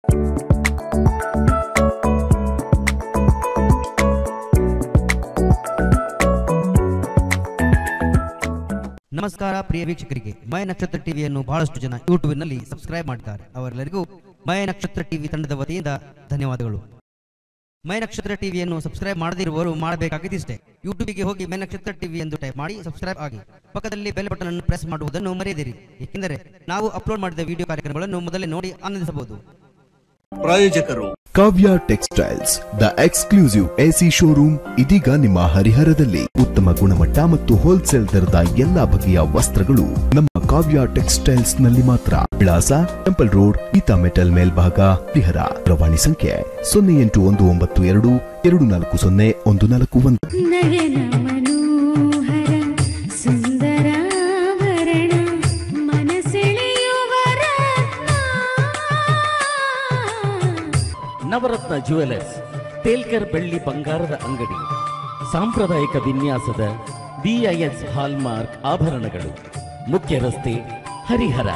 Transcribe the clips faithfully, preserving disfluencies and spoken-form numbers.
ನಮಸ್ಕಾರ ಪ್ರಿಯ ವೀಕ್ಷಕರಿಗೆ, ಮೈ ನಕ್ಷತ್ರ ಟಿವಿಯನ್ನು ಬಹಳಷ್ಟು ಜನ ಯೂಟ್ಯೂಬ್ನಲ್ಲಿ ಸಬ್ಸ್ಕ್ರೈಬ್ ಮಾಡಿದ್ದಾರೆ. ಅವರೆಲ್ಲರಿಗೂ ಮೈ ನಕ್ಷತ್ರ ಟಿವಿ ತಂಡದ ವತಿಯಿಂದ ಧನ್ಯವಾದಗಳು. ಮೈ ನಕ್ಷತ್ರ ಟಿವಿಯನ್ನು ಸಬ್ಸ್ಕ್ರೈಬ್ ಮಾಡದಿರುವವರು ಮಾಡಬೇಕಾಗಿದ್ದಿಷ್ಟೇ. ಯೂಟ್ಯೂಬ್ಗೆ ಹೋಗಿ ಮೈ ನಕ್ಷತ್ರ ಟಿವಿ ಎಂದು ಟೈಪ್ ಮಾಡಿ ಸಬ್ಸ್ಕ್ರೈಬ್ ಆಗಿ. ಪಕ್ಕದಲ್ಲಿ ಬೆಲ್ ಬಟನ್ ಅನ್ನು ಪ್ರೆಸ್ ಮಾಡುವುದನ್ನು ಮರೆಯದಿರಿ, ಏಕೆಂದರೆ ನಾವು ಅಪ್ಲೋಡ್ ಮಾಡಿದ ವಿಡಿಯೋ ಕಾರ್ಯಕ್ರಮಗಳನ್ನು ಮೊದಲೇ ನೋಡಿ ಆನಂದಿಸಬಹುದು. ಪ್ರಾಯೋಜಕರು Kavya textiles, the exclusive AC showroom ಇದೀಗ ನಿಮ್ಮ ಹರಿಹರದಲ್ಲಿ. ಉತ್ತಮ ಗುಣಮಟ್ಟ ಮತ್ತು ಹೋಲ್ಸೇಲ್ ದರದ ಎಲ್ಲಾ ಬಗೆಯ ವಸ್ತ್ರಗಳು ನಮ್ಮ ಕಾವ್ಯ ಟೆಕ್ಸ್ಟೈಲ್ಸ್ ನಲ್ಲಿ ಮಾತ್ರ. ವಿಳಾಸ ಟೆಂಪಲ್ ರೋಡ್, ಗೀತಾ ಮೆಟಲ್ ಮೇಲ್ಭಾಗ, ಹರಿಹರ. ದೂರವಾಣಿ ಸಂಖ್ಯೆ ಸೊನ್ನೆ ಎಂಟು ಒಂದು ಒಂಬತ್ತು ಎರಡು ಎರಡು ನಾಲ್ಕು ಸೊನ್ನೆ ಒಂದು ನಾಲ್ಕು ಒಂದು. ನವರತ್ನ ಜ್ಯುವೆಲರ್ಸ್, ತೇಲ್ಕರ್ ಬೆಳ್ಳಿ ಬಂಗಾರದ ಅಂಗಡಿ. ಸಾಂಪ್ರದಾಯಿಕ ವಿನ್ಯಾಸದ ಬಿಐಎಸ್ ಹಾಲ್ಮಾರ್ಕ್ ಆಭರಣಗಳು. ಮುಖ್ಯ ರಸ್ತೆ, ಹರಿಹರ.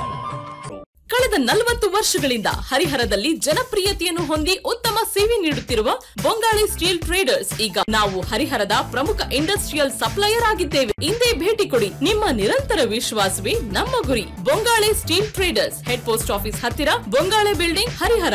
ಕಳೆದ ನಲವತ್ತು ವರ್ಷಗಳಿಂದ ಹರಿಹರದಲ್ಲಿ ಜನಪ್ರಿಯತೆಯನ್ನು ಹೊಂದಿ ಉತ್ತಮ ಸೇವೆ ನೀಡುತ್ತಿರುವ ಬೊಂಗಾಳಿ ಸ್ಟೀಲ್ ಟ್ರೇಡರ್ಸ್ ಈಗ ನಾವು ಹರಿಹರದ ಪ್ರಮುಖ ಇಂಡಸ್ಟ್ರಿಯಲ್ ಸಪ್ಲೈಯರ್ ಆಗಿದ್ದೇವೆ. ಇಂದೇ ಭೇಟಿ ಕೊಡಿ. ನಿಮ್ಮ ನಿರಂತರ ವಿಶ್ವಾಸವೇ ನಮ್ಮ ಗುರಿ. Bongali steel traders, head post office ಹತ್ತಿರ, ಬೊಂಗಾಳೆ ಬಿಲ್ಡಿಂಗ್, ಹರಿಹರ.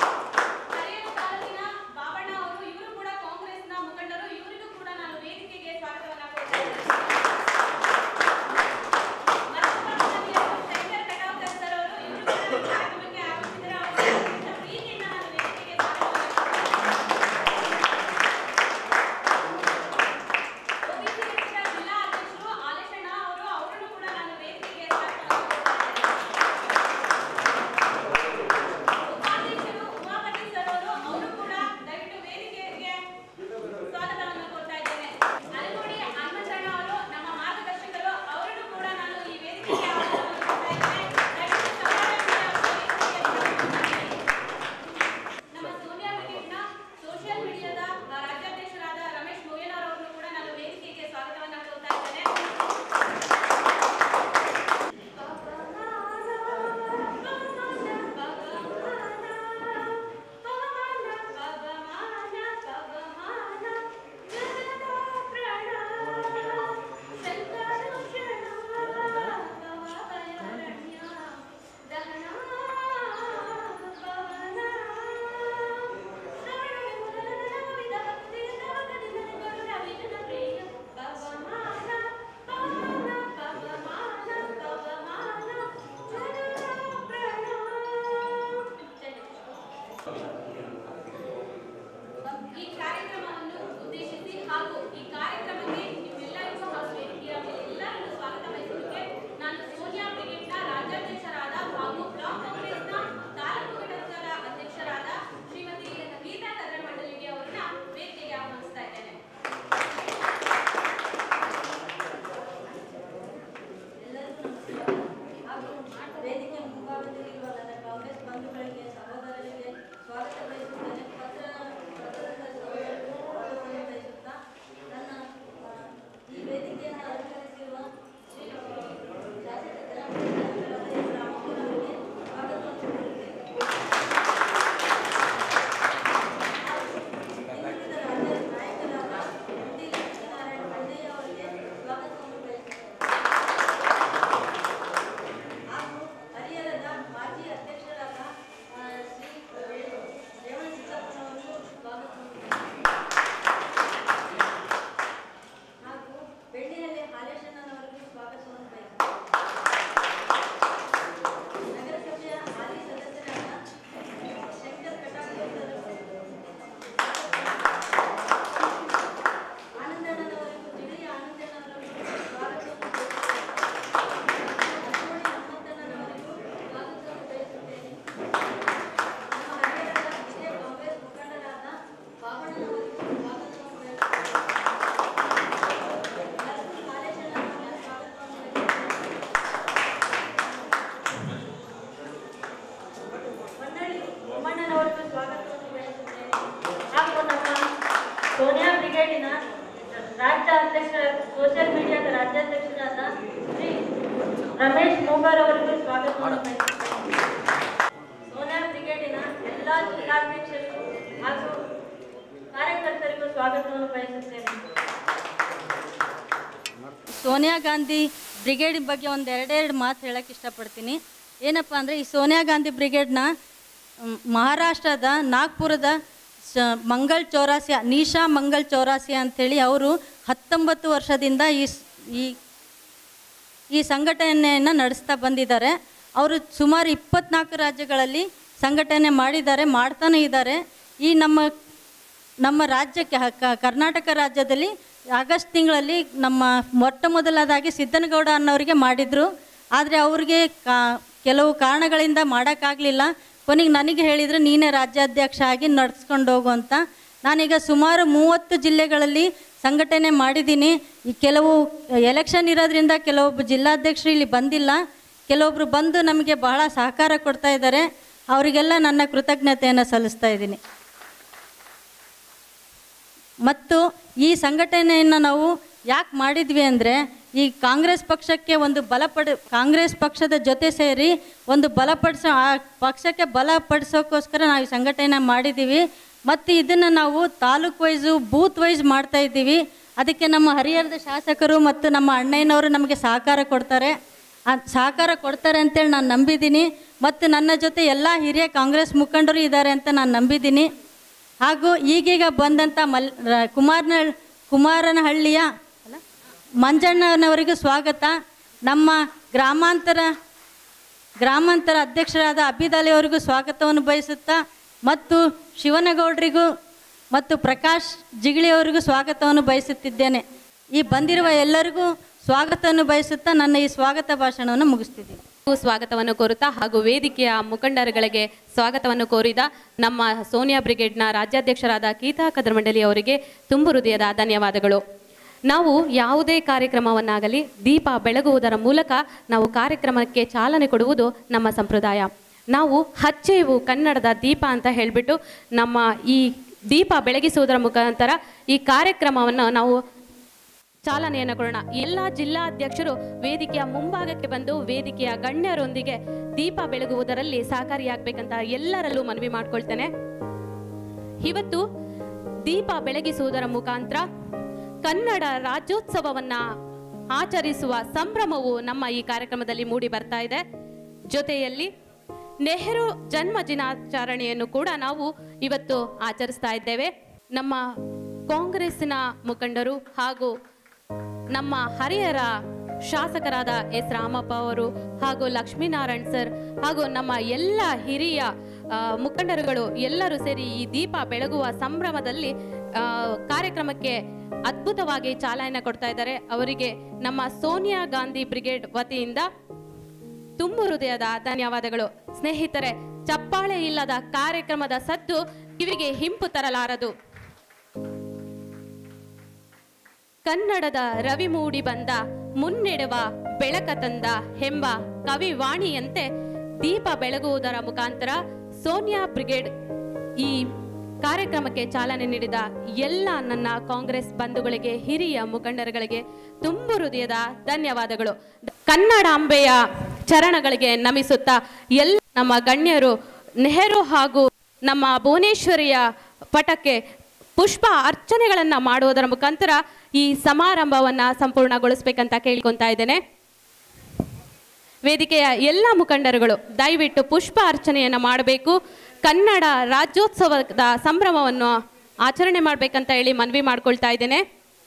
ವೇದಿಕೆಗೆ ಬ್ರಿಗೇಡಿನ ರಾಜ್ಯ ಅಧ್ಯಕ್ಷ ಸೋಷಿಯಲ್ ಮೀಡಿಯಾದ ರಾಜ್ಯಾಧ್ಯಕ್ಷರಾದ ಶ್ರೀ ರಮೇಶ್ ಮೂಗಾರ್ ಅವರಿಗೂ ಸ್ವಾಗತವನ್ನು ಬಯಸುತ್ತೇನೆ. ಸೋನಿಯಾ ಬ್ರಿಗೇಡಿನ ಎಲ್ಲ ಜಿಲ್ಲಾಧ್ಯಕ್ಷರಿಗೂ ಹಾಗೂ ಕಾರ್ಯಕರ್ತರಿಗೂ ಸ್ವಾಗತವನ್ನು ಬಯಸುತ್ತೇನೆ. ಸೋನಿಯಾ ಗಾಂಧಿ ಬ್ರಿಗೇಡ್ ಬಗ್ಗೆ ಒಂದು ಎರಡೆರಡು ಮಾತು ಹೇಳಕ್ಕೆ ಇಷ್ಟಪಡ್ತೀನಿ. ಏನಪ್ಪ ಅಂದರೆ, ಈ ಸೋನಿಯಾ ಗಾಂಧಿ ಬ್ರಿಗೇಡ್ನ ಮಹಾರಾಷ್ಟ್ರದ ನಾಗ್ಪುರದ ಸ ಮಂಗಲ್ ಚೌರಾಸಿಯಾ ನೀಶಾ ಮಂಗಲ್ ಚೌರಾಸಿಯಾ ಅಂಥೇಳಿ ಅವರು ಹತ್ತೊಂಬತ್ತು ವರ್ಷದಿಂದ ಈ ಈ ಈ ಸಂಘಟನೆಯನ್ನು ನಡೆಸ್ತಾ ಬಂದಿದ್ದಾರೆ. ಅವರು ಸುಮಾರು ಇಪ್ಪತ್ನಾಲ್ಕು ರಾಜ್ಯಗಳಲ್ಲಿ ಸಂಘಟನೆ ಮಾಡಿದ್ದಾರೆ, ಮಾಡ್ತಾನೆ ಇದ್ದಾರೆ. ಈ ನಮ್ಮ ನಮ್ಮ ರಾಜ್ಯಕ್ಕೆ ಕರ್ನಾಟಕ ರಾಜ್ಯದಲ್ಲಿ ಆಗಸ್ಟ್ ತಿಂಗಳಲ್ಲಿ ನಮ್ಮ ಮೊಟ್ಟ ಮೊದಲದಾಗಿ ಸಿದ್ದನಗೌಡ ಅನ್ನೋರಿಗೆ ಮಾಡಿದರು. ಆದರೆ ಅವ್ರಿಗೆ ಕಾ ಕೆಲವು ಕಾರಣಗಳಿಂದ ಮಾಡೋಕ್ಕಾಗಲಿಲ್ಲ. ಕೊನೆಗೆ ನನಗೆ ಹೇಳಿದರು, ನೀನೇ ರಾಜ್ಯಾಧ್ಯಕ್ಷ ಆಗಿ ನಡೆಸ್ಕೊಂಡು ಹೋಗು ಅಂತ. ನಾನೀಗ ಸುಮಾರು ಮೂವತ್ತು ಜಿಲ್ಲೆಗಳಲ್ಲಿ ಸಂಘಟನೆ ಮಾಡಿದ್ದೀನಿ. ಈ ಕೆಲವು ಎಲೆಕ್ಷನ್ ಇರೋದ್ರಿಂದ ಕೆಲವೊಬ್ಬ ಜಿಲ್ಲಾಧ್ಯಕ್ಷರು ಇಲ್ಲಿ ಬಂದಿಲ್ಲ, ಕೆಲವೊಬ್ಬರು ಬಂದು ನಮಗೆ ಬಹಳ ಸಹಕಾರ ಕೊಡ್ತಾ ಇದ್ದಾರೆ. ಅವರಿಗೆಲ್ಲ ನನ್ನ ಕೃತಜ್ಞತೆಯನ್ನು ಸಲ್ಲಿಸ್ತಾ ಇದ್ದೀನಿ. ಮತ್ತು ಈ ಸಂಘಟನೆಯನ್ನು ನಾವು ಯಾಕೆ ಮಾಡಿದ್ವಿ ಅಂದರೆ, ಈ ಕಾಂಗ್ರೆಸ್ ಪಕ್ಷಕ್ಕೆ ಒಂದು ಬಲಪಡ ಕಾಂಗ್ರೆಸ್ ಪಕ್ಷದ ಜೊತೆ ಸೇರಿ ಒಂದು ಬಲಪಡಿಸೋ ಆ ಪಕ್ಷಕ್ಕೆ ಬಲಪಡಿಸೋಕ್ಕೋಸ್ಕರ ನಾವು ಈ ಸಂಘಟನೆ ಮಾಡಿದ್ದೀವಿ. ಮತ್ತು ಇದನ್ನು ನಾವು ತಾಲೂಕು ವೈಸು ಬೂತ್ ವೈಸ್ ಮಾಡ್ತಾಯಿದ್ದೀವಿ. ಅದಕ್ಕೆ ನಮ್ಮ ಹರಿಹರದ ಶಾಸಕರು ಮತ್ತು ನಮ್ಮ ಅಣ್ಣಯ್ಯನವರು ನಮಗೆ ಸಹಕಾರ ಕೊಡ್ತಾರೆ ಸಹಕಾರ ಕೊಡ್ತಾರೆ ಅಂತೇಳಿ ನಾನು ನಂಬಿದ್ದೀನಿ. ಮತ್ತು ನನ್ನ ಜೊತೆ ಎಲ್ಲ ಹಿರಿಯ ಕಾಂಗ್ರೆಸ್ ಮುಖಂಡರು ಇದ್ದಾರೆ ಅಂತ ನಾನು ನಂಬಿದ್ದೀನಿ. ಹಾಗೂ ಈಗೀಗ ಬಂದಂಥ ಮಲ್ ಕುಮಾರನ ಕುಮಾರನಹಳ್ಳಿಯ ಮಂಜಣ್ಣನವರಿಗೂ ಸ್ವಾಗತ. ನಮ್ಮ ಗ್ರಾಮಾಂತರ ಗ್ರಾಮಾಂತರ ಅಧ್ಯಕ್ಷರಾದ ಅಬ್ಬಿದಾಲಿ ಅವರಿಗೂ ಸ್ವಾಗತವನ್ನು ಬಯಸುತ್ತಾ, ಮತ್ತು ಶಿವನಗೌಡರಿಗೂ ಮತ್ತು ಪ್ರಕಾಶ್ ಜಿಗಳಿಯವರಿಗೂ ಸ್ವಾಗತವನ್ನು ಬಯಸುತ್ತಿದ್ದೇನೆ. ಈ ಬಂದಿರುವ ಎಲ್ಲರಿಗೂ ಸ್ವಾಗತವನ್ನು ಬಯಸುತ್ತಾ ನನ್ನ ಈ ಸ್ವಾಗತ ಭಾಷಣವನ್ನು ಮುಗಿಸ್ತಿದ್ದೀನಿ. ಸ್ವಾಗತವನ್ನು ಕೋರುತ್ತಾ ಹಾಗೂ ವೇದಿಕೆಯ ಮುಖಂಡರುಗಳಿಗೆ ಸ್ವಾಗತವನ್ನು ಕೋರಿದ ನಮ್ಮ ಸೋನಿಯಾ ಬ್ರಿಗೇಡ್ನ ರಾಜ್ಯಾಧ್ಯಕ್ಷರಾದ ಗೀತಾ ಕದರಮಂಡಲಿ ಅವರಿಗೆ ತುಂಬು ಹೃದಯದ ಧನ್ಯವಾದಗಳು. ನಾವು ಯಾವುದೇ ಕಾರ್ಯಕ್ರಮವನ್ನಾಗಲಿ ದೀಪ ಬೆಳಗುವುದರ ಮೂಲಕ ನಾವು ಕಾರ್ಯಕ್ರಮಕ್ಕೆ ಚಾಲನೆ ಕೊಡುವುದು ನಮ್ಮ ಸಂಪ್ರದಾಯ. ನಾವು ಹಚ್ಚೇವು ಕನ್ನಡದ ದೀಪ ಅಂತ ಹೇಳಿಬಿಟ್ಟು ನಮ್ಮ ಈ ದೀಪ ಬೆಳಗಿಸುವುದರ ಮುಖಾಂತರ ಈ ಕಾರ್ಯಕ್ರಮವನ್ನು ನಾವು ಚಾಲನೆಯನ್ನು ಕೊಡೋಣ. ಎಲ್ಲ ಜಿಲ್ಲಾಧ್ಯಕ್ಷರು ವೇದಿಕೆಯ ಮುಂಭಾಗಕ್ಕೆ ಬಂದು ವೇದಿಕೆಯ ಗಣ್ಯರೊಂದಿಗೆ ದೀಪ ಬೆಳಗುವುದರಲ್ಲಿ ಸಹಕಾರಿಯಾಗಬೇಕಂತ ಎಲ್ಲರಲ್ಲೂ ಮನವಿ ಮಾಡ್ಕೊಳ್ತೇನೆ. ಇವತ್ತು ದೀಪ ಬೆಳಗಿಸುವುದರ ಮುಖಾಂತರ ಕನ್ನಡ ರಾಜ್ಯೋತ್ಸವವನ್ನ ಆಚರಿಸುವ ಸಂಭ್ರಮವು ನಮ್ಮ ಈ ಕಾರ್ಯಕ್ರಮದಲ್ಲಿ ಮೂಡಿ ಬರ್ತಾ ಇದೆ. ಜೊತೆಯಲ್ಲಿ ನೆಹರು ಜನ್ಮ ದಿನಾಚರಣೆಯನ್ನು ಕೂಡ ನಾವು ಇವತ್ತು ಆಚರಿಸ್ತಾ ಇದ್ದೇವೆ. ನಮ್ಮ ಕಾಂಗ್ರೆಸ್ಸಿನ ಮುಖಂಡರು ಹಾಗೂ ನಮ್ಮ ಹರಿಹರ ಶಾಸಕರಾದ ಎಸ್ ರಾಮಪ್ಪ ಅವರು ಹಾಗೂ ಲಕ್ಷ್ಮೀನಾರಾಯಣ್ ಸರ್ ಹಾಗೂ ನಮ್ಮ ಎಲ್ಲ ಹಿರಿಯ ಮುಖಂಡರುಗಳು ಎಲ್ಲರೂ ಸೇರಿ ಈ ದೀಪ ಬೆಳಗುವ ಸಂಭ್ರಮದಲ್ಲಿ ಕಾರ್ಯಕ್ರಮಕ್ಕೆ ಅದ್ಭುತವಾಗಿ ಚಾಲನೆ ಕೊಡ್ತಾ ಇದ್ದಾರೆ. ಅವರಿಗೆ ನಮ್ಮ ಸೋನಿಯಾ ಗಾಂಧಿ ಬ್ರಿಗೇಡ್ ವತಿಯಿಂದ ತುಂಬು ಹೃದಯದ ಧನ್ಯವಾದಗಳು. ಸ್ನೇಹಿತರೆ, ಚಪ್ಪಾಳೆ ಇಲ್ಲದ ಕಾರ್ಯಕ್ರಮದ ಸದ್ದು ಕಿವಿಗೆ ಹಿಂಪು ತರಲಾರದು. ಕನ್ನಡದ ರವಿ ಮೂಡಿ ಬಂದ ಮುನ್ನೆಡುವ ಬೆಳಕ ತಂದ ಎಂಬ ಕವಿವಾಣಿಯಂತೆ ದೀಪ ಬೆಳಗುವುದರ ಮುಖಾಂತರ ಸೋನಿಯಾ ಬ್ರಿಗೇಡ್ ಈ ಕಾರ್ಯಕ್ರಮಕ್ಕೆ ಚಾಲನೆ ನೀಡಿದ ಎಲ್ಲ ನನ್ನ ಕಾಂಗ್ರೆಸ್ ಬಂಧುಗಳಿಗೆ, ಹಿರಿಯ ಮುಖಂಡರುಗಳಿಗೆ ತುಂಬು ಹೃದಯದ ಧನ್ಯವಾದಗಳು. ಕನ್ನಡಾಂಬೆಯ ಚರಣಗಳಿಗೆ ನಮಿಸುತ್ತಾ ಎಲ್ಲ ನಮ್ಮ ಗಣ್ಯರು ನೆಹರು ಹಾಗೂ ನಮ್ಮ ಭುವನೇಶ್ವರಿಯ ಪಟಕ್ಕೆ ಪುಷ್ಪ ಅರ್ಚನೆಗಳನ್ನು ಮಾಡುವುದರ ಮುಖಾಂತರ ಈ ಸಮಾರಂಭವನ್ನು ಸಂಪೂರ್ಣಗೊಳಿಸಬೇಕಂತ ಕೇಳ್ಕೊತಾ ಇದ್ದೇನೆ. ವೇದಿಕೆಯ ಎಲ್ಲ ಮುಖಂಡರುಗಳು ದಯವಿಟ್ಟು ಪುಷ್ಪ ಅರ್ಚನೆಯನ್ನು ಮಾಡಬೇಕು. ಕನ್ನಡ ರಾಜ್ಯೋತ್ಸವದ ಸಂಭ್ರಮವನ್ನು ಆಚರಣೆ ಮಾಡಬೇಕಂತ ಹೇಳಿ ಮನವಿ ಮಾಡ್ಕೊಳ್ತಾ ಇದ್ದೇನೆ.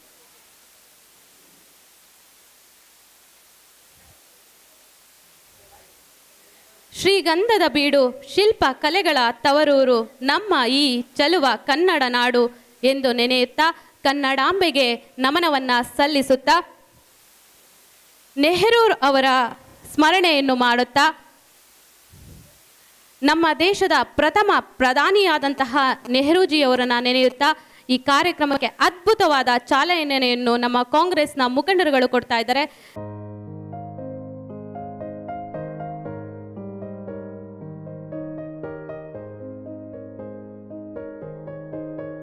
ಶ್ರೀಗಂಧದ ಬೀಡು, ಶಿಲ್ಪ ಕಲೆಗಳ ತವರೂರು, ನಮ್ಮ ಈ ಚಲುವ ಕನ್ನಡ ನಾಡು ಎಂದು ನೆನೆಯುತ್ತಾ ಕನ್ನಡಾಂಬೆಗೆ ನಮನವನ್ನ ಸಲ್ಲಿಸುತ್ತಾ ನೆಹರು ಅವರ ಸ್ಮರಣೆಯನ್ನು ಮಾಡುತ್ತಾ ನಮ್ಮ ದೇಶದ ಪ್ರಥಮ ಪ್ರಧಾನಿಯಾದಂತಹ ನೆಹರೂಜಿಯವರನ್ನ ನೆನೆಯುತ್ತಾ ಈ ಕಾರ್ಯಕ್ರಮಕ್ಕೆ ಅದ್ಭುತವಾದ ಚಾಲನೆಯನ್ನು ನಮ್ಮ ಕಾಂಗ್ರೆಸ್ನ ಮುಖಂಡರುಗಳು ಕೊಡ್ತಾ ಇದ್ದಾರೆ.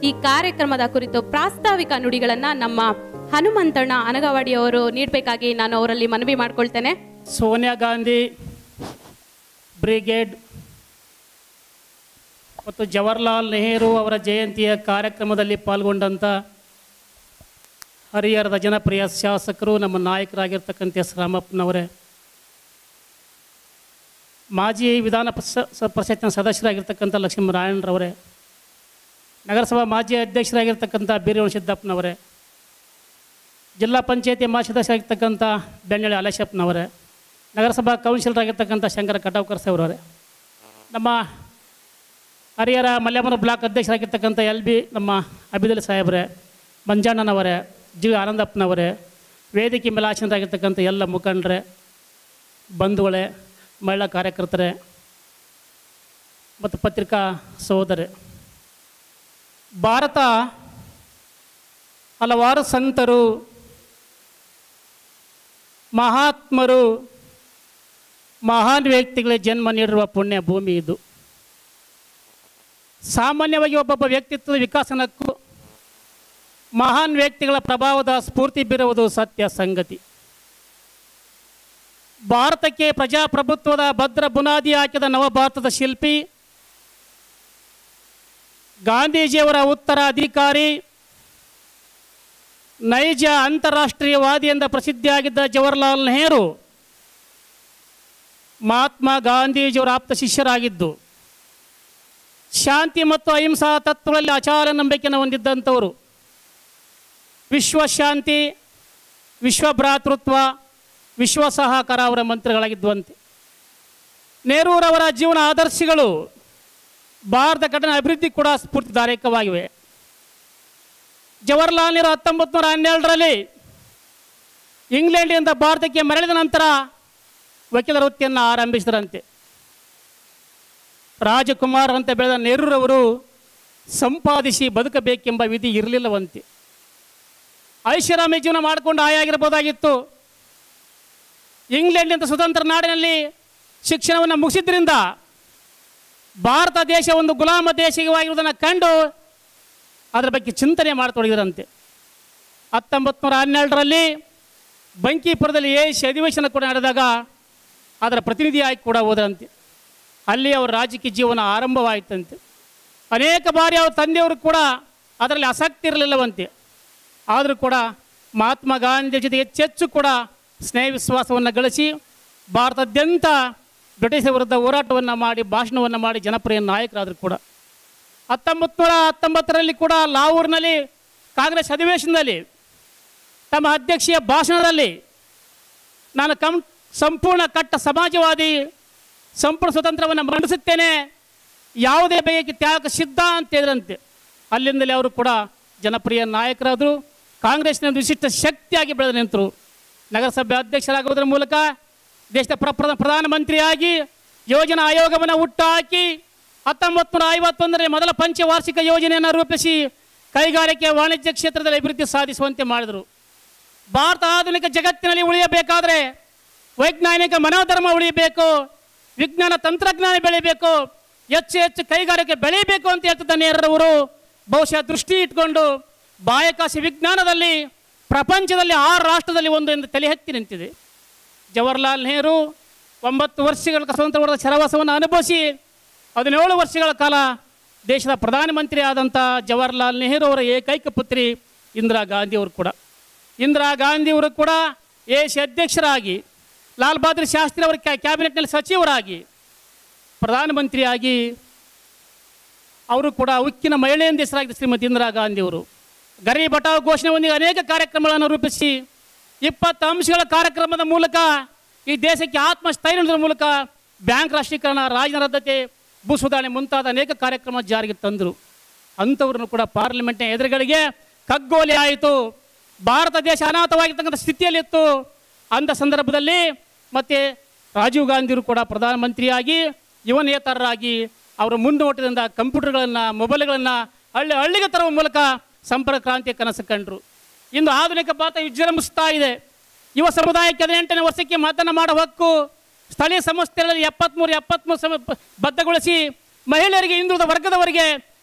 ಈ ಕಾರ್ಯಕ್ರಮದ ಕುರಿತು ಪ್ರಾಸ್ತಾವಿಕ ನುಡಿಗಳನ್ನು ನಮ್ಮ ಹನುಮಂತಣ್ಣ ಅನಗವಾಡಿಯವರು ನೀಡಬೇಕಾಗಿ ನಾನು ಅವರಲ್ಲಿ ಮನವಿ ಮಾಡಿಕೊಳ್ತೇನೆ. ಸೋನಿಯಾ ಗಾಂಧಿ ಬ್ರಿಗೇಡ್ ಮತ್ತು ಜವಾಹರ್ಲಾಲ್ ನೆಹರು ಅವರ ಜಯಂತಿಯ ಕಾರ್ಯಕ್ರಮದಲ್ಲಿ ಪಾಲ್ಗೊಂಡಂಥ ಹರಿಹರದ ಜನಪ್ರಿಯ ಶಾಸಕರು, ನಮ್ಮ ನಾಯಕರಾಗಿರ್ತಕ್ಕಂಥ ಎಸ್ ರಾಮಪ್ಪನವರೇ, ಮಾಜಿ ವಿಧಾನ ಪರಿಷತ್ತಿನ ಸದಸ್ಯರಾಗಿರ್ತಕ್ಕಂಥ ಲಕ್ಷ್ಮೀನಾರಾಯಣರವರೇ, ನಗರಸಭಾ ಮಾಜಿ ಅಧ್ಯಕ್ಷರಾಗಿರ್ತಕ್ಕಂಥ ಬೀರೇವಣ ಸಿದ್ದಪ್ಪನವರೇ, ಜಿಲ್ಲಾ ಪಂಚಾಯತಿ ಮಾಜಿ ಸದಸ್ಯರಾಗಿರ್ತಕ್ಕಂಥ ಬೆಣ್ಣಳ್ಳಿ ಹಾಲೇಶಪ್ಪನವರೇ, ನಗರಸಭಾ ಕೌನ್ಸಿಲರಾಗಿರ್ತಕ್ಕಂಥ ಶಂಕರ ಕಟಾವ್ಕರ್ ಸಾಹೇಬ್ರವರೇ, ನಮ್ಮ ಹರಿಹರ ಮಲ್ಯಮನ ಬ್ಲಾಕ್ ಅಧ್ಯಕ್ಷರಾಗಿರ್ತಕ್ಕಂಥ ಎಲ್ ಬಿ ನಮ್ಮ ಅಬಿದಲ್ ಸಾಹೇಬ್ರೆ, ಮಂಜಣ್ಣನವರೇ, ಜಿ ಆನಂದಪ್ಪನವರೇ, ವೇದಿಕೆ ಮೇಲೆ ಆಸೀನರಾಗಿರ್ತಕ್ಕಂಥ ಎಲ್ಲ ಮುಖಂಡರೇ, ಬಂಧುಗಳೇ, ಮಹಿಳಾ ಕಾರ್ಯಕರ್ತರೇ ಮತ್ತು ಪತ್ರಿಕಾ ಸಹೋದರೇ, ಭಾರತ ಹಲವಾರು ಸಂತರು, ಮಹಾತ್ಮರು, ಮಹಾನ್ ವ್ಯಕ್ತಿಗಳಿಗೆ ಜನ್ಮ ನೀಡಿರುವ ಪುಣ್ಯ ಭೂಮಿ ಇದು. ಸಾಮಾನ್ಯವಾಗಿ ಒಬ್ಬೊಬ್ಬ ವ್ಯಕ್ತಿತ್ವದ ವಿಕಾಸನಕ್ಕೂ ಮಹಾನ್ ವ್ಯಕ್ತಿಗಳ ಪ್ರಭಾವದ ಸ್ಫೂರ್ತಿ ಬೀರುವುದು ಸತ್ಯ ಸಂಗತಿ. ಭಾರತಕ್ಕೆ ಪ್ರಜಾಪ್ರಭುತ್ವದ ಭದ್ರ ಬುನಾದಿ ಹಾಕಿದ ನವಭಾರತದ ಶಿಲ್ಪಿ, ಗಾಂಧೀಜಿಯವರ ಉತ್ತರಾಧಿಕಾರಿ, ನೈಜ ಅಂತಾರಾಷ್ಟ್ರೀಯವಾದಿ ಎಂದ ಪ್ರಸಿದ್ಧಿಯಾಗಿದ್ದ ಜವಾಹರ್ಲಾಲ್ ನೆಹರು ಮಹಾತ್ಮ ಗಾಂಧೀಜಿಯವರ ಆಪ್ತ ಶಿಷ್ಯರಾಗಿದ್ದು, ಶಾಂತಿ ಮತ್ತು ಅಹಿಂಸಾ ತತ್ವಗಳಲ್ಲಿ ಅಚಲ ನಂಬಿಕೆಯನ್ನು ಹೊಂದಿದ್ದಂಥವರು. ವಿಶ್ವಶಾಂತಿ, ವಿಶ್ವ ಭ್ರಾತೃತ್ವ, ವಿಶ್ವ ಸಹಕಾರ ಅವರ ಮಂತ್ರಿಗಳಾಗಿದ್ದುವಂತೆ. ನೆಹರೂರವರ ಜೀವನ ಆದರ್ಶಗಳು ಭಾರತ ಘಟನೆ ಅಭಿವೃದ್ಧಿ ಕೂಡ ಸ್ಫೂರ್ತಿದಾಯಕವಾಗಿವೆ. ಜವಾಹರ್ಲಾಲ್ ನೆಹರು ಹತ್ತೊಂಬತ್ತು ನೂರ ಹನ್ನೆರಡರಲ್ಲಿ ಇಂಗ್ಲೆಂಡಿನಿಂದ ಭಾರತಕ್ಕೆ ಮರಳಿದ ನಂತರ ವಕೀಲ ವೃತ್ತಿಯನ್ನು ಆರಂಭಿಸಿದರಂತೆ. ರಾಜಕುಮಾರ್ ಅಂತ ಬೆಳೆದ ನೆಹರೂರವರು ಸಂಪಾದಿಸಿ ಬದುಕಬೇಕೆಂಬ ವಿಧಿ ಇರಲಿಲ್ಲವಂತೆ. ಐಷಾರಾಮಿ ಜೀವನ ಮಾಡಿಕೊಂಡು ಆಯಾಗಿರ್ಬೋದಾಗಿತ್ತು. ಇಂಗ್ಲೆಂಡಿನಿಂದ ಸ್ವತಂತ್ರ ನಾಡಿನಲ್ಲಿ ಶಿಕ್ಷಣವನ್ನು ಮುಗಿಸಿದ್ರಿಂದ ಭಾರತ ದೇಶ ಒಂದು ಗುಲಾಮ ದೇಶವಾಗಿರುವುದನ್ನು ಕಂಡು ಅದರ ಬಗ್ಗೆ ಚಿಂತನೆ ಮಾಡತೊಡಗಿದರಂತೆ. ಹತ್ತೊಂಬತ್ತು ನೂರ ಹನ್ನೆರಡರಲ್ಲಿ ಬಂಕೀಪುರದಲ್ಲಿ ಏಷ್ಯ ಅಧಿವೇಶನ ಕೂಡ ನಡೆದಾಗ ಅದರ ಪ್ರತಿನಿಧಿಯಾಗಿ ಕೂಡ ಹೋದರಂತೆ. ಅಲ್ಲಿ ಅವರ ರಾಜಕೀಯ ಜೀವನ ಆರಂಭವಾಯಿತಂತೆ. ಅನೇಕ ಬಾರಿ ಅವ್ರ ತಂದೆಯವರು ಕೂಡ ಅದರಲ್ಲಿ ಆಸಕ್ತಿ ಇರಲಿಲ್ಲವಂತೆ. ಆದರೂ ಕೂಡ ಮಹಾತ್ಮ ಗಾಂಧಿ ಜೊತೆ ಹೆಚ್ಚೆಚ್ಚು ಕೂಡ ಸ್ನೇಹ ವಿಶ್ವಾಸವನ್ನು ಗಳಿಸಿ ಭಾರತಾದ್ಯಂತ ಬ್ರಿಟಿಷರ ವಿರುದ್ಧ ಹೋರಾಟವನ್ನು ಮಾಡಿ ಭಾಷಣವನ್ನು ಮಾಡಿ ಜನಪ್ರಿಯ ನಾಯಕರಾದರೂ ಕೂಡ ಹತ್ತೊಂಬತ್ತು ನೂರ ಹತ್ತೊಂಬತ್ತರಲ್ಲಿ ಕೂಡ ಲಾಹೋರ್ನಲ್ಲಿ ಕಾಂಗ್ರೆಸ್ ಅಧಿವೇಶನದಲ್ಲಿ ತಮ್ಮ ಅಧ್ಯಕ್ಷೀಯ ಭಾಷಣದಲ್ಲಿ ನಾನು ಕಂ ಸಂಪೂರ್ಣ ಕಟ್ಟ ಸಮಾಜವಾದಿ, ಸಂಪೂರ್ಣ ಸ್ವತಂತ್ರವನ್ನು ಮಂಡಿಸುತ್ತೇನೆ, ಯಾವುದೇ ಬಗೆಗೆ ತ್ಯಾಗ ಸಿದ್ಧ ಅಂತ ಹೇಳಿದ್ರಂತೆ. ಅಲ್ಲಿಂದಲೇ ಅವರು ಕೂಡ ಜನಪ್ರಿಯ ನಾಯಕರಾದರು. ಕಾಂಗ್ರೆಸ್ನ ವಿಶಿಷ್ಟ ಶಕ್ತಿಯಾಗಿ ಬೆಳೆದು ನಿಂತರು. ನಗರಸಭೆ ಅಧ್ಯಕ್ಷರಾಗುವುದರ ಮೂಲಕ ದೇಶದ ಪ್ರ ಪ್ರಧಾನಮಂತ್ರಿಯಾಗಿ ಯೋಜನಾ ಆಯೋಗವನ್ನು ಹುಟ್ಟುಹಾಕಿ ಹತ್ತೊಂಬತ್ತು ನೂರ ಐವತ್ತೊಂದರಲ್ಲಿ ಮೊದಲ ಪಂಚವಾರ್ಷಿಕ ಯೋಜನೆಯನ್ನು ರೂಪಿಸಿ ಕೈಗಾರಿಕೆ ವಾಣಿಜ್ಯ ಕ್ಷೇತ್ರದಲ್ಲಿ ಅಭಿವೃದ್ಧಿ ಸಾಧಿಸುವಂತೆ ಮಾಡಿದರು. ಭಾರತ ಆಧುನಿಕ ಜಗತ್ತಿನಲ್ಲಿ ಉಳಿಯಬೇಕಾದರೆ ವೈಜ್ಞಾನಿಕ ಮನೋಧರ್ಮ ಉಳಿಯಬೇಕು, ವಿಜ್ಞಾನ ತಂತ್ರಜ್ಞಾನ ಬೆಳೀಬೇಕು, ಹೆಚ್ಚು ಹೆಚ್ಚು ಕೈಗಾರಿಕೆ ಬೆಳೀಬೇಕು ಅಂತ ಹೇಳ್ತಿದ್ದ ನೆಹರೂರವರು ಬಹುಶಃ ದೃಷ್ಟಿ ಇಟ್ಕೊಂಡು ಬಾಹ್ಯಾಕಾಶ ವಿಜ್ಞಾನದಲ್ಲಿ ಪ್ರಪಂಚದಲ್ಲಿ ಆರು ರಾಷ್ಟ್ರದಲ್ಲಿ ಒಂದು ಎಂದು ತಲೆ ಎತ್ತಿ ನಿಂತಿದೆ. ಜವಾಹರ್ಲಾಲ್ ನೆಹರು ಒಂಬತ್ತು ವರ್ಷಗಳ ಸ್ವತಂತ್ರ ಹೋರಾಟದ ಸರವಾಸವನ್ನು ಅನುಭವಿಸಿ ಹದಿನೇಳು ವರ್ಷಗಳ ಕಾಲ ದೇಶದ ಪ್ರಧಾನಮಂತ್ರಿ ಆದಂಥ ಜವಾಹರ್ಲಾಲ್ ನೆಹರು ಅವರ ಏಕೈಕ ಪುತ್ರಿ ಇಂದಿರಾ ಗಾಂಧಿಯವರು ಕೂಡ ಇಂದಿರಾ ಗಾಂಧಿಯವರು ಕೂಡ ಏಷ್ಯ ಅಧ್ಯಕ್ಷರಾಗಿ, ಲಾಲ್ ಬಹದ್ದೂರ್ ಶಾಸ್ತ್ರಿ ಅವರ ಕ್ಯಾಬಿನೆಟ್ನಲ್ಲಿ ಸಚಿವರಾಗಿ, ಪ್ರಧಾನಮಂತ್ರಿಯಾಗಿ ಅವರು ಕೂಡ ಉಕ್ಕಿನ ಮಹಿಳೆಯಿಂದ ಹೆಸರಾಗಿದ್ದ ಶ್ರೀಮತಿ ಇಂದಿರಾ ಗಾಂಧಿಯವರು ಗರೀಬ್ ಹಠಾವ್ ಘೋಷಣೆ ಹೊಂದಿ ಅನೇಕ ಕಾರ್ಯಕ್ರಮಗಳನ್ನು ರೂಪಿಸಿ ಇಪ್ಪತ್ತು ಅಂಶಗಳ ಕಾರ್ಯಕ್ರಮದ ಮೂಲಕ ಈ ದೇಶಕ್ಕೆ ಆತ್ಮಸ್ಥೈರ್ಯ ನೀಡುವ ಮೂಲಕ ಬ್ಯಾಂಕ್ ರಾಷ್ಟ್ರೀಕರಣ, ರಾಜನ ರದ್ದತೆ, ಭೂ ಸುಧಾರಣೆ ಮುಂತಾದ ಅನೇಕ ಕಾರ್ಯಕ್ರಮ ಜಾರಿಗೆ ತಂದರು. ಅಂಥವ್ರನ್ನು ಕೂಡ ಪಾರ್ಲಿಮೆಂಟ್ನ ಎದುರುಗಳಿಗೆ ಕಗ್ಗೋಲೆ ಆಯಿತು. ಭಾರತ ದೇಶ ಅನಾಥವಾಗಿರ್ತಕ್ಕಂಥ ಸ್ಥಿತಿಯಲ್ಲಿತ್ತು. ಅಂಥ ಸಂದರ್ಭದಲ್ಲಿ ಮತ್ತೆ ರಾಜೀವ್ ಗಾಂಧಿಯವರು ಕೂಡ ಪ್ರಧಾನಮಂತ್ರಿಯಾಗಿ ಯುವ ನೇತಾರರಾಗಿ ಅವರ ಮುನ್ನೋಟದಿಂದ ಕಂಪ್ಯೂಟರ್ಗಳನ್ನು, ಮೊಬೈಲ್ಗಳನ್ನು ಹಳ್ಳಿ ಹಳ್ಳಿಗೆ ತರುವ ಮೂಲಕ ಸಂಪರ್ಕ ಕ್ರಾಂತಿಯ ಕನಸು ಕಂಡರು. ಇಂದು ಆಧುನಿಕ ಭಾರತ ವಿಜೃಂಭಿಸ್ತಾ ಇದೆ. ಯುವ ಸಮುದಾಯಕ್ಕೆ ಹದಿನೆಂಟನೇ ವರ್ಷಕ್ಕೆ ಮತದಾನ ಮಾಡುವ ಹಕ್ಕು, ಸ್ಥಳೀಯ ಸಂಸ್ಥೆಗಳಲ್ಲಿ ಎಪ್ಪತ್ತ್ಮೂರು ಎಪ್ಪತ್ತ್ಮೂರು ಸಮ ಬದ್ಧಗೊಳಿಸಿ ಮಹಿಳೆಯರಿಗೆ, ಹಿಂದುಳಿದ ವರ್ಗದವರಿಗೆ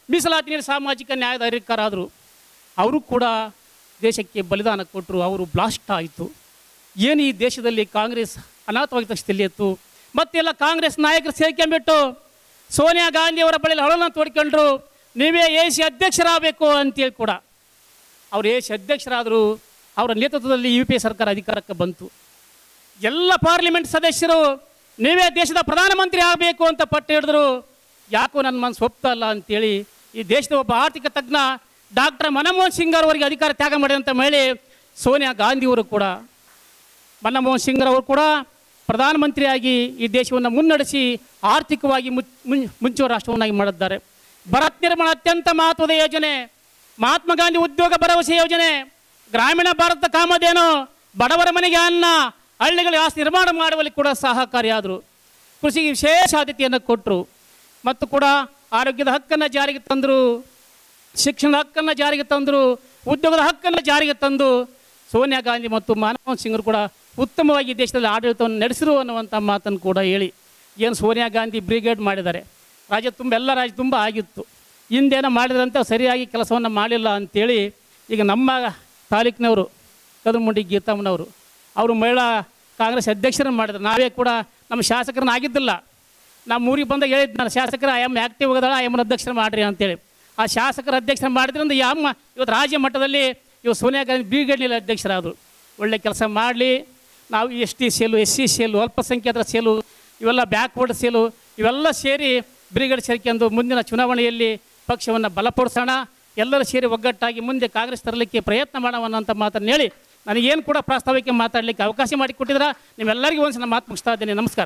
ಮೀಸಲಾತಿ ನೀಡಿ ಸಾಮಾಜಿಕ ನ್ಯಾಯದ ಹರಿಕಾರಾದರು. ಅವರು ಕೂಡ ದೇಶಕ್ಕೆ ಬಲಿದಾನ ಕೊಟ್ಟರು. ಅವರು ಬ್ಲಾಸ್ಟ್ ಆಯಿತು. ಏನು ಈ ದೇಶದಲ್ಲಿ ಕಾಂಗ್ರೆಸ್ ಅನಾಥವಾಗಿ ತಕ್ಷಣದಲ್ಲಿ ಇತ್ತು. ಮತ್ತೆಲ್ಲ ಕಾಂಗ್ರೆಸ್ ನಾಯಕರು ಸೇರ್ಕೊಂಡ್ಬಿಟ್ಟು ಸೋನಿಯಾ ಗಾಂಧಿಯವರ ಬಳಿಯಲ್ಲಿ ಹಳನ ತೋಡ್ಕೊಂಡ್ರು. ನೀವೇ ಎ ಸಿ ಅಧ್ಯಕ್ಷರಾಗಬೇಕು ಅಂತೇಳಿ ಕೂಡ ಅವರು ಎ ಸಿ ಅಧ್ಯಕ್ಷರಾದರು. ಅವರ ನೇತೃತ್ವದಲ್ಲಿ ಯು ಪಿ ಎ ಸರ್ಕಾರ ಅಧಿಕಾರಕ್ಕೆ ಬಂತು. ಎಲ್ಲ ಪಾರ್ಲಿಮೆಂಟ್ ಸದಸ್ಯರು ನೀವೇ ದೇಶದ ಪ್ರಧಾನಮಂತ್ರಿ ಆಗಬೇಕು ಅಂತ ಪಟ್ಟು ಹಿಡಿದ್ರು. ಯಾಕೋ ನನ್ನ ಮನಸ್ಸು ಒಪ್ತಲ್ಲ ಅಂತೇಳಿ ಈ ದೇಶದ ಒಬ್ಬ ಆರ್ಥಿಕ ತಜ್ಞ ಡಾಕ್ಟರ್ ಮನಮೋಹನ್ ಸಿಂಗ್ ಅವರಿಗೆ ಅಧಿಕಾರ ತ್ಯಾಗ ಮಾಡಿದಂಥ ಮಹಿಳೆ ಸೋನಿಯಾ ಗಾಂಧಿಯವರು ಕೂಡ, ಮನಮೋಹನ್ ಸಿಂಗ್ ಅವರು ಕೂಡ ಪ್ರಧಾನಮಂತ್ರಿಯಾಗಿ ಈ ದೇಶವನ್ನು ಮುನ್ನಡೆಸಿ ಆರ್ಥಿಕವಾಗಿ ಮುಂಚುವ ರಾಷ್ಟ್ರವನ್ನಾಗಿ ಮಾಡಿದ್ದಾರೆ. ಬೃಹತ್ ನಿರ್ಮಾಣ ಅತ್ಯಂತ ಮಹತ್ವದ ಯೋಜನೆ, ಮಹಾತ್ಮ ಗಾಂಧಿ ಉದ್ಯೋಗ ಭರವಸೆ ಯೋಜನೆ, ಗ್ರಾಮೀಣ ಭಾರತ ಕಾಮಧೇನು, ಬಡವರ ಮನೆಗೆ ಅನ್ನ, ಹಳ್ಳಿಗಳಿಗೆ ಆಸ್ತಿ ನಿರ್ಮಾಣ ಮಾಡುವಲ್ಲಿ ಕೂಡ ಸಹಕಾರಿಯಾದರು. ಕೃಷಿಗೆ ವಿಶೇಷ ಆದ್ಯತೆಯನ್ನು ಕೊಟ್ಟರು. ಮತ್ತು ಕೂಡ ಆರೋಗ್ಯದ ಹಕ್ಕನ್ನು ಜಾರಿಗೆ ತಂದರು, ಶಿಕ್ಷಣದ ಹಕ್ಕನ್ನು ಜಾರಿಗೆ ತಂದರು, ಉದ್ಯೋಗದ ಹಕ್ಕನ್ನು ಜಾರಿಗೆ ತಂದು ಸೋನಿಯಾ ಗಾಂಧಿ ಮತ್ತು ಮನಮೋಹನ್ ಸಿಂಗರು ಕೂಡ ಉತ್ತಮವಾಗಿ ದೇಶದಲ್ಲಿ ಆಡಳಿತವನ್ನು ನಡೆಸಿರು ಅನ್ನುವಂಥ ಮಾತನ್ನು ಕೂಡ ಹೇಳಿ ಏನು ಸೋನಿಯಾ ಗಾಂಧಿ ಬ್ರಿಗೇಡ್ ಮಾಡಿದ್ದಾರೆ. ರಾಜ್ಯ ತುಂಬ ಎಲ್ಲ ರಾಜ್ಯ ತುಂಬ ಆಗಿತ್ತು. ಹಿಂದೇನೋ ಮಾಡಿದ್ರಂತೆ ಸರಿಯಾಗಿ ಕೆಲಸವನ್ನು ಮಾಡಲಿಲ್ಲ ಅಂಥೇಳಿ ಈಗ ನಮ್ಮ ತಾಲೂಕಿನವರು ಕದಮುಂಡಿ ಗೀತಮ್ಮನವರು ಅವರು ಮಹಿಳಾ ಕಾಂಗ್ರೆಸ್ ಅಧ್ಯಕ್ಷರನ್ನು ಮಾಡಿದ್ರು. ನಾವೇ ಕೂಡ ನಮ್ಮ ಶಾಸಕರನ್ನ ಆಗಿದ್ದಿಲ್ಲ. ನಮ್ಮ ಊರಿಗೆ ಬಂದಾಗ ಹೇಳಿದ್ದು ನಾನು ಶಾಸಕರ ಐ ಎಮ್ ಆ್ಯಕ್ಟಿವ್ ಹೋಗೋದಾಳ ಐ ಎಮ್ಮನ ಅಧ್ಯಕ್ಷರು ಮಾಡಿರಿ ಅಂತೇಳಿ. ಆ ಶಾಸಕರ ಅಧ್ಯಕ್ಷರ ಮಾಡಿದ್ರಿಂದ ಈ ಅಮ್ಮ ಇವತ್ತು ರಾಜ್ಯ ಮಟ್ಟದಲ್ಲಿ ಇವು ಸೋನಿಯಾ ಗಾಂಧಿ ಬ್ರಿಗೇಡ್ನಲ್ಲಿ ಅಧ್ಯಕ್ಷರಾದರು. ಒಳ್ಳೆ ಕೆಲಸ ಮಾಡಲಿ. ನಾವು S T cell, S C cell, ಅಲ್ಪಸಂಖ್ಯಾತರ ಸೇಲು, ಇವೆಲ್ಲ ಬ್ಯಾಕ್ವರ್ಡ್ ಸೇಲು ಇವೆಲ್ಲ ಸೇರಿ ಬ್ರಿಗೇಡ್ ಸೇರ್ಕೊಂಡು ಮುಂದಿನ ಚುನಾವಣೆಯಲ್ಲಿ ಪಕ್ಷವನ್ನು ಬಲಪಡಿಸೋಣ. ಎಲ್ಲರೂ ಸೇರಿ ಒಗ್ಗಟ್ಟಾಗಿ ಮುಂದೆ ಕಾಂಗ್ರೆಸ್ ತರಲಿಕ್ಕೆ ಪ್ರಯತ್ನ ಮಾಡೋಣ ಅಂತ ಮಾತನ್ನು ಹೇಳಿ ನನಗೇನು ಕೂಡ ಪ್ರಾಸ್ತಾವಿಕ ಮಾತಾಡಲಿಕ್ಕೆ ಅವಕಾಶ ಮಾಡಿಕೊಟ್ಟಿದ್ರೆ ನಿಮ್ಮೆಲ್ಲರಿಗೂ ಒಂದು ನಾನು ಮಾತು ಮುಗಿಸ್ತಾ ಇದ್ದೇನೆ. ನಮಸ್ಕಾರ.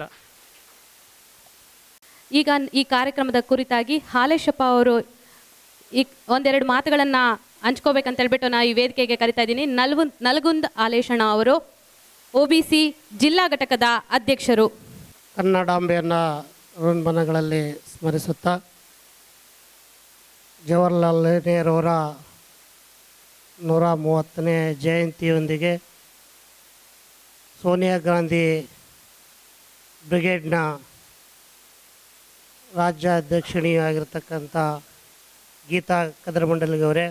ಈಗ ಈ ಕಾರ್ಯಕ್ರಮದ ಕುರಿತಾಗಿ ಹಾಲೇಶಪ್ಪ ಅವರು ಈ ಒಂದೆರಡು ಮಾತುಗಳನ್ನು ಹಂಚ್ಕೋಬೇಕಂತ ಹೇಳ್ಬಿಟ್ಟು ನಾನು ಈ ವೇದಿಕೆಗೆ ಕರಿತಾ ಇದ್ದೀನಿ. ನಲ್ಗು ನಲ್ಗುಂದ್ ಹಾಲೇಶಣ್ಣ ಅವರು ಒ ಬಿ ಸಿ ಜಿಲ್ಲಾ ಘಟಕದ ಅಧ್ಯಕ್ಷರು. ಕನ್ನಡಾಂಬೆಯನ್ನು ಋಣ್ಮನಗಳಲ್ಲಿ ಸ್ಮರಿಸುತ್ತಾ ಜವಾಹರ್ಲಾಲ್ ನೆಹರೂರ ನೂರ ಮೂವತ್ತನೇ ಜಯಂತಿಯೊಂದಿಗೆ ಸೋನಿಯಾ ಗಾಂಧಿ ಬ್ರಿಗೇಡ್ನ ರಾಜ್ಯ ಅಧ್ಯಕ್ಷಿಣಿಯಾಗಿರ್ತಕ್ಕಂಥ ಗೀತಾ ಕದರಮಂಡಲಿಗವರೇ,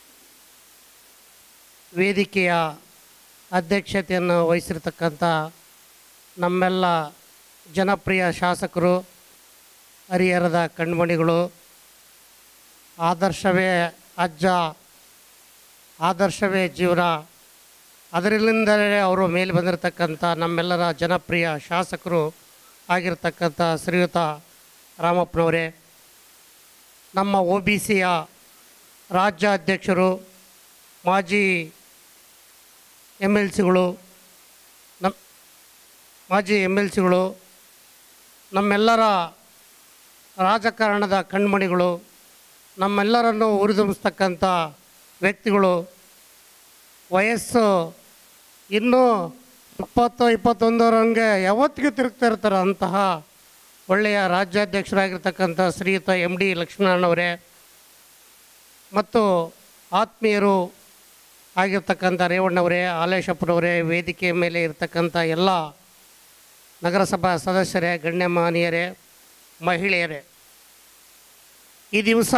ವೇದಿಕೆಯ ಅಧ್ಯಕ್ಷತೆಯನ್ನು ವಹಿಸಿರ್ತಕ್ಕಂಥ ನಮ್ಮೆಲ್ಲ ಜನಪ್ರಿಯ ಶಾಸಕರು, ಹರಿಹರದ ಕಣ್ಮಣಿಗಳು, ಆದರ್ಶವೇ ಅಜ್ಜ, ಆದರ್ಶವೇ ಜೀವನ, ಅದರಲ್ಲಿಂದಲೇ ಅವರು ಮೇಲೆ ಬಂದಿರತಕ್ಕಂಥ ನಮ್ಮೆಲ್ಲರ ಜನಪ್ರಿಯ ಶಾಸಕರು ಆಗಿರ್ತಕ್ಕಂಥ ಶ್ರೀಯುತ ರಾಮಪ್ಪನವರೇ, ನಮ್ಮ ಒ ಬಿ ಸಿಯ ರಾಜ್ಯ ಅಧ್ಯಕ್ಷರು, ಮಾಜಿ ಎಮ್ ಎಲ್ ಸಿಗಳು, ನಮ್ಮ ಮಾಜಿ ಎಮ್ ಎಲ್ ಸಿಗಳು, ನಮ್ಮೆಲ್ಲರ ರಾಜಕಾರಣದ ಕಣ್ಮಣಿಗಳು, ನಮ್ಮೆಲ್ಲರನ್ನು ಹುರಿದುಂಬಿಸ್ತಕ್ಕಂಥ ವ್ಯಕ್ತಿಗಳು, ವಯಸ್ಸು ಇನ್ನೂ ಇಪ್ಪತ್ತು ಇಪ್ಪತ್ತೊಂದರಂಗೆ ಯಾವತ್ತಿಗೂ ತಿರುಗ್ತಾ ಇರ್ತಾರೆ ಅಂತಹ ಒಳ್ಳೆಯ ರಾಜ್ಯಾಧ್ಯಕ್ಷರಾಗಿರ್ತಕ್ಕಂಥ ಶ್ರೀಯುತ ಎಮ್ ಡಿ ಲಕ್ಷ್ಮಣನವರೇ ಮತ್ತು ಆತ್ಮೀಯರು ಆಗಿರ್ತಕ್ಕಂಥ ರೇವಣ್ಣವರೇ, ಹಾಲೇಶಪ್ಪನವರೇ, ವೇದಿಕೆಯ ಮೇಲೆ ಇರ್ತಕ್ಕಂಥ ಎಲ್ಲ ನಗರಸಭಾ ಸದಸ್ಯರೇ, ಗಣ್ಯಮಾನ್ಯರೇ, ಮಹಿಳೆಯರೇ, ಈ ದಿವಸ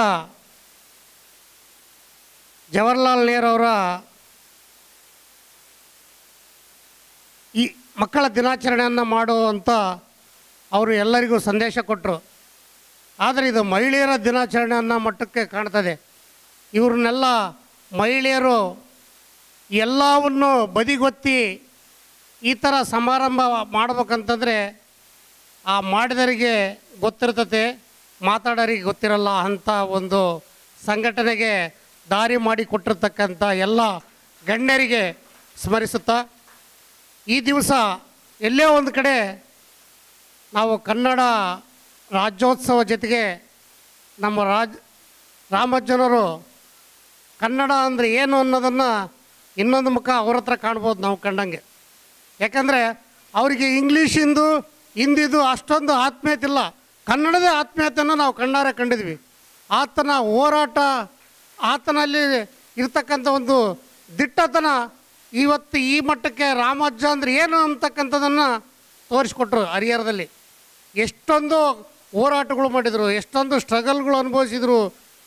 ಜವಾಹರ್ಲಾಲ್ ನೆಹರು ಅವರ ಈ ಮಕ್ಕಳ ದಿನಾಚರಣೆಯನ್ನು ಮಾಡುವಂಥ ಅವರು ಎಲ್ಲರಿಗೂ ಸಂದೇಶ ಕೊಟ್ಟರು. ಆದರೆ ಇದು ಮಹಿಳೆಯರ ದಿನಾಚರಣೆ ಅನ್ನೋ ಮಟ್ಟಕ್ಕೆ ಕಾಣ್ತದೆ. ಇವ್ರನ್ನೆಲ್ಲ ಮಹಿಳೆಯರು ಎಲ್ಲವನ್ನು ಬದಿಗೊತ್ತಿ ಈ ಥರ ಸಮಾರಂಭ ಮಾಡ್ಬೇಕಂತಂದರೆ ಆ ಮಾಡಿದವರಿಗೆ ಗೊತ್ತಿರ್ತದೆ, ಮಾತಾಡೋರಿಗೆ ಗೊತ್ತಿರಲ್ಲ ಅಂಥ ಒಂದು ಸಂಘಟನೆಗೆ ದಾರಿ ಮಾಡಿ ಕೊಟ್ಟಿರ್ತಕ್ಕಂಥ ಎಲ್ಲ ಗಣ್ಯರಿಗೆ ಸ್ಮರಿಸುತ್ತಾ, ಈ ದಿವಸ ಎಲ್ಲೇ ಒಂದು ಕಡೆ ನಾವು ಕನ್ನಡ ರಾಜ್ಯೋತ್ಸವ ಜೊತೆಗೆ ನಮ್ಮ ರಾಜ್ ರಾಮಜ್ಜನವರು ಕನ್ನಡ ಅಂದರೆ ಏನು ಅನ್ನೋದನ್ನು ಇನ್ನೊಂದು ಮುಖ ಅವ್ರ ಹತ್ರ ಕಾಣ್ಬೋದು ನಾವು ಕಂಡಂಗೆ. ಯಾಕಂದರೆ ಅವರಿಗೆ ಇಂಗ್ಲೀಷಿಂದು ಹಿಂದಿದು ಅಷ್ಟೊಂದು ಆತ್ಮೀಯತೆ ಇಲ್ಲ, ಕನ್ನಡದೇ ಆತ್ಮೀಯತೆಯನ್ನು ನಾವು ಕಣ್ಣಾರೆ ಕಂಡಿದ್ವಿ. ಆತನ ಹೋರಾಟ, ಆತನಲ್ಲಿ ಇರ್ತಕ್ಕಂಥ ಒಂದು ದಿಟ್ಟತನ ಇವತ್ತು ಈ ಮಟ್ಟಕ್ಕೆ ರಾಮಜ್ಜ ಅಂದರೆ ಏನು ಅಂತಕ್ಕಂಥದ್ದನ್ನು ತೋರಿಸ್ಕೊಟ್ರು. ಹರಿಹರದಲ್ಲಿ ಎಷ್ಟೊಂದು ಹೋರಾಟಗಳು ಮಾಡಿದರು, ಎಷ್ಟೊಂದು ಸ್ಟ್ರಗಲ್ಗಳು ಅನುಭವಿಸಿದರು,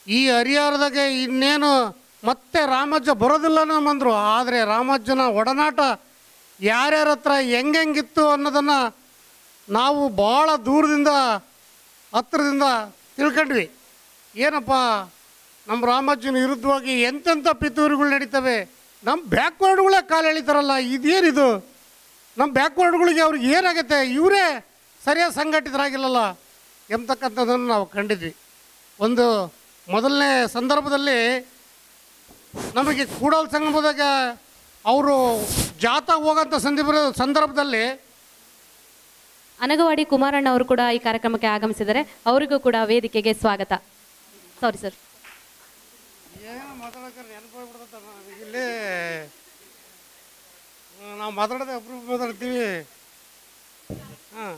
ಈ ಹರಿಹರದಾಗೆ ಇನ್ನೇನು ಮತ್ತೆ ರಾಮಜ್ಜ ಬರೋದಿಲ್ಲ ನಮ್ಮಂದರು. ಆದರೆ ರಾಮಜ್ಜನ ಒಡನಾಟ ಯಾರ್ಯಾರ ಹತ್ರ ಹೆಂಗೆಂಗಿತ್ತು ಅನ್ನೋದನ್ನು ನಾವು ಭಾಳ ದೂರದಿಂದ ಹತ್ರದಿಂದ ತಿಳ್ಕೊಂಡ್ವಿ. ಏನಪ್ಪ ನಮ್ಮ ರಾಮಜ್ಜನ ವಿರುದ್ಧವಾಗಿ ಎಂತೆಂಥ ಪಿತೂರಿಗಳು ನಡೀತವೆ. ನಮ್ಮ ಬ್ಯಾಕ್ವರ್ಡ್ಗಳೇ ಕಾಲು ಎಳಿತಾರಲ್ಲ, ಇದೇನಿದು? ನಮ್ಮ ಬ್ಯಾಕ್ವರ್ಡ್ಗಳಿಗೆ ಅವ್ರಿಗೆ ಏನಾಗುತ್ತೆ? ಇವರೇ ಸರಿಯಾಗಿ ಸಂಘಟಿತರಾಗಿಲ್ಲಲ್ಲ ಎಂಬತಕ್ಕಂಥದ್ದನ್ನು ನಾವು ಕಂಡಿದ್ವಿ. ಒಂದು ಮೊದಲನೇ ಸಂದರ್ಭದಲ್ಲಿ ನಮಗೆ ಕೂಡಲ್ ಸಂಗಮದಾಗ ಅವರು ಜಾಥಾ ಹೋಗೋಂಥ ಸಂದರ್ಭ ಸಂದರ್ಭದಲ್ಲಿ ಅನಗವಾಡಿ ಕುಮಾರಣ್ಣ ಅವರು ಕೂಡ ಈ ಕಾರ್ಯಕ್ರಮಕ್ಕೆ ಆಗಮಿಸಿದರೆ ಅವರಿಗೂ ಕೂಡ ವೇದಿಕೆಗೆ ಸ್ವಾಗತ. ಸಾರಿ ಸರ್, ಏನು ಮಾತಾಡೋಕೆ ನೆನಪೋಗ್ಬಿಡ್ತೈತೆ ಇಲ್ಲಿ. ನಾವು ಮಾತಾಡೋದೇ ಅಪ್ರೂಪ ಮಾತಾಡ್ತೀವಿ. ಹಾಂ,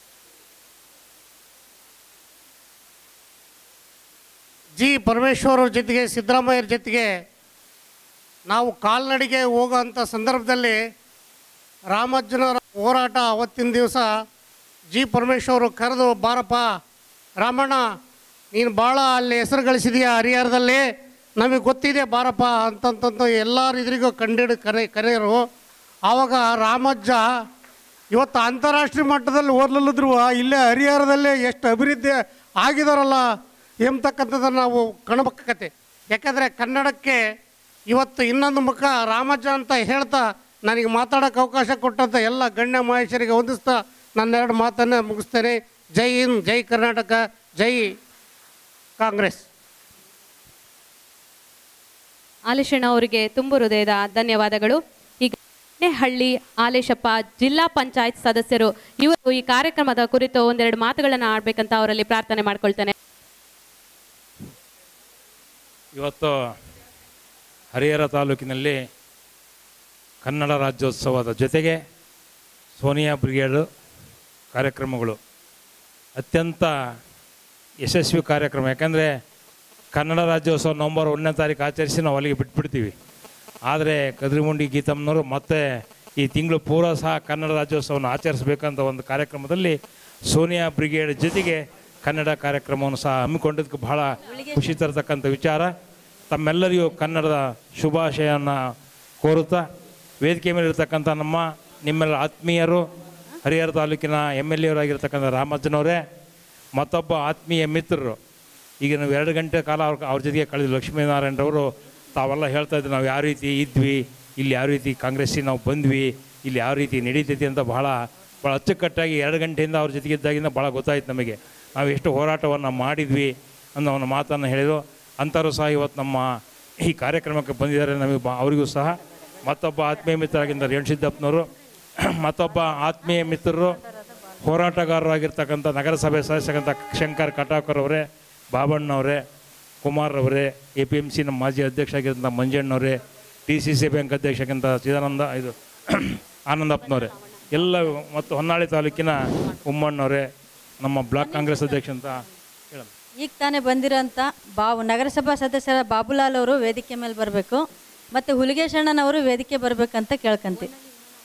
ಜಿ ಪರಮೇಶ್ವರ್ ಅವ್ರ ಜೊತೆಗೆ ಸಿದ್ದರಾಮಯ್ಯರ ಜೊತೆಗೆ ನಾವು ಕಾಲ್ನಡಿಗೆ ಹೋಗೋಂಥ ಸಂದರ್ಭದಲ್ಲಿ ರಾಮಜ್ಜನವರ ಹೋರಾಟ ಅವತ್ತಿನ ದಿವಸ ಜಿ ಪರಮೇಶ್ವರು ಕರೆದು, ಬಾರಪ್ಪ ರಾಮಣ್ಣ, ನೀನು ಭಾಳ ಅಲ್ಲಿ ಹೆಸರು ಗಳಿಸಿದೀಯ ಹರಿಹರದಲ್ಲಿ, ನಮಗೆ ಗೊತ್ತಿದೆ ಬಾರಪ್ಪ ಅಂತಂತಂತ ಎಲ್ಲರ ಇದ್ರಿಗೂ ಕಂಡಿಡು ಕರೆ ಕರೆಯರು. ಆವಾಗ ರಾಮಜ್ಜ ಇವತ್ತು ಅಂತಾರಾಷ್ಟ್ರೀಯ ಮಟ್ಟದಲ್ಲಿ ಓದ್ಲಲ್ಲಿದ್ರು ಇಲ್ಲೇ ಹರಿಹರದಲ್ಲೇ ಎಷ್ಟು ಅಭಿವೃದ್ಧಿ ಆಗಿದಾರಲ್ಲ ಎಂಬತಕ್ಕಂಥದ್ದನ್ನು ನಾವು ಕಾಣಬೇಕಾಗತ್ತೆ. ಯಾಕಂದರೆ ಕನ್ನಡಕ್ಕೆ ಇವತ್ತು ಇನ್ನೊಂದು ಮುಖ ರಾಮಜ್ಜ ಅಂತ ಹೇಳ್ತಾ ನನಗೆ ಮಾತಾಡೋಕ್ಕೆ ಅವಕಾಶ ಕೊಟ್ಟಂಥ ಎಲ್ಲ ಗಣ್ಯ ಮಹೇಶರಿಗೆ ಹೊಂದಿಸ್ತಾ ನನ್ನೆರಡು ಮಾತನ್ನು ಮುಗಿಸ್ತೇನೆ. ಜೈ ಹಿಂದ್, ಜೈ ಕರ್ನಾಟಕ, ಜೈ ಕಾಂಗ್ರೆಸ್. ಆಲೇಶಣ್ಣ ಅವರಿಗೆ ತುಂಬು ಹೃದಯದ ಧನ್ಯವಾದಗಳು. ಈಗ ಹಳ್ಳಿ ಆಲೇಶಪ್ಪ ಜಿಲ್ಲಾ ಪಂಚಾಯತ್ ಸದಸ್ಯರು, ಇವರು ಈ ಕಾರ್ಯಕ್ರಮದ ಕುರಿತು ಒಂದೆರಡು ಮಾತುಗಳನ್ನು ಆಡಬೇಕಂತ ಅವರಲ್ಲಿ ಪ್ರಾರ್ಥನೆ ಮಾಡ್ಕೊಳ್ತೇನೆ. ಇವತ್ತು ಹರಿಹರ ತಾಲೂಕಿನಲ್ಲಿ ಕನ್ನಡ ರಾಜ್ಯೋತ್ಸವದ ಜೊತೆಗೆ ಸೋನಿಯಾ ಬ್ರಿಗೇಡ್ ಕಾರ್ಯಕ್ರಮಗಳು ಅತ್ಯಂತ ಯಶಸ್ವಿ ಕಾರ್ಯಕ್ರಮ. ಯಾಕಂದರೆ ಕನ್ನಡ ರಾಜ್ಯೋತ್ಸವ ನವಂಬರ್ ಒಂದನೇ ತಾರೀಕು ಆಚರಿಸಿ ನಾವು ಅಲ್ಲಿಗೆ ಬಿಟ್ಬಿಡ್ತೀವಿ. ಆದರೆ ಕದ್ರಿಮುಂಡಿ ಗೀತಮ್ಮನವರು ಮತ್ತೆ ಈ ತಿಂಗಳು ಪೂರ ಸಹ ಕನ್ನಡ ರಾಜ್ಯೋತ್ಸವವನ್ನು ಆಚರಿಸಬೇಕಂತ ಒಂದು ಕಾರ್ಯಕ್ರಮದಲ್ಲಿ ಸೋನಿಯಾ ಬ್ರಿಗೇಡ್ ಜೊತೆಗೆ ಕನ್ನಡ ಕಾರ್ಯಕ್ರಮವನ್ನು ಸಹ ಹಮ್ಮಿಕೊಂಡಿದ್ದಕ್ಕೆ ಬಹಳ ಖುಷಿ ತರತಕ್ಕಂಥ ವಿಚಾರ. ತಮ್ಮೆಲ್ಲರಿಗೂ ಕನ್ನಡದ ಶುಭಾಶಯವನ್ನು ಕೋರುತ್ತಾ ವೇದಿಕೆ ಮೇಲೆ ಇರತಕ್ಕಂಥ ನಮ್ಮ ನಿಮ್ಮೆಲ್ಲ ಆತ್ಮೀಯರು, ಹರಿಹರ ತಾಲೂಕಿನ ಎಮ್ ಎಲ್ ಎ ಅವರಾಗಿರ್ತಕ್ಕಂಥ ರಾಮಜ್ಜನವರೇ, ಮತ್ತೊಬ್ಬ ಆತ್ಮೀಯ ಮಿತ್ರರು, ಈಗ ನಾವು ಎರಡು ಗಂಟೆ ಕಾಲ ಅವ್ರ ಅವ್ರ ಜೊತೆಗೆ ಕಳೆದ ಲಕ್ಷ್ಮೀನಾರಾಯಣರವರು ತಾವೆಲ್ಲ ಹೇಳ್ತಾ ಇದ್ರು ನಾವು ಯಾವ ರೀತಿ ಇದ್ವಿ, ಇಲ್ಲಿ ಯಾವ ರೀತಿ ಕಾಂಗ್ರೆಸ್ಸಿಗೆ ನಾವು ಬಂದ್ವಿ, ಇಲ್ಲಿ ಯಾವ ರೀತಿ ನಡೀತೈತಿ ಅಂತ ಬಹಳ ಭಾಳ ಅಚ್ಚುಕಟ್ಟಾಗಿ ಎರಡು ಗಂಟೆಯಿಂದ ಅವ್ರ ಜೊತೆಗೆ ಇದ್ದಾಗಿಂದ ಭಾಳ ಗೊತ್ತಾಯ್ತು ನಮಗೆ ನಾವು ಎಷ್ಟು ಹೋರಾಟವನ್ನು ಮಾಡಿದ್ವಿ ಅನ್ನೋ ಒಂದು ಮಾತನ್ನು ಹೇಳಿದರು. ಅಂಥವರು ಸಹ ಇವತ್ತು ನಮ್ಮ ಈ ಕಾರ್ಯಕ್ರಮಕ್ಕೆ ಬಂದಿದ್ದಾರೆ. ನಮಗೆ ಬಾ ಅವರಿಗೂ ಸಹ ಮತ್ತೊಬ್ಬ ಆತ್ಮೀಯ ಮಿತ್ರರಾಗಿದ್ದಾರೆ ರೇಣುಸಿದ್ದಪ್ಪನವರು, ಮತ್ತೊಬ್ಬ ಆತ್ಮೀಯ ಮಿತ್ರರು ಹೋರಾಟಗಾರರಾಗಿರ್ತಕ್ಕಂಥ ನಗರಸಭೆ ಸದಸ್ಯರಾದಂಥ ಶಂಕರ್ ಕಟಾಕರ್ ಅವರೇ, ಬಾಬಣ್ಣವರೇ, ಕುಮಾರ್ ಅವರೇ, ಎ ಪಿ ಎಮ್ ಸಿ ನಮ್ಮ ಮಾಜಿ ಅಧ್ಯಕ್ಷ ಆಗಿರೋಂಥ ಮಂಜಣ್ಣವರೇ, ಡಿ ಸಿ ಸಿ ಬ್ಯಾಂಕ್ ಅಧ್ಯಕ್ಷ ಆಗಿದ್ದಂಥ ಚಿದಾನಂದ ಇದು ಆನಂದಪ್ಪನವರೇ ಎಲ್ಲ, ಮತ್ತು ಹೊನ್ನಾಳಿ ತಾಲೂಕಿನ ಉಮ್ಮಣ್ಣವರೇ, ನಮ್ಮ ಬ್ಲಾಕ್ ಕಾಂಗ್ರೆಸ್ ಅಧ್ಯಕ್ಷ ಅಂತ ಹೇಳೋಣ. ಈಗ ತಾನೇ ಬಂದಿರೋಂಥ ಬಾಬು ನಗರಸಭಾ ಸದಸ್ಯರ ಬಾಬುಲಾಲ್ ಅವರು ವೇದಿಕೆ ಮೇಲೆ ಬರಬೇಕು, ಮತ್ತು ಹುಲಿಗೇಶಣ್ಣನವರು ವೇದಿಕೆ ಬರಬೇಕಂತ ಕೇಳ್ಕೊಂತೀವಿ.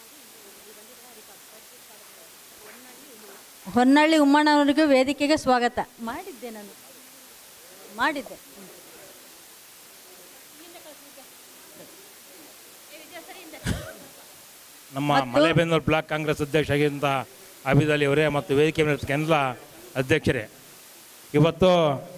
ಹೊನ್ನಳ್ಳಿ ಉಮ್ಮಣ್ಣವರಿಗೂ ವೇದಿಕೆಗೆ ಸ್ವಾಗತ. ಮಾಡಿದ್ದೆ ನಾನು ಮಾಡಿದ್ದೆ ನಮ್ಮ ಮಲೆಬೆನ್ನೂರು ಬ್ಲಾಕ್ ಕಾಂಗ್ರೆಸ್ ಅಧ್ಯಕ್ಷ ಆಗಿದ್ದಂಥ ಆಬಿದ್ ಅಲಿ ಅವರೇ ಮತ್ತು ವೇದಿಕೆ ಮೇಲೆ ಎಲ್ಲ ಅಧ್ಯಕ್ಷರೇ, ಇವತ್ತು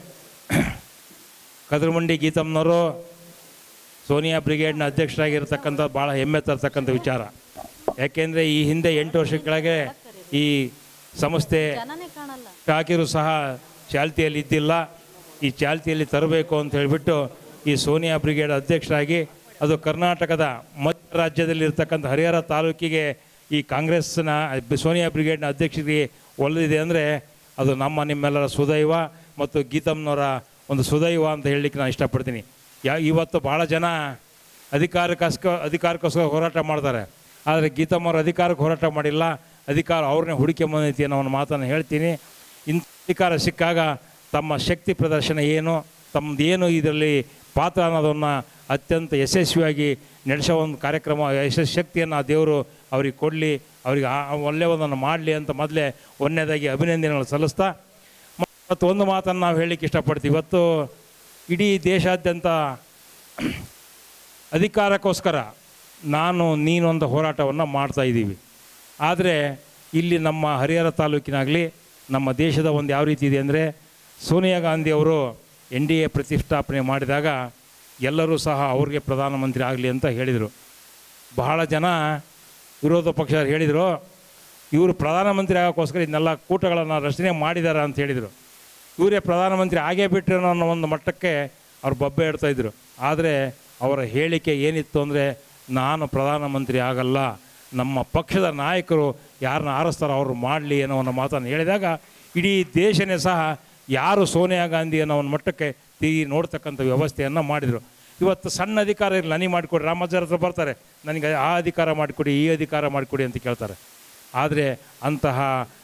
ಕದ್ರಮುಂಡಿ ಗೀತಮ್ಮನವರು ಸೋನಿಯಾ ಬ್ರಿಗೇಡ್ನ ಅಧ್ಯಕ್ಷರಾಗಿರ್ತಕ್ಕಂಥ ಭಾಳ ಹೆಮ್ಮೆ ತರ್ತಕ್ಕಂಥ ವಿಚಾರ. ಯಾಕೆಂದರೆ ಈ ಹಿಂದೆ ಎಂಟು ವರ್ಷ ಕೆಳಗೆ ಈ ಸಂಸ್ಥೆ ಹಾಕಿರೂ ಸಹ ಚಾಲ್ತಿಯಲ್ಲಿ ಇದ್ದಿಲ್ಲ. ಈ ಚಾಲ್ತಿಯಲ್ಲಿ ತರಬೇಕು ಅಂತ ಹೇಳಿಬಿಟ್ಟು ಈ ಸೋನಿಯಾ ಬ್ರಿಗೇಡ್ ಅಧ್ಯಕ್ಷರಾಗಿ, ಅದು ಕರ್ನಾಟಕದ ಮಧ್ಯ ರಾಜ್ಯದಲ್ಲಿರ್ತಕ್ಕಂಥ ಹರಿಹರ ತಾಲೂಕಿಗೆ ಈ ಕಾಂಗ್ರೆಸ್ನ ಸೋನಿಯಾ ಬ್ರಿಗೇಡ್ನ ಅಧ್ಯಕ್ಷರಿಗೆ ಒಲಿದಿದೆ ಅಂದರೆ ಅದು ನಮ್ಮ ನಿಮ್ಮೆಲ್ಲರ ಸುದೈವ ಮತ್ತು ಗೀತಮ್ಮನವರ ಒಂದು ಸುದೈವ ಅಂತ ಹೇಳಲಿಕ್ಕೆ ನಾನು ಇಷ್ಟಪಡ್ತೀನಿ. ಯಾ ಇವತ್ತು ಭಾಳ ಜನ ಅಧಿಕಾರಕ್ಕೋಸ್ಕ ಅಧಿಕಾರಕ್ಕೋಸ್ಕರ ಹೋರಾಟ ಮಾಡ್ತಾರೆ, ಆದರೆ ಗೀತಮ್ಮವ್ರ ಅಧಿಕಾರಕ್ಕೆ ಹೋರಾಟ ಮಾಡಿಲ್ಲ, ಅಧಿಕಾರ ಅವ್ರನ್ನೇ ಹುಡುಕಿ ಬಂದೈತಿ ಅನ್ನೋ ಒಂದು ಮಾತನ್ನು ಹೇಳ್ತೀನಿ. ಇಂಥ ಅಧಿಕಾರ ಸಿಕ್ಕಾಗ ತಮ್ಮ ಶಕ್ತಿ ಪ್ರದರ್ಶನ ಏನು, ತಮ್ಮದೇನು ಇದರಲ್ಲಿ ಪಾತ್ರ ಅನ್ನೋದನ್ನು ಅತ್ಯಂತ ಯಶಸ್ವಿಯಾಗಿ ನಡೆಸೋ ಒಂದು ಕಾರ್ಯಕ್ರಮ, ಯಶಸ್ವಿ ಶಕ್ತಿಯನ್ನು ಆ ದೇವರು ಅವ್ರಿಗೆ ಕೊಡಲಿ, ಅವ್ರಿಗೆ ಒಳ್ಳೆಯ ಒಂದನ್ನು ಮಾಡಲಿ ಅಂತ ಮೊದಲೇ ಒಂದನೇದಾಗಿ ಅಭಿನಂದನೆಗಳು ಸಲ್ಲಿಸ್ತಾ, ಮತ್ತು ಒಂದು ಮಾತನ್ನು ನಾವು ಹೇಳಲಿಕ್ಕೆ ಇಷ್ಟಪಡ್ತೀವಿ. ಇವತ್ತು ಇಡೀ ದೇಶಾದ್ಯಂತ ಅಧಿಕಾರಕ್ಕೋಸ್ಕರ ನಾನು ನೀನೊಂದು ಹೋರಾಟವನ್ನು ಮಾಡ್ತಾಯಿದ್ದೀವಿ. ಆದರೆ ಇಲ್ಲಿ ನಮ್ಮ ಹರಿಹರ ತಾಲೂಕಿನಾಗಲಿ ನಮ್ಮ ದೇಶದ ಒಂದು ಯಾವ ರೀತಿ ಇದೆ ಅಂದರೆ, ಸೋನಿಯಾ ಗಾಂಧಿ ಅವರು ಎನ್ ಡಿ ಎ ಪ್ರತಿಷ್ಠಾಪನೆ ಮಾಡಿದಾಗ ಎಲ್ಲರೂ ಸಹ ಅವ್ರಿಗೆ ಪ್ರಧಾನಮಂತ್ರಿ ಆಗಲಿ ಅಂತ ಹೇಳಿದರು. ಬಹಳ ಜನ ವಿರೋಧ ಪಕ್ಷ ಹೇಳಿದರು, ಇವರು ಪ್ರಧಾನಮಂತ್ರಿ ಆಗೋಕ್ಕೋಸ್ಕರ ಇದನ್ನೆಲ್ಲ ಕೂಟಗಳನ್ನು ರಚನೆ ಮಾಡಿದ್ದಾರೆ ಅಂತ ಹೇಳಿದರು. ಇವರೇ ಪ್ರಧಾನಮಂತ್ರಿ ಆಗೇ ಬಿಟ್ಟರು ಅನ್ನೋ ಒಂದು ಮಟ್ಟಕ್ಕೆ ಅವ್ರು ಬಬ್ಬೆ ಇಡ್ತಾಯಿದ್ರು. ಆದರೆ ಅವರ ಹೇಳಿಕೆ ಏನಿತ್ತು ಅಂದರೆ, ನಾನು ಪ್ರಧಾನಮಂತ್ರಿ ಆಗಲ್ಲ, ನಮ್ಮ ಪಕ್ಷದ ನಾಯಕರು ಯಾರನ್ನ ಆರಿಸ್ತಾರೋ ಅವರು ಮಾಡಲಿ ಅನ್ನೋ ಒಂದು ಮಾತನ್ನು ಹೇಳಿದಾಗ ಇಡೀ ದೇಶನೇ ಸಹ ಯಾರು ಸೋನಿಯಾ ಗಾಂಧಿ ಅನ್ನೋ ಒಂದು ಮಟ್ಟಕ್ಕೆ ತಿರುಗಿ ನೋಡ್ತಕ್ಕಂಥ ವ್ಯವಸ್ಥೆಯನ್ನು ಮಾಡಿದರು. ಇವತ್ತು ಸಣ್ಣ ಅಧಿಕಾರ ಇರಲಿ, ನನಗೆ ಮಾಡಿಕೊಡಿ, ರಾಮಾಚಾರ್ಯ ಹತ್ರ ಬರ್ತಾರೆ, ನನಗೆ ಆ ಅಧಿಕಾರ ಮಾಡಿಕೊಡಿ, ಈ ಅಧಿಕಾರ ಮಾಡಿಕೊಡಿ ಅಂತ ಕೇಳ್ತಾರೆ. ಆದರೆ ಅಂತಹ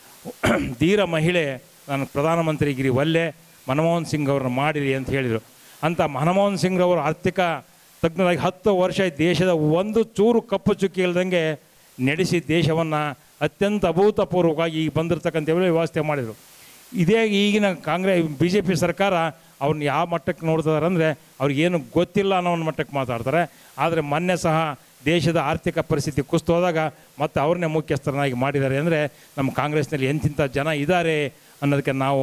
ಧೀರ ಮಹಿಳೆ ನಾನು ಪ್ರಧಾನಮಂತ್ರಿಗಿರಿ ಒಲ್ಲೆ, ಮನಮೋಹನ್ ಸಿಂಗ್ ಅವ್ರನ್ನ ಮಾಡಿರಿ ಅಂತ ಹೇಳಿದರು. ಅಂಥ ಮನಮೋಹನ್ ಸಿಂಗ್ ಅವರು ಆರ್ಥಿಕ ತಜ್ಞರಾಗಿ ಹತ್ತು ವರ್ಷ ದೇಶದ ಒಂದು ಚೂರು ಕಪ್ಪು ಚುಕ್ಕಿ ಇಲ್ದಂಗೆ ನಡೆಸಿ ದೇಶವನ್ನು ಅತ್ಯಂತ ಅಭೂತಪೂರ್ವಕವಾಗಿ ಈಗ ಬಂದಿರತಕ್ಕಂಥ ವ್ಯವಸ್ಥೆ ಮಾಡಿದರು. ಇದೇ ಈಗಿನ ಕಾಂಗ್ರೆಸ್ ಬಿ ಜೆ ಪಿ ಸರ್ಕಾರ ಅವ್ರನ್ನ ಯಾವ ಮಟ್ಟಕ್ಕೆ ನೋಡ್ತಿದ್ದಾರೆ ಅಂದರೆ, ಅವ್ರಿಗೇನು ಗೊತ್ತಿಲ್ಲ ಅನ್ನೋ ಒಂದು ಮಟ್ಟಕ್ಕೆ ಮಾತಾಡ್ತಾರೆ. ಆದರೆ ಮೊನ್ನೆ ಸಹ ದೇಶದ ಆರ್ಥಿಕ ಪರಿಸ್ಥಿತಿ ಕುಸಿದು ಹೋದಾಗ ಮತ್ತು ಅವ್ರನ್ನೇ ಮುಖ್ಯಸ್ಥರನ್ನಾಗಿ ಮಾಡಿದ್ದಾರೆ. ಅಂದರೆ ನಮ್ಮ ಕಾಂಗ್ರೆಸ್ನಲ್ಲಿ ಎಂತಿಂಥ ಜನ ಇದ್ದಾರೆ ಅನ್ನೋದಕ್ಕೆ ನಾವು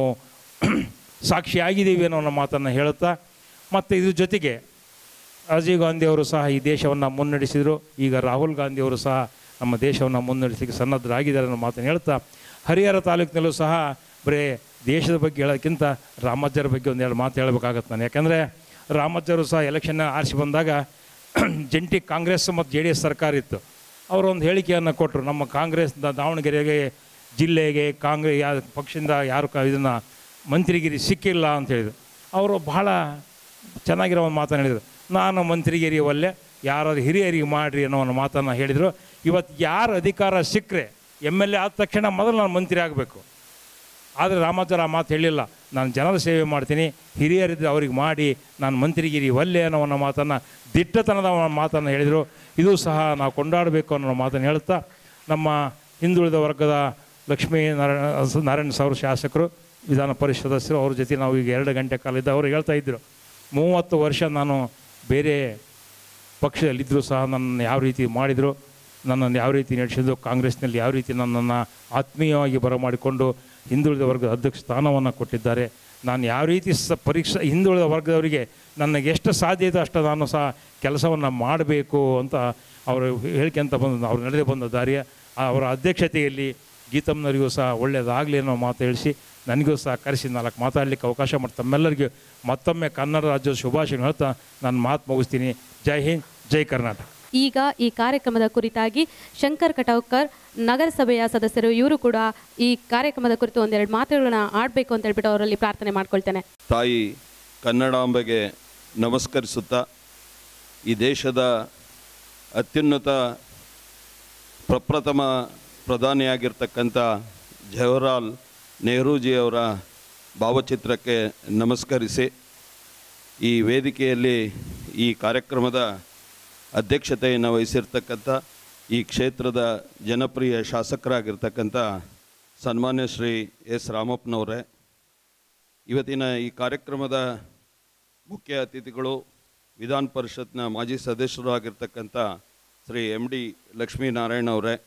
ಸಾಕ್ಷಿಯಾಗಿದ್ದೀವಿ ಅನ್ನೋ ಮಾತನ್ನು ಹೇಳುತ್ತಾ, ಮತ್ತು ಇದ್ರ ಜೊತೆಗೆ ರಾಜೀವ್ ಗಾಂಧಿಯವರು ಸಹ ಈ ದೇಶವನ್ನು ಮುನ್ನಡೆಸಿದರು. ಈಗ ರಾಹುಲ್ ಗಾಂಧಿಯವರು ಸಹ ನಮ್ಮ ದೇಶವನ್ನು ಮುನ್ನಡೆಸಲಿಕ್ಕೆ ಸನ್ನದ್ಧರಾಗಿದ್ದಾರೆ ಅನ್ನೋ ಮಾತನ್ನು ಹೇಳ್ತಾ, ಹರಿಹರ ತಾಲೂಕಿನಲ್ಲೂ ಸಹ ಬರೀ ದೇಶದ ಬಗ್ಗೆ ಹೇಳೋಕ್ಕಿಂತ ರಾಮಜ್ಜರ ಬಗ್ಗೆ ಒಂದೆರಡು ಮಾತು ಹೇಳಬೇಕಾಗತ್ತೆ ನಾನು. ಯಾಕಂದರೆ ರಾಮಜ್ಜರು ಸಹ ಎಲೆಕ್ಷನ್ನ ಆರಿಸಿ ಬಂದಾಗ ಜಂಟಿ ಕಾಂಗ್ರೆಸ್ ಮತ್ತು ಜೆ ಡಿ ಎಸ್ ಸರ್ಕಾರ ಇತ್ತು. ಅವರು ಒಂದು ಹೇಳಿಕೆಯನ್ನು ಕೊಟ್ಟರು, ನಮ್ಮ ಕಾಂಗ್ರೆಸ್ ದಾವಣಗೆರೆಗೆ ಜಿಲ್ಲೆಗೆ ಕಾಂಗ್ರೆಸ್ ಯಾವ ಪಕ್ಷದಿಂದ ಯಾರು ಕ ಇದನ್ನು ಮಂತ್ರಿಗಿರಿ ಸಿಕ್ಕಿಲ್ಲ ಅಂತ ಹೇಳಿದರು. ಅವರು ಬಹಳ ಚೆನ್ನಾಗಿರೋ ಒಂದು ಮಾತನ್ನು ಹೇಳಿದರು, ನಾನು ಮಂತ್ರಿಗಿರಿ ಒಲ್ಲೆ, ಯಾರಾದ್ರು ಹಿರಿಯರಿಗೆ ಮಾಡಿರಿ ಅನ್ನೋ ಒಂದು ಮಾತನ್ನು ಹೇಳಿದರು. ಇವತ್ತು ಯಾರು ಅಧಿಕಾರ ಸಿಕ್ಕರೆ ಎಮ್ ಎಲ್ ಎ ಆದ ತಕ್ಷಣ ಮೊದಲು ನಾನು ಮಂತ್ರಿ ಆಗಬೇಕು. ಆದರೆ ರಾಮಾಚಾರ್ಯ ಆ ಮಾತು ಹೇಳಿಲ್ಲ, ನಾನು ಜನರ ಸೇವೆ ಮಾಡ್ತೀನಿ, ಹಿರಿಯರಿದ್ದರೆ ಅವ್ರಿಗೆ ಮಾಡಿ, ನಾನು ಮಂತ್ರಿಗಿರಿ ಒಲ್ಲೆ ಅನ್ನೋ ಒಂದು ಮಾತನ್ನು ದಿಟ್ಟತನದ ಮಾತನ್ನು ಹೇಳಿದರು. ಇದು ಸಹ ನಾವು ಕೊಂಡಾಡಬೇಕು ಅನ್ನೋ ಮಾತನ್ನು ಹೇಳುತ್ತಾ, ನಮ್ಮ ಹಿಂದುಳಿದ ವರ್ಗದ ಲಕ್ಷ್ಮೀ ನಾರಾಯಣ ನಾರಾಯಣ ಸಾವ್ರ ಶಾಸಕರು, ವಿಧಾನ ಪರಿಷತ್ ಸದಸ್ಯರು, ಅವ್ರ ಜೊತೆ ನಾವು ಈಗ ಎರಡು ಗಂಟೆ ಕಾಲ ಇದ್ದ ಅವರು ಹೇಳ್ತಾ ಇದ್ದರು, ಮೂವತ್ತು ವರ್ಷ ನಾನು ಬೇರೆ ಪಕ್ಷದಲ್ಲಿದ್ದರೂ ಸಹ ನನ್ನನ್ನು ಯಾವ ರೀತಿ ಮಾಡಿದರು, ನನ್ನನ್ನು ಯಾವ ರೀತಿ ನಡೆಸಿದ್ರು, ಕಾಂಗ್ರೆಸ್ನಲ್ಲಿ ಯಾವ ರೀತಿ ನನ್ನನ್ನು ಆತ್ಮೀಯವಾಗಿ ಬರಮಾಡಿಕೊಂಡು ಹಿಂದುಳಿದ ವರ್ಗದ ಅಧ್ಯಕ್ಷ ಸ್ಥಾನವನ್ನು ಕೊಟ್ಟಿದ್ದಾರೆ. ನಾನು ಯಾವ ರೀತಿ ಸ ಪರೀಕ್ಷೆ ಹಿಂದುಳಿದ ವರ್ಗದವರಿಗೆ ನನಗೆ ಎಷ್ಟು ಸಾಧ್ಯ ಇದೆ ಅಷ್ಟು ನಾನು ಸಹ ಕೆಲಸವನ್ನು ಮಾಡಬೇಕು ಅಂತ ಅವರು ಹೇಳ್ಕೊಂತ ಬಂದ ಅವ್ರು ನಡೆದೇ ಬಂದ ದಾರಿಯ ಅವರ ಅಧ್ಯಕ್ಷತೆಯಲ್ಲಿ ಗೀತಮ್ಮನವರಿಗೂ ಸಹ ಒಳ್ಳೆಯದಾಗಲಿ ಅನ್ನೋ ಮಾತು ಹೇಳಿಸಿ ನನಗೂ ಸಹ ಕರೆಸಿ ನಾಲ್ಕು ಮಾತಾಡಲಿಕ್ಕೆ ಅವಕಾಶ ಮಾಡಿ ತಮ್ಮೆಲ್ಲರಿಗೂ ಮತ್ತೊಮ್ಮೆ ಕನ್ನಡ ರಾಜ್ಯದ ಶುಭಾಶಯ ಹೇಳ್ತಾ ನಾನು ಮಾತು ಮುಗಿಸ್ತೀನಿ. ಜೈ ಹಿಂದ್, ಜೈ ಕರ್ನಾಟಕ. ಈಗ ಈ ಕಾರ್ಯಕ್ರಮದ ಕುರಿತಾಗಿ ಶಂಕರ್ ಕಟೌಕರ್ ನಗರಸಭೆಯ ಸದಸ್ಯರು, ಇವರು ಕೂಡ ಈ ಕಾರ್ಯಕ್ರಮದ ಕುರಿತು ಒಂದೆರಡು ಮಾತುಗಳನ್ನ ಆಡಬೇಕು ಅಂತ ಹೇಳ್ಬಿಟ್ಟು ಅವರಲ್ಲಿ ಪ್ರಾರ್ಥನೆ ಮಾಡ್ಕೊಳ್ತೇನೆ. ತಾಯಿ ಕನ್ನಡಾಂಬೆಗೆ ನಮಸ್ಕರಿಸುತ್ತಾ, ಈ ದೇಶದ ಅತ್ಯುನ್ನತ ಪ್ರಪ್ರಥಮ ಪ್ರಧಾನಿಯಾಗಿರ್ತಕ್ಕಂಥ ಜವಾಹರ್ಲಾಲ್ ನೆಹರೂಜಿಯವರ ಭಾವಚಿತ್ರಕ್ಕೆ ನಮಸ್ಕರಿಸಿ, ಈ ವೇದಿಕೆಯಲ್ಲಿ ಈ ಕಾರ್ಯಕ್ರಮದ ಅಧ್ಯಕ್ಷತೆಯನ್ನು ವಹಿಸಿರ್ತಕ್ಕಂಥ ಈ ಕ್ಷೇತ್ರದ ಜನಪ್ರಿಯ ಶಾಸಕರಾಗಿರ್ತಕ್ಕಂಥ ಸನ್ಮಾನ್ಯ ಶ್ರೀ ಎಸ್ ರಾಮಪ್ಪನವರೇ, ಇವತ್ತಿನ ಈ ಕಾರ್ಯಕ್ರಮದ ಮುಖ್ಯ ಅತಿಥಿಗಳು ವಿಧಾನ ಪರಿಷತ್ನ ಮಾಜಿ ಸದಸ್ಯರು ಆಗಿರ್ತಕ್ಕಂಥ ಶ್ರೀ ಎಮ್ ಡಿ ಲಕ್ಷ್ಮೀನಾರಾಯಣ ಅವರೇ,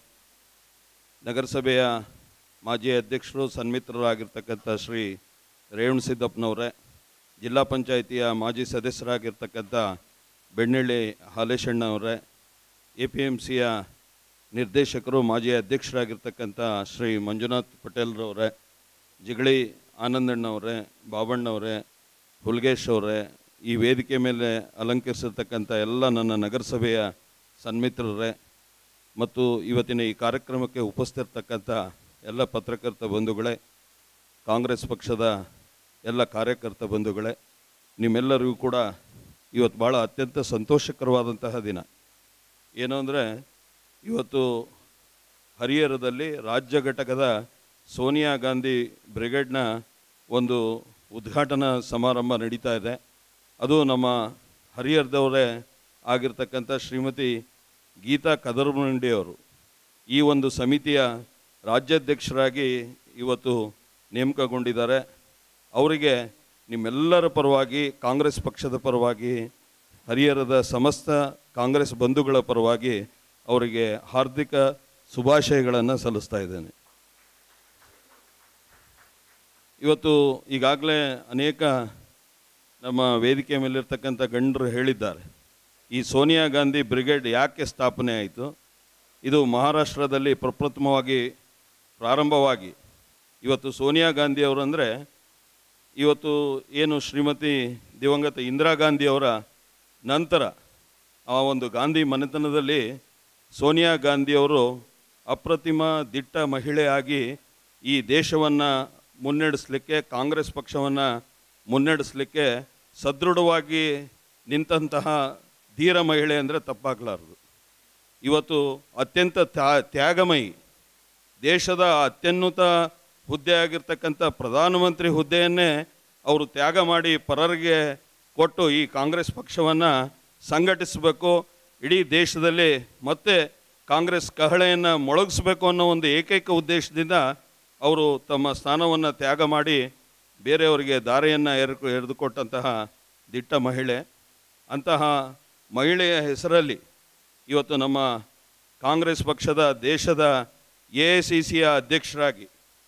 ನಗರಸಭೆಯ ಮಾಜಿ ಅಧ್ಯಕ್ಷರು ಸನ್ಮಿತ್ರರಾಗಿರ್ತಕ್ಕಂಥ ಶ್ರೀ ರೇವಣ ಸಿದ್ದಪ್ಪನವರೇ, ಜಿಲ್ಲಾ ಪಂಚಾಯಿತಿಯ ಮಾಜಿ ಸದಸ್ಯರಾಗಿರ್ತಕ್ಕಂಥ ಬೆಣ್ಣಳ್ಳಿ ಹಾಲೇಶಣ್ಣವರೇ, ಎ ಪಿ ಎಮ್ ಸಿಯ ನಿರ್ದೇಶಕರು ಮಾಜಿ ಅಧ್ಯಕ್ಷರಾಗಿರ್ತಕ್ಕಂಥ ಶ್ರೀ ಮಂಜುನಾಥ್ ಪಟೇಲ್ರವರೇ, ಜಿಗಳಿ ಆನಂದಣ್ಣವರೇ, ಬಾಬಣ್ಣವರೇ, ಹುಲ್ಗೇಶ್ ಅವರೇ, ಈ ವೇದಿಕೆ ಮೇಲೆ ಅಲಂಕರಿಸಿರ್ತಕ್ಕಂಥ ಎಲ್ಲ ನನ್ನ ನಗರಸಭೆಯ ಸನ್ಮಿತ್ರರೇ ಮತ್ತು ಇವತ್ತಿನ ಈ ಕಾರ್ಯಕ್ರಮಕ್ಕೆ ಉಪಸ್ಥಿತರ್ತಕ್ಕಂಥ ಎಲ್ಲ ಪತ್ರಕರ್ತ ಬಂಧುಗಳೇ, ಕಾಂಗ್ರೆಸ್ ಪಕ್ಷದ ಎಲ್ಲ ಕಾರ್ಯಕರ್ತ ಬಂಧುಗಳೇ, ನಿಮ್ಮೆಲ್ಲರಿಗೂ ಕೂಡ ಇವತ್ತು ಭಾಳ ಅತ್ಯಂತ ಸಂತೋಷಕರವಾದಂತಹ ದಿನ. ಏನು ಅಂದರೆ, ಇವತ್ತು ಹರಿಹರದಲ್ಲಿ ರಾಜ್ಯ ಘಟಕದ ಸೋನಿಯಾ ಗಾಂಧಿ ಬ್ರಿಗೇಡ್ನ ಒಂದು ಉದ್ಘಾಟನಾ ಸಮಾರಂಭ ನಡೀತಾ ಇದೆ. ಅದು ನಮ್ಮ ಹರಿಹರದವರೇ ಆಗಿರ್ತಕ್ಕಂಥ ಶ್ರೀಮತಿ ಗೀತಾ ಕದರಮುಂಡಿಯವರು ಈ ಒಂದು ಸಮಿತಿಯ ರಾಜ್ಯಾಧ್ಯಕ್ಷರಾಗಿ ಇವತ್ತು ನೇಮಕಗೊಂಡಿದ್ದಾರೆ. ಅವರಿಗೆ ನಿಮ್ಮೆಲ್ಲರ ಪರವಾಗಿ, ಕಾಂಗ್ರೆಸ್ ಪಕ್ಷದ ಪರವಾಗಿ, ಹರಿಹರದ ಸಮಸ್ತ ಕಾಂಗ್ರೆಸ್ ಬಂಧುಗಳ ಪರವಾಗಿ ಅವರಿಗೆ ಹಾರ್ದಿಕ ಶುಭಾಶಯಗಳನ್ನು ಸಲ್ಲಿಸ್ತಾ ಇದ್ದೇನೆ. ಇವತ್ತು ಈಗಾಗಲೇ ಅನೇಕ ನಮ್ಮ ವೇದಿಕೆ ಮೇಲಿರ್ತಕ್ಕಂಥ ಗಣ್ಯರು ಹೇಳಿದ್ದಾರೆ, ಈ ಸೋನಿಯಾ ಗಾಂಧಿ ಬ್ರಿಗೇಡ್ ಯಾಕೆ ಸ್ಥಾಪನೆ ಆಯಿತು. ಇದು ಮಹಾರಾಷ್ಟ್ರದಲ್ಲಿ ಪ್ರಪ್ರಥಮವಾಗಿ ಪ್ರಾರಂಭವಾಗಿ ಇವತ್ತು ಸೋನಿಯಾ ಗಾಂಧಿಯವರು ಅಂದರೆ ಇವತ್ತು ಏನು ಶ್ರೀಮತಿ ದಿವಂಗತ ಇಂದಿರಾ ಗಾಂಧಿಯವರ ನಂತರ ಆ ಒಂದು ಗಾಂಧಿ ಮನೆತನದಲ್ಲಿ ಸೋನಿಯಾ ಗಾಂಧಿಯವರು ಅಪ್ರತಿಮ ದಿಟ್ಟ ಮಹಿಳೆಯಾಗಿ ಈ ದೇಶವನ್ನು ಮುನ್ನಡೆಸಲಿಕ್ಕೆ, ಕಾಂಗ್ರೆಸ್ ಪಕ್ಷವನ್ನು ಮುನ್ನಡೆಸಲಿಕ್ಕೆ ಸದೃಢವಾಗಿ ನಿಂತಹ ಧೀರ ಮಹಿಳೆ ಅಂದರೆ ತಪ್ಪಾಗಲಾರದು. ಇವತ್ತು ಅತ್ಯಂತ ತ್ಯಾಗಮಯಿ, ದೇಶದ ಅತ್ಯುನ್ನತ ಹುದ್ದೆ ಆಗಿರ್ತಕ್ಕಂಥ ಪ್ರಧಾನಮಂತ್ರಿ ಹುದ್ದೆಯನ್ನೇ ಅವರು ತ್ಯಾಗ ಮಾಡಿ ಪರರಿಗೆ ಕೊಟ್ಟು ಈ ಕಾಂಗ್ರೆಸ್ ಪಕ್ಷವನ್ನು ಸಂಘಟಿಸಬೇಕು, ಇಡೀ ದೇಶದಲ್ಲಿ ಮತ್ತೆ ಕಾಂಗ್ರೆಸ್ ಕಹಳೆಯನ್ನು ಮೊಳಗಿಸಬೇಕು ಅನ್ನೋ ಒಂದು ಏಕೈಕ ಉದ್ದೇಶದಿಂದ ಅವರು ತಮ್ಮ ಸ್ಥಾನವನ್ನು ತ್ಯಾಗ ಮಾಡಿ ಬೇರೆಯವರಿಗೆ ದಾರಿಯನ್ನು ಎರೆ ಎರೆದುಕೊಟ್ಟಂತಹ ದಿಟ್ಟ ಮಹಿಳೆ. ಅಂತಹ ಮಹಿಳೆಯ ಹೆಸರಲ್ಲಿ ಇವತ್ತು ನಮ್ಮ ಕಾಂಗ್ರೆಸ್ ಪಕ್ಷದ ದೇಶದ ಎ ಐ ಸಿ ಸಿಯ ಅಧ್ಯಕ್ಷರಾಗಿ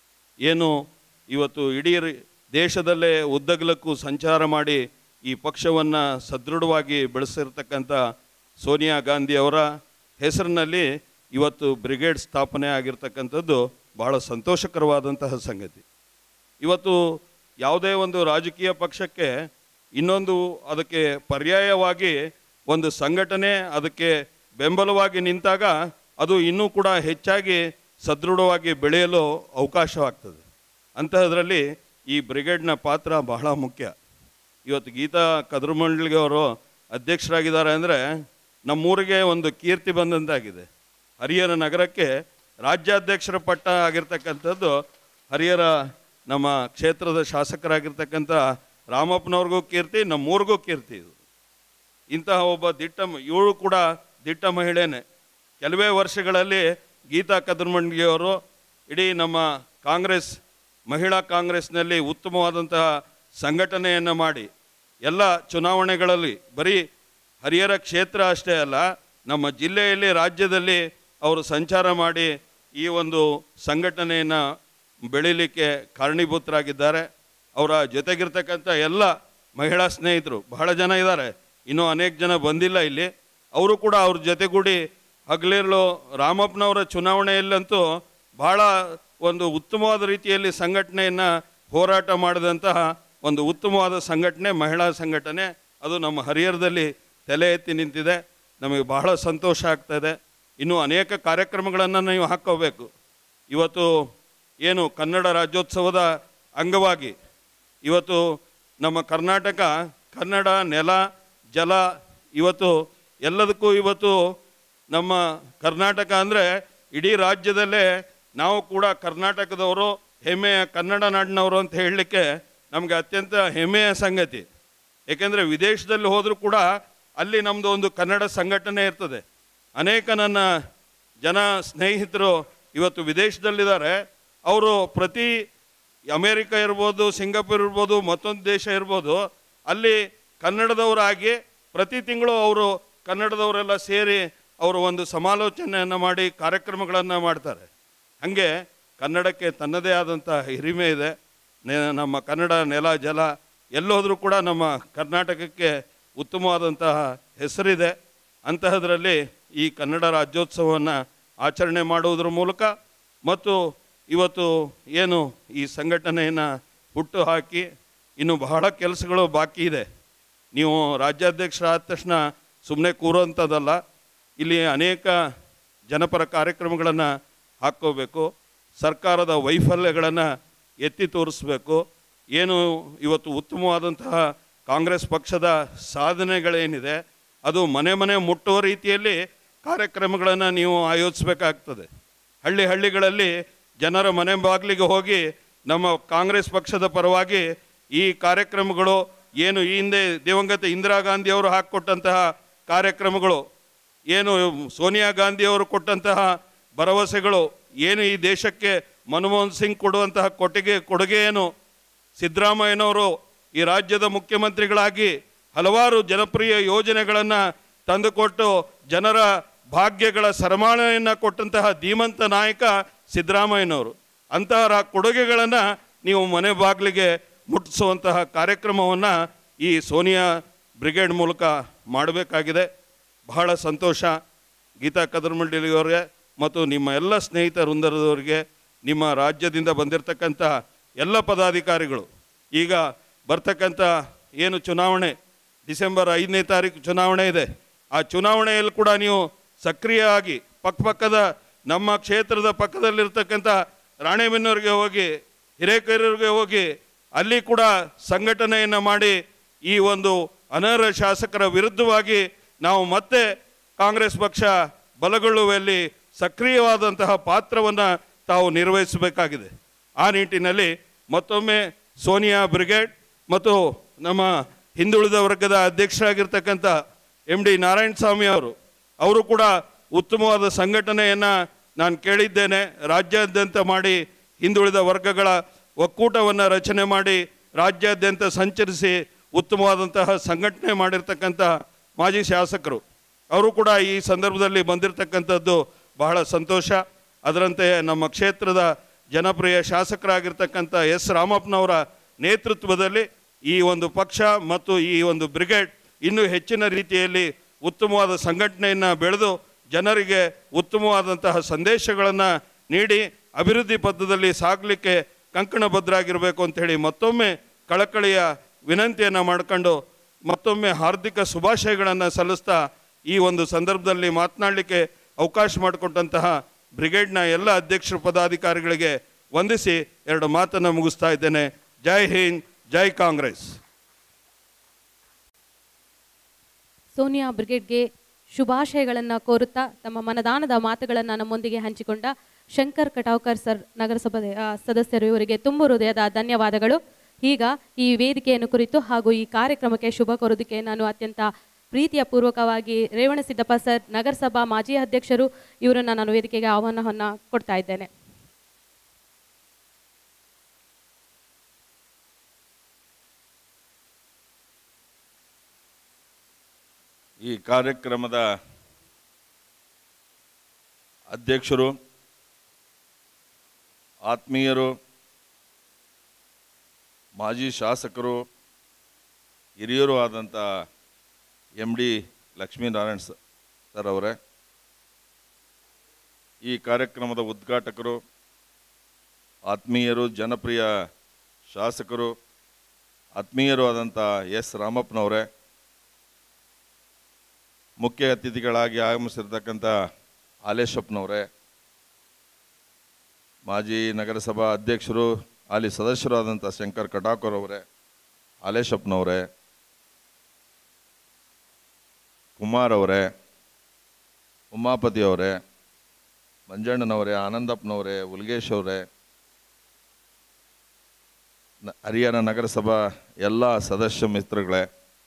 ಏನು ಇವತ್ತು ಇಡೀ ದೇಶದಲ್ಲೇ ಉದ್ದಗಲಕ್ಕೂ ಸಂಚಾರ ಮಾಡಿ ಈ ಪಕ್ಷವನ್ನು ಸದೃಢವಾಗಿ ಬೆಳೆಸಿರ್ತಕ್ಕಂಥ ಸೋನಿಯಾ ಗಾಂಧಿಯವರ ಹೆಸರಿನಲ್ಲಿ ಇವತ್ತು ಬ್ರಿಗೇಡ್ ಸ್ಥಾಪನೆ ಆಗಿರ್ತಕ್ಕಂಥದ್ದು ಬಹಳ ಸಂತೋಷಕರವಾದಂತಹ ಸಂಗತಿ. ಇವತ್ತು ಯಾವುದೇ ಒಂದು ರಾಜಕೀಯ ಪಕ್ಷಕ್ಕೆ ಇನ್ನೊಂದು ಅದಕ್ಕೆ ಪರ್ಯಾಯವಾಗಿ ಒಂದು ಸಂಘಟನೆ ಅದಕ್ಕೆ ಬೆಂಬಲವಾಗಿ ನಿಂತಾಗ ಅದು ಇನ್ನೂ ಕೂಡ ಹೆಚ್ಚಾಗಿ ಸದೃಢವಾಗಿ ಬೆಳೆಯಲು ಅವಕಾಶವಾಗ್ತದೆ. ಅಂತಹದ್ರಲ್ಲಿ ಈ ಬ್ರಿಗೇಡ್ನ ಪಾತ್ರ ಬಹಳ ಮುಖ್ಯ. ಇವತ್ತು ಗೀತಾ ಕದ್ರಮಂಡ್ಲಿಗೆ ಅವರು ಅಧ್ಯಕ್ಷರಾಗಿದ್ದಾರೆ ಅಂದರೆ ನಮ್ಮೂರಿಗೆ ಒಂದು ಕೀರ್ತಿ ಬಂದಂತಾಗಿದೆ. ಹರಿಹರ ನಗರಕ್ಕೆ ರಾಜ್ಯಾಧ್ಯಕ್ಷರ ಪಟ್ಟ ಆಗಿರ್ತಕ್ಕಂಥದ್ದು ಹರಿಹರ ನಮ್ಮ ಕ್ಷೇತ್ರದ ಶಾಸಕರಾಗಿರ್ತಕ್ಕಂಥ ರಾಮಪ್ಪನವ್ರಿಗೂ ಕೀರ್ತಿ, ನಮ್ಮೂರಿಗೂ ಕೀರ್ತಿ. ಇದು ಇಂತಹ ಒಬ್ಬ ದಿಟ್ಟ ಇವಳು ಕೂಡ ದಿಟ್ಟ ಮಹಿಳೆನೇ. ಕೆಲವೇ ವರ್ಷಗಳಲ್ಲಿ ಗೀತಾ ಕದ್ರಮಂಡ್ಲಿಯವರು ಇಡೀ ನಮ್ಮ ಕಾಂಗ್ರೆಸ್ ಮಹಿಳಾ ಕಾಂಗ್ರೆಸ್ನಲ್ಲಿ ಉತ್ತಮವಾದಂತಹ ಸಂಘಟನೆಯನ್ನು ಮಾಡಿ ಎಲ್ಲ ಚುನಾವಣೆಗಳಲ್ಲಿ ಬರೀ ಹರಿಹರ ಕ್ಷೇತ್ರ ಅಷ್ಟೇ ಅಲ್ಲ, ನಮ್ಮ ಜಿಲ್ಲೆಯಲ್ಲಿ ರಾಜ್ಯದಲ್ಲಿ ಅವರು ಸಂಚಾರ ಮಾಡಿ ಈ ಒಂದು ಸಂಘಟನೆಯನ್ನು ಬೆಳೀಲಿಕ್ಕೆ ಕಾರಣೀಭೂತರಾಗಿದ್ದಾರೆ. ಅವರ ಜೊತೆಗಿರ್ತಕ್ಕಂಥ ಎಲ್ಲ ಮಹಿಳಾ ಸ್ನೇಹಿತರು ಬಹಳ ಜನ ಇದ್ದಾರೆ, ಇನ್ನೂ ಅನೇಕ ಜನ ಬಂದಿಲ್ಲ ಇಲ್ಲಿ. ಅವರು ಕೂಡ ಅವ್ರ ಜೊತೆಗೂಡಿ ಹಗಲಿರಲು ರಾಮಪ್ಪನವರ ಚುನಾವಣೆಯಲ್ಲಂತೂ ಬಹಳ ಒಂದು ಉತ್ತಮವಾದ ರೀತಿಯಲ್ಲಿ ಸಂಘಟನೆಯನ್ನು ಹೋರಾಟ ಮಾಡಿದಂತಹ ಒಂದು ಉತ್ತಮವಾದ ಸಂಘಟನೆ, ಮಹಿಳಾ ಸಂಘಟನೆ, ಅದು ನಮ್ಮ ಹರಿಹರದಲ್ಲಿ ತಲೆ ಎತ್ತಿ ನಿಂತಿದೆ. ನಮಗೆ ಬಹಳ ಸಂತೋಷ ಆಗ್ತಾಯಿದೆ. ಇನ್ನೂ ಅನೇಕ ಕಾರ್ಯಕ್ರಮಗಳನ್ನು ನೀವು ಹಾಕ್ಕೋಬೇಕು. ಇವತ್ತು ಏನು ಕನ್ನಡ ರಾಜ್ಯೋತ್ಸವದ ಅಂಗವಾಗಿ ಇವತ್ತು ನಮ್ಮ ಕರ್ನಾಟಕ ಕನ್ನಡ ನೆಲ ಜಲ ಇವತ್ತು ಎಲ್ಲದಕ್ಕೂ ಇವತ್ತು ನಮ್ಮ ಕರ್ನಾಟಕ ಅಂದರೆ ಇಡೀ ರಾಜ್ಯದಲ್ಲೇ ನಾವು ಕೂಡ ಕರ್ನಾಟಕದವರು, ಹೆಮ್ಮೆಯ ಕನ್ನಡ ನಾಡಿನವರು ಅಂತ ಹೇಳಲಿಕ್ಕೆ ನಮಗೆ ಅತ್ಯಂತ ಹೆಮ್ಮೆಯ ಸಂಗತಿ. ಏಕೆಂದರೆ ವಿದೇಶದಲ್ಲಿ ಹೋದರೂ ಕೂಡ ಅಲ್ಲಿ ನಮ್ಮದು ಒಂದು ಕನ್ನಡ ಸಂಘಟನೆ ಇರ್ತದೆ. ಅನೇಕ ನನ್ನ ಜನ ಸ್ನೇಹಿತರು ಇವತ್ತು ವಿದೇಶದಲ್ಲಿದ್ದಾರೆ. ಅವರು ಪ್ರತಿ ಅಮೇರಿಕ ಇರ್ಬೋದು, ಸಿಂಗಾಪುರ್ ಇರ್ಬೋದು, ಮತ್ತೊಂದು ದೇಶ ಇರ್ಬೋದು, ಅಲ್ಲಿ ಕನ್ನಡದವರಾಗಿ ಪ್ರತಿ ತಿಂಗಳು ಅವರು ಕನ್ನಡದವರೆಲ್ಲ ಸೇರಿ ಅವರು ಒಂದು ಸಮಾಲೋಚನೆಯನ್ನು ಮಾಡಿ ಕಾರ್ಯಕ್ರಮಗಳನ್ನು ಮಾಡ್ತಾರೆ. ಹಾಗೆ ಕನ್ನಡಕ್ಕೆ ತನ್ನದೇ ಆದಂಥ ಹಿರಿಮೆ ಇದೆ. ನಮ್ಮ ಕನ್ನಡ ನೆಲ ಜಲ ಎಲ್ಲೋದ್ರೂ ಕೂಡ ನಮ್ಮ ಕರ್ನಾಟಕಕ್ಕೆ ಉತ್ತಮವಾದಂತಹ ಹೆಸರಿದೆ. ಅಂತಹದ್ರಲ್ಲಿ ಈ ಕನ್ನಡ ರಾಜ್ಯೋತ್ಸವವನ್ನು ಆಚರಣೆ ಮಾಡುವುದರ ಮೂಲಕ ಮತ್ತು ಇವತ್ತು ಏನು ಈ ಸಂಘಟನೆಯನ್ನು ಹುಟ್ಟು ಹಾಕಿ ಇನ್ನು ಬಹಳ ಕೆಲಸಗಳು ಬಾಕಿ ಇದೆ. ನೀವು ರಾಜ್ಯಾಧ್ಯಕ್ಷರಾದ ತಕ್ಷಣ ಸುಮ್ಮನೆ ಕೂರುವಂಥದ್ದಲ್ಲ, ಇಲ್ಲಿ ಅನೇಕ ಜನಪರ ಕಾರ್ಯಕ್ರಮಗಳನ್ನು ಹಾಕ್ಕೋಬೇಕು. ಸರ್ಕಾರದ ವೈಫಲ್ಯಗಳನ್ನು ಎತ್ತಿ ತೋರಿಸ್ಬೇಕು. ಏನು ಇವತ್ತು ಉತ್ತಮವಾದಂತಹ ಕಾಂಗ್ರೆಸ್ ಪಕ್ಷದ ಸಾಧನೆಗಳೇನಿದೆ ಅದು ಮನೆ ಮನೆ ಮುಟ್ಟುವ ರೀತಿಯಲ್ಲಿ ಕಾರ್ಯಕ್ರಮಗಳನ್ನು ನೀವು ಆಯೋಜಿಸಬೇಕಾಗ್ತದೆ. ಹಳ್ಳಿ ಹಳ್ಳಿಗಳಲ್ಲಿ ಜನರ ಮನೆ ಬಾಗಿಲಿಗೆ ಹೋಗಿ ನಮ್ಮ ಕಾಂಗ್ರೆಸ್ ಪಕ್ಷದ ಪರವಾಗಿ ಈ ಕಾರ್ಯಕ್ರಮಗಳು ಏನು ಈ ಹಿಂದೆ ದಿವಂಗತ ಇಂದಿರಾ ಗಾಂಧಿಯವರು ಹಾಕಿಕೊಟ್ಟಂತಹ ಕಾರ್ಯಕ್ರಮಗಳು, ಏನು ಸೋನಿಯಾ ಗಾಂಧಿಯವರು ಕೊಟ್ಟಂತಹ ಭರವಸೆಗಳು, ಏನು ಈ ದೇಶಕ್ಕೆ ಮನಮೋಹನ್ ಸಿಂಗ್ ಕೊಡುವಂತಹ ಕೊಟ್ಟಿಗೆ ಕೊಡುಗೆ ಏನು, ಸಿದ್ದರಾಮಯ್ಯನವರು ಈ ರಾಜ್ಯದ ಮುಖ್ಯಮಂತ್ರಿಗಳಾಗಿ ಹಲವಾರು ಜನಪ್ರಿಯ ಯೋಜನೆಗಳನ್ನು ತಂದುಕೊಟ್ಟು ಜನರ ಭಾಗ್ಯಗಳ ಸರಮಾಳೆಯನ್ನು ಕೊಟ್ಟಂತಹ ಧೀಮಂತ ನಾಯಕ ಸಿದ್ದರಾಮಯ್ಯನವರು. ಅಂತಹ ಕೊಡುಗೆಗಳನ್ನು ನೀವು ಮನೆ ಬಾಗಿಲಿಗೆ ಮುಟ್ಟಿಸುವಂತಹ ಕಾರ್ಯಕ್ರಮವನ್ನು ಈ ಸೋನಿಯಾ ಬ್ರಿಗೇಡ್ ಮೂಲಕ ಮಾಡಬೇಕಾಗಿದೆ. ಬಹಳ ಸಂತೋಷ. ಗೀತಾ ಕದರಮಂಡಲಿಯವರಿಗೆ ಮತ್ತು ನಿಮ್ಮ ಎಲ್ಲ ಸ್ನೇಹಿತ ವೃಂದದವರಿಗೆ, ನಿಮ್ಮ ರಾಜ್ಯದಿಂದ ಬಂದಿರತಕ್ಕಂಥ ಎಲ್ಲ ಪದಾಧಿಕಾರಿಗಳು, ಈಗ ಬರ್ತಕ್ಕಂಥ ಏನು ಚುನಾವಣೆ ಡಿಸೆಂಬರ್ ಐದನೇ ತಾರೀಕು ಚುನಾವಣೆ ಇದೆ, ಆ ಚುನಾವಣೆಯಲ್ಲಿ ಕೂಡ ನೀವು ಸಕ್ರಿಯವಾಗಿ ಪಕ್ಕಪಕ್ಕದ ನಮ್ಮ ಕ್ಷೇತ್ರದ ಪಕ್ಕದಲ್ಲಿರ್ತಕ್ಕಂಥ ರಾಣೆಬೆನ್ನೂರಿಗೆ ಹೋಗಿ, ಹಿರೇಕೆರೂರಿಗೆ ಹೋಗಿ ಅಲ್ಲಿ ಕೂಡ ಸಂಘಟನೆಯನ್ನು ಮಾಡಿ ಈ ಒಂದು ಅನರ್ಹ ಶಾಸಕರ ವಿರುದ್ಧವಾಗಿ ನಾವು ಮತ್ತೆ ಕಾಂಗ್ರೆಸ್ ಪಕ್ಷ ಬಲಗೊಳ್ಳುವಲ್ಲಿ ಸಕ್ರಿಯವಾದಂತಹ ಪಾತ್ರವನ್ನು ತಾವು ನಿರ್ವಹಿಸಬೇಕಾಗಿದೆ. ಆ ನಿಟ್ಟಿನಲ್ಲಿ ಮತ್ತೊಮ್ಮೆ ಸೋನಿಯಾ ಬ್ರಿಗೇಡ್ ಮತ್ತು ನಮ್ಮ ಹಿಂದುಳಿದ ವರ್ಗದ ಅಧ್ಯಕ್ಷರಾಗಿರ್ತಕ್ಕಂಥ ಎಮ್ ಡಿ ನಾರಾಯಣ ಸ್ವಾಮಿ ಅವರು ಅವರು ಕೂಡ ಉತ್ತಮವಾದ ಸಂಘಟನೆಯನ್ನು ನಾನು ಕೇಳಿದ್ದೇನೆ. ರಾಜ್ಯಾದ್ಯಂತ ಮಾಡಿ ಹಿಂದುಳಿದ ವರ್ಗಗಳ ಒಕ್ಕೂಟವನ್ನು ರಚನೆ ಮಾಡಿ ರಾಜ್ಯಾದ್ಯಂತ ಸಂಚರಿಸಿ ಉತ್ತಮವಾದಂತಹ ಸಂಘಟನೆ ಮಾಡಿರ್ತಕ್ಕಂಥ ಮಾಜಿ ಶಾಸಕರು ಅವರು ಕೂಡ ಈ ಸಂದರ್ಭದಲ್ಲಿ ಬಂದಿರತಕ್ಕಂಥದ್ದು ಬಹಳ ಸಂತೋಷ. ಅದರಂತೆ ನಮ್ಮ ಕ್ಷೇತ್ರದ ಜನಪ್ರಿಯ ಶಾಸಕರಾಗಿರ್ತಕ್ಕಂಥ ಎಸ್ ರಾಮಪ್ಪನವರ ನೇತೃತ್ವದಲ್ಲಿ ಈ ಒಂದು ಪಕ್ಷ ಮತ್ತು ಈ ಒಂದು ಬ್ರಿಗೇಡ್ ಇನ್ನೂ ಹೆಚ್ಚಿನ ರೀತಿಯಲ್ಲಿ ಉತ್ತಮವಾದ ಸಂಘಟನೆಯನ್ನು ಬೆಳೆದು ಜನರಿಗೆ ಉತ್ತಮವಾದಂತಹ ಸಂದೇಶಗಳನ್ನು ನೀಡಿ ಅಭಿವೃದ್ಧಿ ಪಥದಲ್ಲಿ ಸಾಗಲಿಕ್ಕೆ ಕಂಕಣಬದ್ಧರಾಗಿರಬೇಕು ಅಂಥೇಳಿ ಮತ್ತೊಮ್ಮೆ ಕಳಕಳಿಯ ವಿನಂತಿಯನ್ನು ಮಾಡಿಕೊಂಡು ಮತ್ತೊಮ್ಮೆ ಹಾರ್ದಿಕ ಶುಭಾಶಯಗಳನ್ನು ಸಲ್ಲಿಸ್ತಾ ಈ ಒಂದು ಸಂದರ್ಭದಲ್ಲಿ ಮಾತನಾಡಲಿಕ್ಕೆ ಅವಕಾಶ ಮಾಡಿಕೊಟ್ಟಂತಹ ಬ್ರಿಗೇಡ್ನ ಎಲ್ಲ ಅಧ್ಯಕ್ಷರು ಪದಾಧಿಕಾರಿಗಳಿಗೆ ವಂದಿಸಿ ಎರಡು ಮಾತನ್ನು ಮುಗಿಸ್ತಾ ಇದ್ದೇನೆ. ಜೈ ಹಿಂದ್, ಜೈ ಕಾಂಗ್ರೆಸ್. ಸೋನಿಯಾ ಬ್ರಿಗೇಡ್ಗೆ ಶುಭಾಶಯಗಳನ್ನು ಕೋರುತ್ತಾ ತಮ್ಮ ಮನದಾನದ ಮಾತುಗಳನ್ನು ನಮ್ಮೊಂದಿಗೆ ಹಂಚಿಕೊಂಡ ಶಂಕರ್ ಕಟಾವ್ಕರ್ ಸರ್ ನಗರಸಭೆ ಸದಸ್ಯರು ಇವರಿಗೆ ತುಂಬ ಹೃದಯದ ಧನ್ಯವಾದಗಳು. ಈಗ ಈ ವೇದಿಕೆಯನ್ನು ಕುರಿತು ಹಾಗೂ ಈ ಕಾರ್ಯಕ್ರಮಕ್ಕೆ ಶುಭ ಕೋರೋದಕ್ಕೆ ನಾನು ಅತ್ಯಂತ ಪ್ರೀತಿಯ ಪೂರ್ವಕವಾಗಿ ರೇವಣಸಿದ್ದಪ್ಪ ಸರ್ ನಗರಸಭಾ ಮಾಜಿ ಅಧ್ಯಕ್ಷರು ಇವರನ್ನು ನಾನು ವೇದಿಕೆಗೆ ಆಹ್ವಾನವನ್ನು ಕೊಡ್ತಾ ಇದ್ದೇನೆ. ಈ ಕಾರ್ಯಕ್ರಮದ ಅಧ್ಯಕ್ಷರು, ಆತ್ಮೀಯರು, ಮಾಜಿ ಶಾಸಕರು, ಹಿರಿಯರು ಆದಂಥ ಎಮ್ ಡಿ ಲಕ್ಷ್ಮೀನಾರಾಯಣ್ ಸರ್ ಅವರೇ, ಈ ಕಾರ್ಯಕ್ರಮದ ಉದ್ಘಾಟಕರು, ಆತ್ಮೀಯರು, ಜನಪ್ರಿಯ ಶಾಸಕರು, ಆತ್ಮೀಯರು ಆದಂಥ ಎಸ್ ರಾಮಪ್ಪನವರೇ, ಮುಖ್ಯ ಅತಿಥಿಗಳಾಗಿ ಆಗಮಿಸಿರ್ತಕ್ಕಂಥ ಹಾಲೇಶಪ್ಪನವರೇ, ಮಾಜಿ ನಗರಸಭಾ ಅಧ್ಯಕ್ಷರು, ಹಾಲಿ ಸದಸ್ಯರಾದಂಥ ಶಂಕರ್ ಕಟಾವ್ಕರ್ ಅವರೇ, ಹಾಲೇಶಪ್ಪನವರೇ, ಕುಮಾರ್ ಅವರೇ, ಉಮಾಪತಿ ಅವರೇ, ಮಂಜಣ್ಣನವರೇ, ಆನಂದಪ್ಪನವರೇ, ಉಲ್ಗೇಶ್ ಅವರೇ, ಹರಿಹರ ನಗರಸಭಾ ಎಲ್ಲ ಸದಸ್ಯ ಮಿತ್ರಗಳೇ,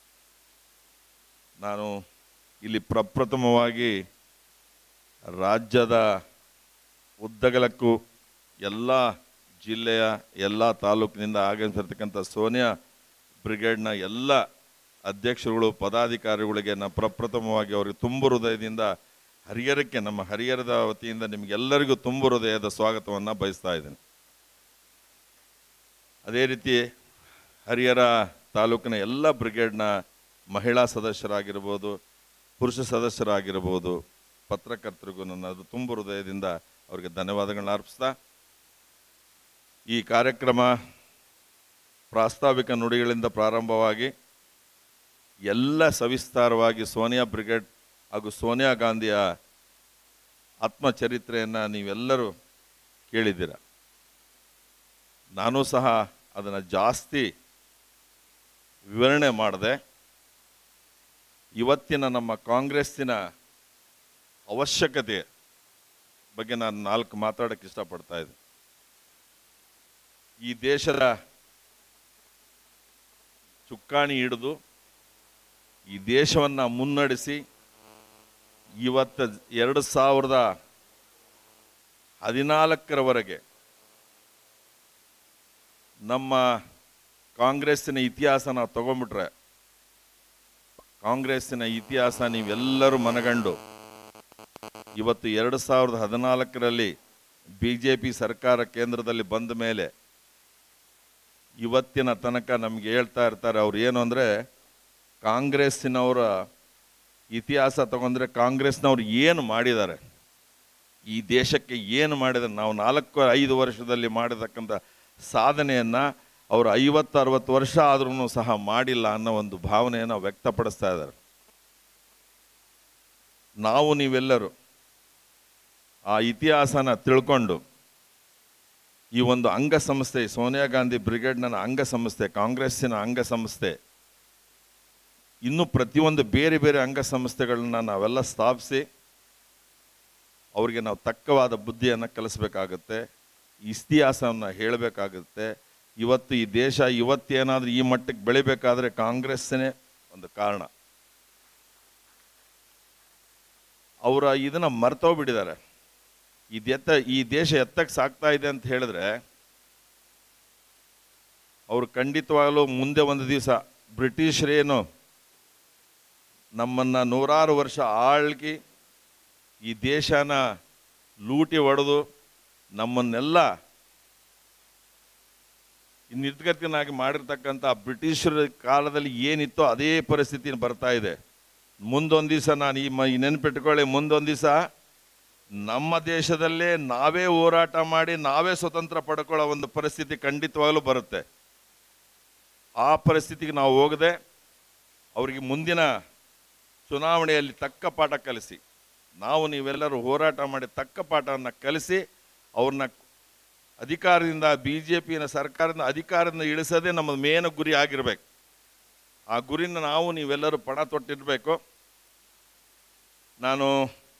ನಾನು ಇಲ್ಲಿ ಪ್ರಪ್ರಥಮವಾಗಿ ರಾಜ್ಯದ ಉದ್ದಗಲಕ್ಕೂ ಎಲ್ಲ ಜಿಲ್ಲೆಯ ಎಲ್ಲ ತಾಲೂಕಿನಿಂದ ಆಗಮಿಸಿರ್ತಕ್ಕಂಥ ಸೋನಿಯಾ ಬ್ರಿಗೇಡ್ನ ಎಲ್ಲ ಅಧ್ಯಕ್ಷರುಗಳು, ಪದಾಧಿಕಾರಿಗಳಿಗೆ ನಾನು ಪ್ರಪ್ರಥಮವಾಗಿ ಅವರಿಗೆ ತುಂಬ ಹೃದಯದಿಂದ ಹರಿಹರಕ್ಕೆ, ನಮ್ಮ ಹರಿಹರದ ವತಿಯಿಂದ ನಿಮಗೆಲ್ಲರಿಗೂ ತುಂಬ ಹೃದಯದ ಸ್ವಾಗತವನ್ನು ಬಯಸ್ತಾ ಇದ್ದೇನೆ. ಅದೇ ರೀತಿ ಹರಿಹರ ತಾಲೂಕಿನ ಎಲ್ಲ ಬ್ರಿಗೇಡ್ನ ಮಹಿಳಾ ಸದಸ್ಯರಾಗಿರ್ಬೋದು, ಪುರುಷ ಸದಸ್ಯರಾಗಿರ್ಬೋದು, ಪತ್ರಕರ್ತರಿಗೂ ನನ್ನ ಅದು ತುಂಬ ಹೃದಯದಿಂದ ಅವರಿಗೆ ಧನ್ಯವಾದಗಳನ್ನ ಅರ್ಪಿಸ್ತಾ, ಈ ಕಾರ್ಯಕ್ರಮ ಪ್ರಾಸ್ತಾವಿಕ ನುಡಿಗಳಿಂದ ಪ್ರಾರಂಭವಾಗಿ ಎಲ್ಲ ಸವಿಸ್ತಾರವಾಗಿ ಸೋನಿಯಾ ಬ್ರಿಗೇಡ್ ಹಾಗೂ ಸೋನಿಯಾ ಗಾಂಧಿಯ ಆತ್ಮಚರಿತ್ರೆಯನ್ನು ನೀವೆಲ್ಲರೂ ಕೇಳಿದ್ದೀರ. ನಾನು ಸಹ ಅದನ್ನು ಜಾಸ್ತಿ ವಿವರಣೆ ಮಾಡಿದೆ. ಇವತ್ತಿನ ನಮ್ಮ ಕಾಂಗ್ರೆಸ್ಸಿನ ಅವಶ್ಯಕತೆ ಬಗ್ಗೆ ನಾನು ನಾಲ್ಕು ಮಾತಾಡೋಕ್ಕೆ ಇಷ್ಟಪಡ್ತಾ ಇದ್ದೆ. ಈ ದೇಶದ ಚುಕ್ಕಾಣಿ ಹಿಡಿದು ಈ ದೇಶವನ್ನು ಮುನ್ನಡೆಸಿ ಇವತ್ತು ಎರಡು ಸಾವಿರದ ಹದಿನಾಲ್ಕರವರೆಗೆ ನಮ್ಮ ಕಾಂಗ್ರೆಸ್ಸಿನ ಇತಿಹಾಸ ನಾವು ತಗೊಂಬಿಟ್ರೆ, ಕಾಂಗ್ರೆಸ್ಸಿನ ಇತಿಹಾಸ ನೀವೆಲ್ಲರೂ ಮನಗಂಡು ಇವತ್ತು ಎರಡು ಸಾವಿರದ ಹದಿನಾಲ್ಕರಲ್ಲಿ ಬಿ ಜೆ ಪಿ ಸರ್ಕಾರ ಕೇಂದ್ರದಲ್ಲಿ ಬಂದ ಮೇಲೆ ಇವತ್ತಿನ ತನಕ ನಮಗೆ ಹೇಳ್ತಾ ಇರ್ತಾರೆ ಅವ್ರು ಏನು ಅಂದರೆ, ಕಾಂಗ್ರೆಸ್ಸಿನವರ ಇತಿಹಾಸ ತಗೊಂಡ್ರೆ ಕಾಂಗ್ರೆಸ್ನವ್ರು ಏನು ಮಾಡಿದ್ದಾರೆ, ಈ ದೇಶಕ್ಕೆ ಏನು ಮಾಡಿದ್ದಾರೆ, ನಾವು ನಾಲ್ಕು ಐದು ವರ್ಷದಲ್ಲಿ ಮಾಡಿರ್ತಕ್ಕಂಥ ಸಾಧನೆಯನ್ನು ಅವರು ಐವತ್ತು ಅರವತ್ತು ವರ್ಷ ಆದ್ರೂ ಸಹ ಮಾಡಿಲ್ಲ ಅನ್ನೋ ಒಂದು ಭಾವನೆಯನ್ನು ವ್ಯಕ್ತಪಡಿಸ್ತಾ ಇದ್ದಾರೆ. ನಾವು ನೀವೆಲ್ಲರೂ ಆ ಇತಿಹಾಸನ ತಿಳ್ಕೊಂಡು ಈ ಒಂದು ಅಂಗಸಂಸ್ಥೆ ಸೋನಿಯಾ ಗಾಂಧಿ ಬ್ರಿಗೇಡ್ನ ಅಂಗಸಂಸ್ಥೆ, ಕಾಂಗ್ರೆಸ್ಸಿನ ಅಂಗಸಂಸ್ಥೆ, ಇನ್ನೂ ಪ್ರತಿಯೊಂದು ಬೇರೆ ಬೇರೆ ಅಂಗಸಂಸ್ಥೆಗಳನ್ನ ನಾವೆಲ್ಲ ಸ್ಥಾಪಿಸಿ ಅವರಿಗೆ ನಾವು ತಕ್ಕವಾದ ಬುದ್ಧಿಯನ್ನು ಕಲಿಸ್ಬೇಕಾಗತ್ತೆ, ಇತಿಹಾಸವನ್ನು ಹೇಳಬೇಕಾಗುತ್ತೆ. ಇವತ್ತು ಈ ದೇಶ ಇವತ್ತೇನಾದರೂ ಈ ಮಟ್ಟಕ್ಕೆ ಬೆಳಿಬೇಕಾದ್ರೆ ಕಾಂಗ್ರೆಸ್ಸೇ ಒಂದು ಕಾರಣ. ಅವರ ಇದನ್ನು ಮರ್ತೋಗ್ಬಿಟ್ಟಿದ್ದಾರೆ. ಇದೆತ್ತ ಈ ದೇಶ ಎತ್ತಕ್ಕೆ ಸಾಕ್ತಾ ಇದೆ ಅಂತ ಹೇಳಿದ್ರೆ ಅವರು ಖಂಡಿತವಾಗಲೂ ಮುಂದೆ ಒಂದು ದಿವಸ ಬ್ರಿಟಿಷರೇನು ನಮ್ಮನ್ನು ನೂರಾರು ವರ್ಷ ಆಳ್ಗಿ ಈ ದೇಶನ ಲೂಟಿ ಹೊಡೆದು ನಮ್ಮನ್ನೆಲ್ಲ ನಿರ್ಗತಿನಾಗಿ ಮಾಡಿರ್ತಕ್ಕಂಥ ಬ್ರಿಟಿಷರ ಕಾಲದಲ್ಲಿ ಏನಿತ್ತೋ ಅದೇ ಪರಿಸ್ಥಿತಿ ಬರ್ತಾ ಇದೆ. ಮುಂದೊಂದು ದಿವಸ ನಾನು ಈ ಮ ನೆನಪಿಟ್ಕೊಳ್ಳಿ, ಮುಂದೊಂದು ದಿವಸ ನಮ್ಮ ದೇಶದಲ್ಲೇ ನಾವೇ ಹೋರಾಟ ಮಾಡಿ ನಾವೇ ಸ್ವತಂತ್ರ ಪಡ್ಕೊಳ್ಳೋ ಒಂದು ಪರಿಸ್ಥಿತಿ ಖಂಡಿತವಾಗಲೂ ಬರುತ್ತೆ. ಆ ಪರಿಸ್ಥಿತಿಗೆ ನಾವು ಹೋಗದೆ ಅವರಿಗೆ ಮುಂದಿನ ಚುನಾವಣೆಯಲ್ಲಿ ತಕ್ಕ ಪಾಠ ಕಲಿಸಿ, ನಾವು ನೀವೆಲ್ಲರೂ ಹೋರಾಟ ಮಾಡಿ ತಕ್ಕ ಪಾಠವನ್ನು ಕಲಿಸಿ ಅವ್ರನ್ನ ಅಧಿಕಾರದಿಂದ, ಬಿ ಜೆ ಪಿನ ಸರ್ಕಾರದಿಂದ ಅಧಿಕಾರದಿಂದ ಇಳಿಸೋದೇ ನಮ್ಮ ಮೇನ್ ಗುರಿ ಆಗಿರ್ಬೇಕು. ಆ ಗುರಿನ ನಾವು ನೀವೆಲ್ಲರೂ ಪಣ ತೊಟ್ಟಿರಬೇಕು. ನಾನು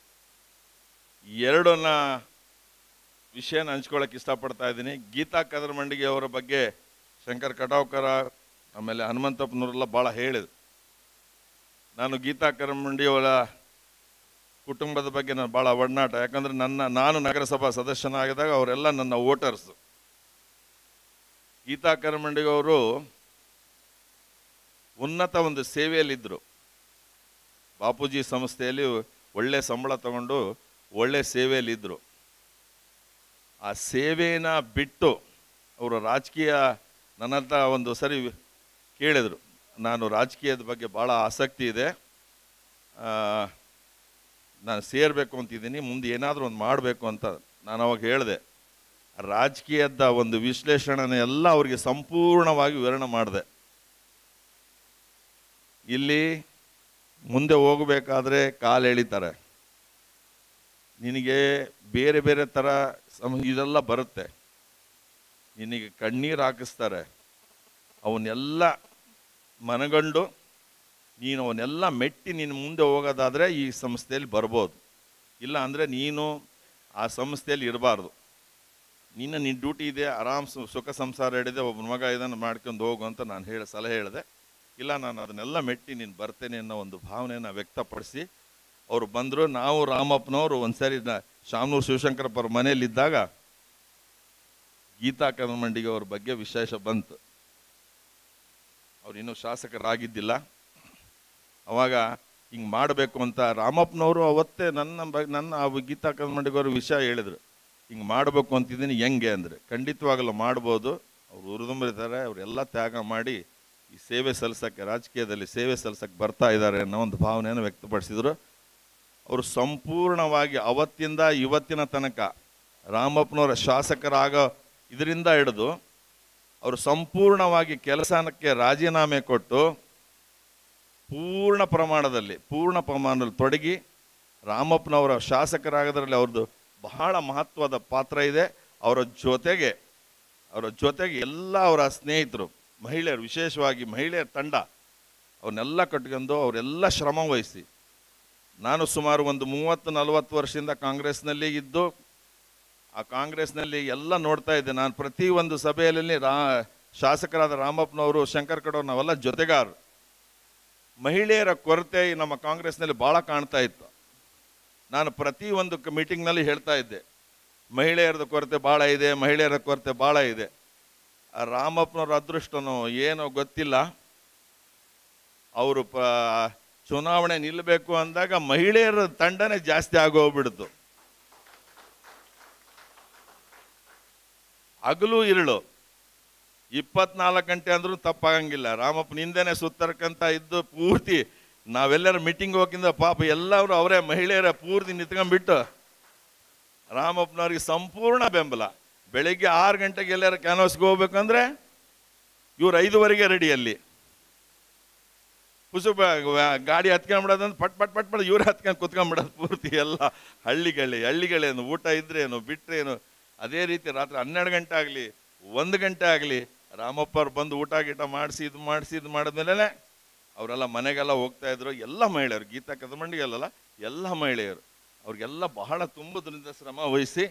ಎರಡನ್ನ ವಿಷಯನ ಹಂಚ್ಕೊಳ್ಳೋಕೆ ಇಷ್ಟಪಡ್ತಾ ಇದ್ದೀನಿ. ಗೀತಾ ಕದರಮಂಡಿಗೆ ಅವರ ಬಗ್ಗೆ ಶಂಕರ್ ಕಟಾವ್ಕರ ಆಮೇಲೆ ಹನುಮಂತಪ್ಪನವರೆಲ್ಲ ಭಾಳ ಹೇಳಿದ್ರು. ನಾನು ಗೀತಾ ಕದರಮಂಡಿಯವರ ಕುಟುಂಬದ ಬಗ್ಗೆ ನಾನು ಭಾಳ ಒಡನಾಟ, ಯಾಕಂದರೆ ನನ್ನ ನಾನು ನಗರಸಭಾ ಸದಸ್ಯನಾಗಿದ್ದಾಗ ಅವರೆಲ್ಲ ನನ್ನ ವೋಟರ್ಸು. ಗೀತಾ ಕದರಮಂಡಿಗವರು ಉನ್ನತ ಒಂದು ಸೇವೆಯಲ್ಲಿದ್ದರು. ಬಾಪೂಜಿ ಸಂಸ್ಥೆಯಲ್ಲಿ ಒಳ್ಳೆ ಸಂಬಳ ತಗೊಂಡು ಒಳ್ಳೆ ಸೇವೆಯಲ್ಲಿದ್ದರು. ಆ ಸೇವೆನ ಬಿಟ್ಟು ಅವರು ರಾಜಕೀಯ ನನ್ನ ಹತ್ರ ಒಂದು ಸರಿ ಕೇಳಿದರು, ನಾನು ರಾಜಕೀಯದ ಬಗ್ಗೆ ಭಾಳ ಆಸಕ್ತಿ ಇದೆ, ನಾನು ಸೇರಬೇಕು ಅಂತಿದ್ದೀನಿ, ಮುಂದೆ ಏನಾದರೂ ಒಂದು ಮಾಡಬೇಕು ಅಂತ. ನಾನು ಅವಾಗ ಹೇಳಿದೆ, ರಾಜಕೀಯದ ಒಂದು ವಿಶ್ಲೇಷಣೆ ಎಲ್ಲ ಅವರಿಗೆ ಸಂಪೂರ್ಣವಾಗಿ ವಿವರಣೆ ಮಾಡಿದೆ. ಇಲ್ಲಿ ಮುಂದೆ ಹೋಗಬೇಕಾದ್ರೆ ಕಾಲು ಎಳಿತಾರೆ, ನಿನಗೆ ಬೇರೆ ಬೇರೆ ಥರ ಸಮ ಇದೆಲ್ಲ ಬರುತ್ತೆ, ನಿನಗೆ ಕಣ್ಣೀರು ಹಾಕಿಸ್ತಾರೆ, ಅವನ್ನೆಲ್ಲ ಮನಗಂಡು ನೀನು ಅವನ್ನೆಲ್ಲ ಮೆಟ್ಟಿ ನೀನು ಮುಂದೆ ಹೋಗೋದಾದರೆ ಈ ಸಂಸ್ಥೆಯಲ್ಲಿ ಬರ್ಬೋದು, ಇಲ್ಲ ಅಂದರೆ ನೀನು ಆ ಸಂಸ್ಥೆಯಲ್ಲಿ ಇರಬಾರ್ದು, ನೀನು ನಿನ್ನ ಡ್ಯೂಟಿ ಇದೆ, ಆರಾಮ್ ಸುಖ ಸಂಸಾರ ಹಿಡಿದೆ, ಒಬ್ಬ ಮಗ ಇದನ್ನು ಮಾಡ್ಕೊಂಡು ಹೋಗು ಅಂತ ನಾನು ಹೇಳಿ ಸಲಹೆ ಹೇಳಿದೆ. ಇಲ್ಲ, ನಾನು ಅದನ್ನೆಲ್ಲ ಮೆಟ್ಟಿ ನೀನು ಬರ್ತೇನೆ ಅನ್ನೋ ಒಂದು ಭಾವನೆಯನ್ನು ವ್ಯಕ್ತಪಡಿಸಿ ಅವರು ಬಂದರು. ನಾವು ರಾಮಪ್ಪನವರು ಒಂದು ಸರಿ ಶಾಮನೂರು ಶಿವಶಂಕರಪ್ಪ ಅವ್ರ ಮನೆಯಲ್ಲಿದ್ದಾಗ ಗೀತಾ ಕದರಮಂಡಿಗೆ ಅವ್ರ ಬಗ್ಗೆ ವಿಶೇಷ ಬಂತು. ಅವ್ರು ಇನ್ನೂ ಶಾಸಕರಾಗಿದ್ದಿಲ್ಲ. ಅವಾಗ ಹಿಂಗೆ ಮಾಡಬೇಕು ಅಂತ ರಾಮಪ್ಪನವರು ಅವತ್ತೇ ನನ್ನ ಬ ನನ್ನ ಗೀತಾ ಕದರಮಂಡಿಗೆ ಅವರು ವಿಷಯ ಹೇಳಿದರು, ಹಿಂಗೆ ಮಾಡಬೇಕು ಅಂತಿದ್ದೀನಿ, ಹೆಂಗೆ ಅಂದರೆ ಖಂಡಿತವಾಗಲೂ ಮಾಡ್ಬೋದು. ಅವ್ರು ಉರಿದುಂಬಿರ್ತಾರೆ, ಅವರೆಲ್ಲ ತ್ಯಾಗ ಮಾಡಿ ಈ ಸೇವೆ ಸಲ್ಲಿಸೋಕ್ಕೆ, ರಾಜಕೀಯದಲ್ಲಿ ಸೇವೆ ಸಲ್ಲಿಸೋಕ್ಕೆ ಬರ್ತಾ ಇದ್ದಾರೆ ಅನ್ನೋ ಒಂದು ಭಾವನೆಯನ್ನು ವ್ಯಕ್ತಪಡಿಸಿದರು. ಅವರು ಸಂಪೂರ್ಣವಾಗಿ ಅವತ್ತಿಂದ ಇವತ್ತಿನ ತನಕ ರಾಮಪ್ಪನವರ ಶಾಸಕರಾಗೋ ಇದರಿಂದ ಹಿಡಿದು ಅವರು ಸಂಪೂರ್ಣವಾಗಿ ಕೆಲಸಕ್ಕೆ ರಾಜೀನಾಮೆ ಕೊಟ್ಟು ಪೂರ್ಣ ಪ್ರಮಾಣದಲ್ಲಿ ಪೂರ್ಣ ಪ್ರಮಾಣದಲ್ಲಿ ತೊಡಗಿ ರಾಮಪ್ಪನವರ ಶಾಸಕರಾಗೋದ್ರಲ್ಲಿ ಅವ್ರದ್ದು ಬಹಳ ಮಹತ್ವದ ಪಾತ್ರ ಇದೆ. ಅವರ ಜೊತೆಗೆ ಅವರ ಜೊತೆಗೆ ಎಲ್ಲ ಅವರ ಸ್ನೇಹಿತರು, ಮಹಿಳೆಯರು, ವಿಶೇಷವಾಗಿ ಮಹಿಳೆಯರ ತಂಡ ಅವನ್ನೆಲ್ಲ ಕಟ್ಕೊಂಡು ಅವರೆಲ್ಲ ಶ್ರಮ ವಹಿಸಿ, ನಾನು ಸುಮಾರು ಒಂದು ಮೂವತ್ತು ನಲವತ್ತು ವರ್ಷದಿಂದ ಕಾಂಗ್ರೆಸ್ನಲ್ಲಿ ಇದ್ದು ಆ ಕಾಂಗ್ರೆಸ್ನಲ್ಲಿ ಎಲ್ಲ ನೋಡ್ತಾ ಇದ್ದೆ. ನಾನು ಪ್ರತಿ ಒಂದು ಸಭೆಯಲ್ಲಿ ರಾ ಶಾಸಕರಾದ ರಾಮಪ್ಪನವರು, ಶಂಕರ್ ಕಡೋರ್, ನಾವೆಲ್ಲ ಜೊತೆಗಾರರು. ಮಹಿಳೆಯರ ಕೊರತೆ ನಮ್ಮ ಕಾಂಗ್ರೆಸ್ನಲ್ಲಿ ಭಾಳ ಕಾಣ್ತಾ ಇತ್ತು. ನಾನು ಪ್ರತಿ ಒಂದು ಮೀಟಿಂಗ್ನಲ್ಲಿ ಹೇಳ್ತಾ ಇದ್ದೆ, ಮಹಿಳೆಯರದ ಕೊರತೆ ಭಾಳ ಇದೆ, ಮಹಿಳೆಯರ ಕೊರತೆ ಭಾಳ ಇದೆ. ರಾಮಪ್ಪನವ್ರ ಅದೃಷ್ಟನೋ ಏನೋ ಗೊತ್ತಿಲ್ಲ, ಅವರು ಪ ಚುನಾವಣೆ ನಿಲ್ಲಬೇಕು ಅಂದಾಗ ಮಹಿಳೆಯರ ತಂಡನೇ ಜಾಸ್ತಿ ಆಗೋಗ್ಬಿಡ್ತು. ಹಗಲು ಇರಳು ಇಪ್ಪತ್ನಾಲ್ಕು ಗಂಟೆ ಅಂದ್ರೂ ತಪ್ಪಾಗಂಗಿಲ್ಲ. ರಾಮಪ್ಪನ ಹಿಂದೆನೆ ಸುತ್ತರ್ಕಂತ ಇದ್ದು ಪೂರ್ತಿ ನಾವೆಲ್ಲರ ಮೀಟಿಂಗ್ ಹೋಗಿಂದ ಪಾಪ ಎಲ್ಲರೂ ಅವರೇ ಮಹಿಳೆಯರ ಪೂರ್ತಿ ನಿಂತ್ಕೊಂಡ್ಬಿಟ್ಟು ರಾಮಪ್ಪನವ್ರಿಗೆ ಸಂಪೂರ್ಣ ಬೆಂಬಲ. ಬೆಳಿಗ್ಗೆ ಆರು ಗಂಟೆಗೆ ಎಲ್ಲರ ಕ್ಯಾನ್ವಾಸ್ಗೆ ಹೋಗ್ಬೇಕಂದ್ರೆ ಇವ್ರು ಐದುವರೆಗೆ ರೆಡಿ. ಅಲ್ಲಿ ಕುಸುಬ ಗಾಡಿ ಹತ್ಕೊಂಡ್ಬಿಡೋದಂದ್ರೆ ಪಟ್ ಪಟ್ ಪಟ್ ಪಟ್ ಇವ್ರು ಹತ್ಕೊಂಡು ಕುತ್ಕೊಂಡ್ಬಿಡೋದು ಪೂರ್ತಿ ಎಲ್ಲ ಹಳ್ಳಿಗಳೇ ಹಳ್ಳಿಗಳೇನು ಊಟ ಇದ್ರೇನು ಬಿಟ್ರೇನು. ಅದೇ ರೀತಿ ರಾತ್ರಿ ಹನ್ನೆರಡು ಗಂಟೆ ಆಗಲಿ ಒಂದು ಗಂಟೆ ಆಗಲಿ ರಾಮಪ್ಪವ್ರು ಬಂದು ಊಟ ಗೀಟ ಮಾಡಿಸಿ ಇದು ಮಾಡಿಸಿ ಇದು ಮಾಡಿದ್ಮೇಲೆ ಅವರೆಲ್ಲ ಮನೆಗೆಲ್ಲ ಹೋಗ್ತಾ ಇದ್ರು. ಎಲ್ಲ ಮಹಿಳೆಯರು, ಗೀತಾ ಕದಮಂಡಿಗೆಲ್ಲ ಎಲ್ಲ ಮಹಿಳೆಯರು ಅವ್ರಿಗೆಲ್ಲ ಬಹಳ ತುಂಬುದರಿಂದ ಶ್ರಮ ವಹಿಸಿ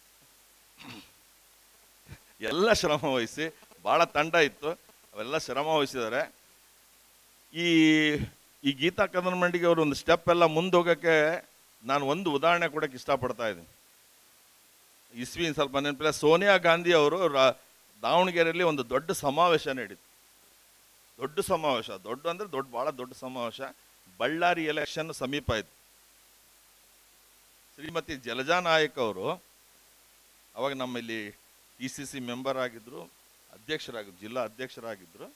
ಎಲ್ಲ ಶ್ರಮ ವಹಿಸಿ ಭಾಳ ತಂಡ ಇತ್ತು, ಅವೆಲ್ಲ ಶ್ರಮ ವಹಿಸಿದ್ದಾರೆ. ಈ ಈ ಗೀತಾ ಕದಮಂಡಿಗೆ ಅವರು ಒಂದು ಸ್ಟೆಪ್ ಎಲ್ಲ ಮುಂದೆ ಹೋಗೋಕ್ಕೆ ನಾನು ಒಂದು ಉದಾಹರಣೆ ಕೊಡೋಕ್ಕೆ ಇಷ್ಟಪಡ್ತಾ ಇದ್ದೀನಿ. ಇಸ್ವಿ ಸ್ವಲ್ಪ ನೆನಪಿಲ್ಲ, ಸೋನಿಯಾ ಗಾಂಧಿ ಅವರು ರಾ ದಾವಣಗೆರೆಯಲ್ಲಿ ಒಂದು ದೊಡ್ಡ ಸಮಾವೇಶ ನಡೀತು. ದೊಡ್ಡ ಸಮಾವೇಶ, ದೊಡ್ಡ ಅಂದರೆ ದೊಡ್ಡ ಭಾಳ ದೊಡ್ಡ ಸಮಾವೇಶ. ಬಳ್ಳಾರಿ ಎಲೆಕ್ಷನ್ ಸಮೀಪ ಆಯಿತು. ಶ್ರೀಮತಿ ಜಲಜಾ ನಾಯಕ್ ಅವರು ಅವಾಗ ನಮ್ಮಲ್ಲಿ ಟಿ ಸಿ ಸಿ ಮೆಂಬರ್ ಆಗಿದ್ದರು, ಅಧ್ಯಕ್ಷರಾಗಿದ್ರು, ಜಿಲ್ಲಾ ಅಧ್ಯಕ್ಷರಾಗಿದ್ದರು.